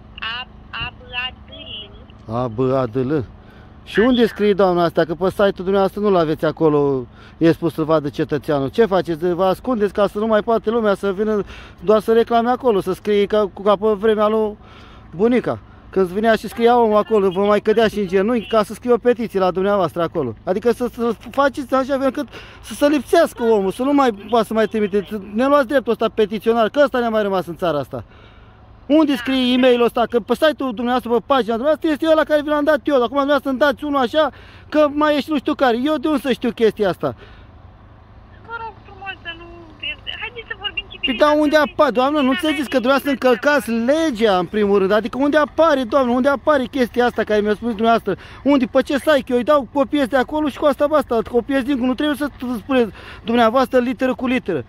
A-B-A-D-L. Și unde scrie, doamna asta? Că pe site-ul dumneavoastră nu-l aveți acolo, e spus să vadă cetățeanul. Ce faceți? Vă ascundeți ca să nu mai poate lumea să vină doar să reclame acolo, să scrie ca pe vremea lui bunica. Când venea și scria omul acolo, vă mai cădea și în genunchi ca să scrie o petiție la dumneavoastră acolo. Adică să faceți așa încât să se lipsească omul, să nu mai poată să mai trimite. Ne luați dreptul ăsta petiționar, că ăsta ne-a mai rămas în țara asta. Unde scrie e-mailul ăsta? Că pe site-ul dumneavoastră, pe pagina dumneavoastră, este ăla care vi l-am dat eu. Acum dumneavoastră îmi dați unul așa, că mai ești nu știu care. Eu de unde să știu chestia asta? Vă rog frumos să nu... Haideți să vorbim civilit. Păi da, unde apare? Doamnă, nu înțelegeți că dumneavoastră încălcați legea, în primul rând. Adică unde apare, doamnă, unde apare chestia asta care mi-a spus dumneavoastră? Unde? Pe ce site? Eu îi dau copiezi de acolo și cu asta basta. Copiezi din nu trebuie să spuneți dumneavoastră literă cu literă.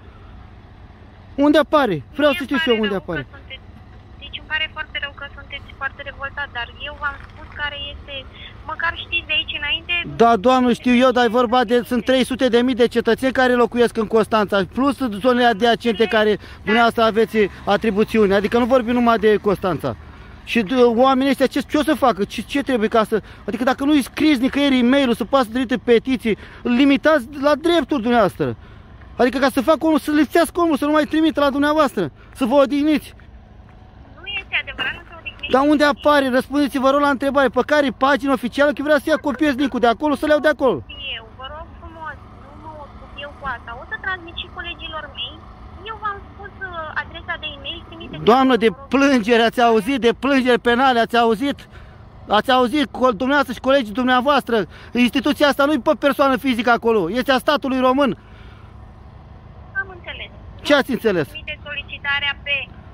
Unde apare? Vreau să știu și eu unde apare. Deci îmi pare foarte rău că sunteți foarte revoltat, dar eu v-am spus care este, măcar știți de aici înainte... Da, doamnă, știu eu, dar e vorba de, sunt 300.000 de cetățeni care locuiesc în Constanța, plus zonele adiacente care dumneavoastră aveți atribuțiuni, adică nu vorbim numai de Constanța. Și oamenii ăștia ce o să facă? Ce trebuie ca să... Adică dacă nu îi scrieți nicăieri e-mail-ul, să poată să trimite petiții, îl limitați la drepturi dumneavoastră. Adică ca să facă omul, să lipsească omul, să nu mai trimită la dumneavoastră, să vă odihniți. Adevărat, nu se odihnește. Dar unde apare? Răspundeți-vă rog la întrebare. Pe care pagina oficială? Că vrea să ia copiez link-ul de acolo, să le iau de acolo. Eu, vă rog frumos, nu mă ocup eu cu asta. O să transmit și colegilor mei. Eu v-am spus adresa de e-mail, trimiteți. Doamnă, de plângere ați auzit? De plângeri penale ați auzit? Ați auzit, dumneavoastră și colegii dumneavoastră? Instituția asta nu e pe persoană fizică acolo, este a statului român. Am înțeles. Ce ați înțeles? Trimiteți solicitarea pe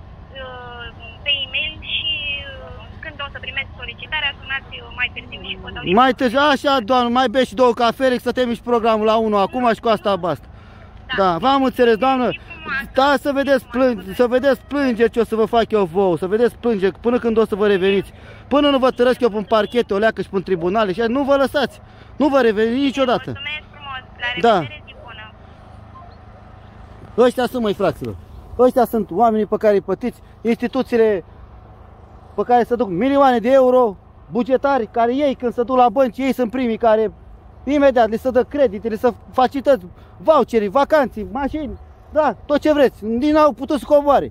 e-mail și când o să primeți solicitarea, sunați mai târziu și vă dau și... Mai târziu, așa, doamnă, mai beți și 2 cafele, să termin și programul la 1 acum și cu asta basta. Da, v-am înțeles, doamnă. Da, să vedeți plângeri ce o să vă fac eu vouă, să vedeți plângeri până când o să vă reveniți. Până nu vă tărăsc eu pe parchete, o leacă și pe tribunale și nu vă lăsați. Nu vă reveniți niciodată. Mulțumesc frumos, la revedere, zi bună. Ăștia sunt, măi, fraților. Ăștia sunt oamenii pe care îi plătiți, instituțiile pe care se duc milioane de euro, bugetari, care ei când se duc la bănci, ei sunt primii care imediat li se dă credite, li se facilități, voucherii, vacanții, mașini, da, tot ce vreți, din au putut să coboare.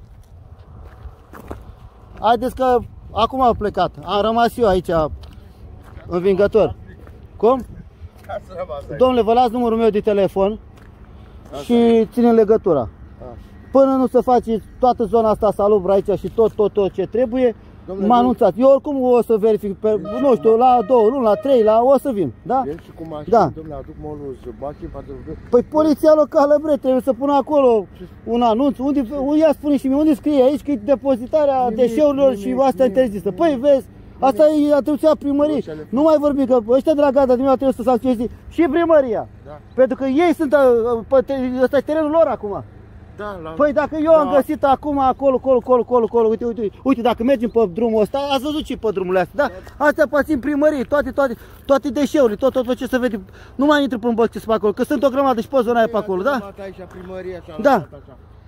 Haideți că acum am plecat, am rămas eu aici învingător. Cum? Domnule, vă las numărul meu de telefon și ținem legătura. Până nu se face toată zona asta salubră aici și tot ce trebuie, m-a anunțat. Eu oricum o să verific, pe, nu știu, la 2 luni, la 3, o să vin, da? El și cu mașini, da. Domnule, aduc molul Zăbache, Păi poliția locală, bre, trebuie să pună acolo un anunț. Ia spune și mie, unde scrie aici că e depozitarea deșeurilor și astea interzisă. Păi vezi, asta e atribuția primăriei. Nu mai vorbim că ăștia de la garda din trebuie să sancționeze și primăria. Da. Pentru că ei sunt, ăsta e terenul lor acum. Da, păi dacă eu am găsit acum acolo, uite, dacă mergem pe drumul ăsta, ați văzut ce pe drumurile astea, da? Astea aparțin primăriei, toate deșeurile, tot ce se vede, nu mai intru pe un băcces pe acolo, că sunt o grămadă și pe zona aia pe acolo, da? Aici, primăria, da.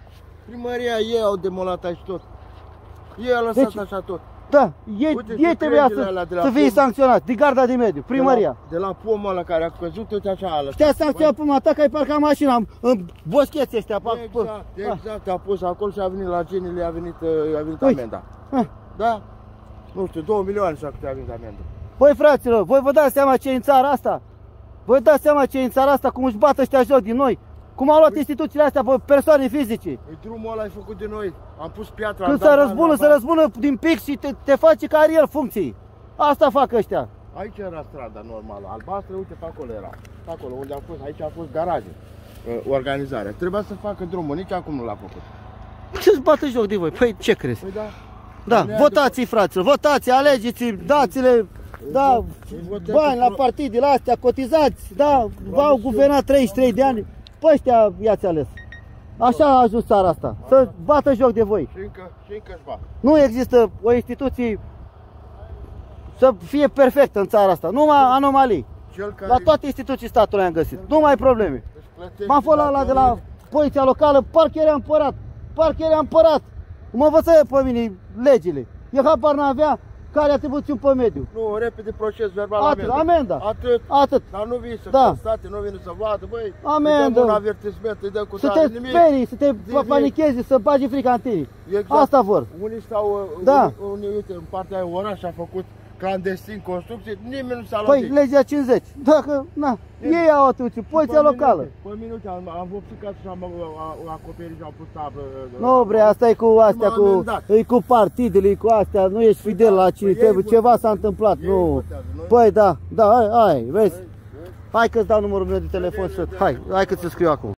Primăria, ei au demolat aici tot. Ei au lăsat Deci, așa tot. Da, ei trebuia să fie sancționați, de garda de mediu, primăria. De la pomul ăla care a căzut, uite așa a lăsat. Te-a sancționat pomul ta că ai parcat mașina în boscheți ăștia. Exact, a pus acolo și a venit la genile, a venit amenda. Da? Nu știu, 2 milioane și a venit amenda. Băi fraților, voi vă dați seama ce e în țara asta? Voi dați seama ce e în țara asta, cum își bat ăștia joc din noi? Cum au luat instituțiile astea pe persoane fizice? Drumul ăla e făcut de noi, am pus piatra. Când să răzbună din pix și te face carier funcții. Asta fac ăștia. Aici era strada normală, albastră, uite pe acolo era. Pe acolo unde a fost, aici a fost garaje. Organizarea. Trebuia să facă drumul, nici acum nu l-a făcut. Ce-ți bată joc de voi? Păi ce crezi? Păi da. Da, votați-i fraților, votați-i, alegeți-i, dați-le, da, bani la partidele astea, cotizați, da, v-au guvernat 33 de ani, pe ăștia i-ați ales. Așa a ajuns țara asta, să bată joc de voi. Și încă-și bat. Nu există o instituție să fie perfectă în țara asta, numai anomalii. La toate instituții statului am găsit, nu mai probleme. M-am fost la de la poliția locală, parcă era împărat. Mă învăță pe mine legile. Eu habar n-avea care atribuțiuni pe mediu. Nu, repede proces verbal, amenda. Atât. Dar nu vii să constate, nu vine să vadă, băi, amendă. îi dăm un avertisment, îi dăm cu tare, nimic. Să te sperii, să te panichezi, să bagi frica în tine. Exact. Asta vor. Unii stau, unii, uite, în partea aia oraș a făcut clandestin construcții, nimeni nu s-a luat. Păi, legea 50. Dacă, ei au atribuții, poliția locală. Pe minute, am vopsit ca și am acoperit și am pus tablă. Nu, bre, asta e cu astea, cu partidele, cu astea, nu ești fidel la cine trebuie, ceva s-a întâmplat, nu. Păi, da, hai, vezi. Hai că-ți dau numărul meu de telefon, hai că ți-l scriu acum.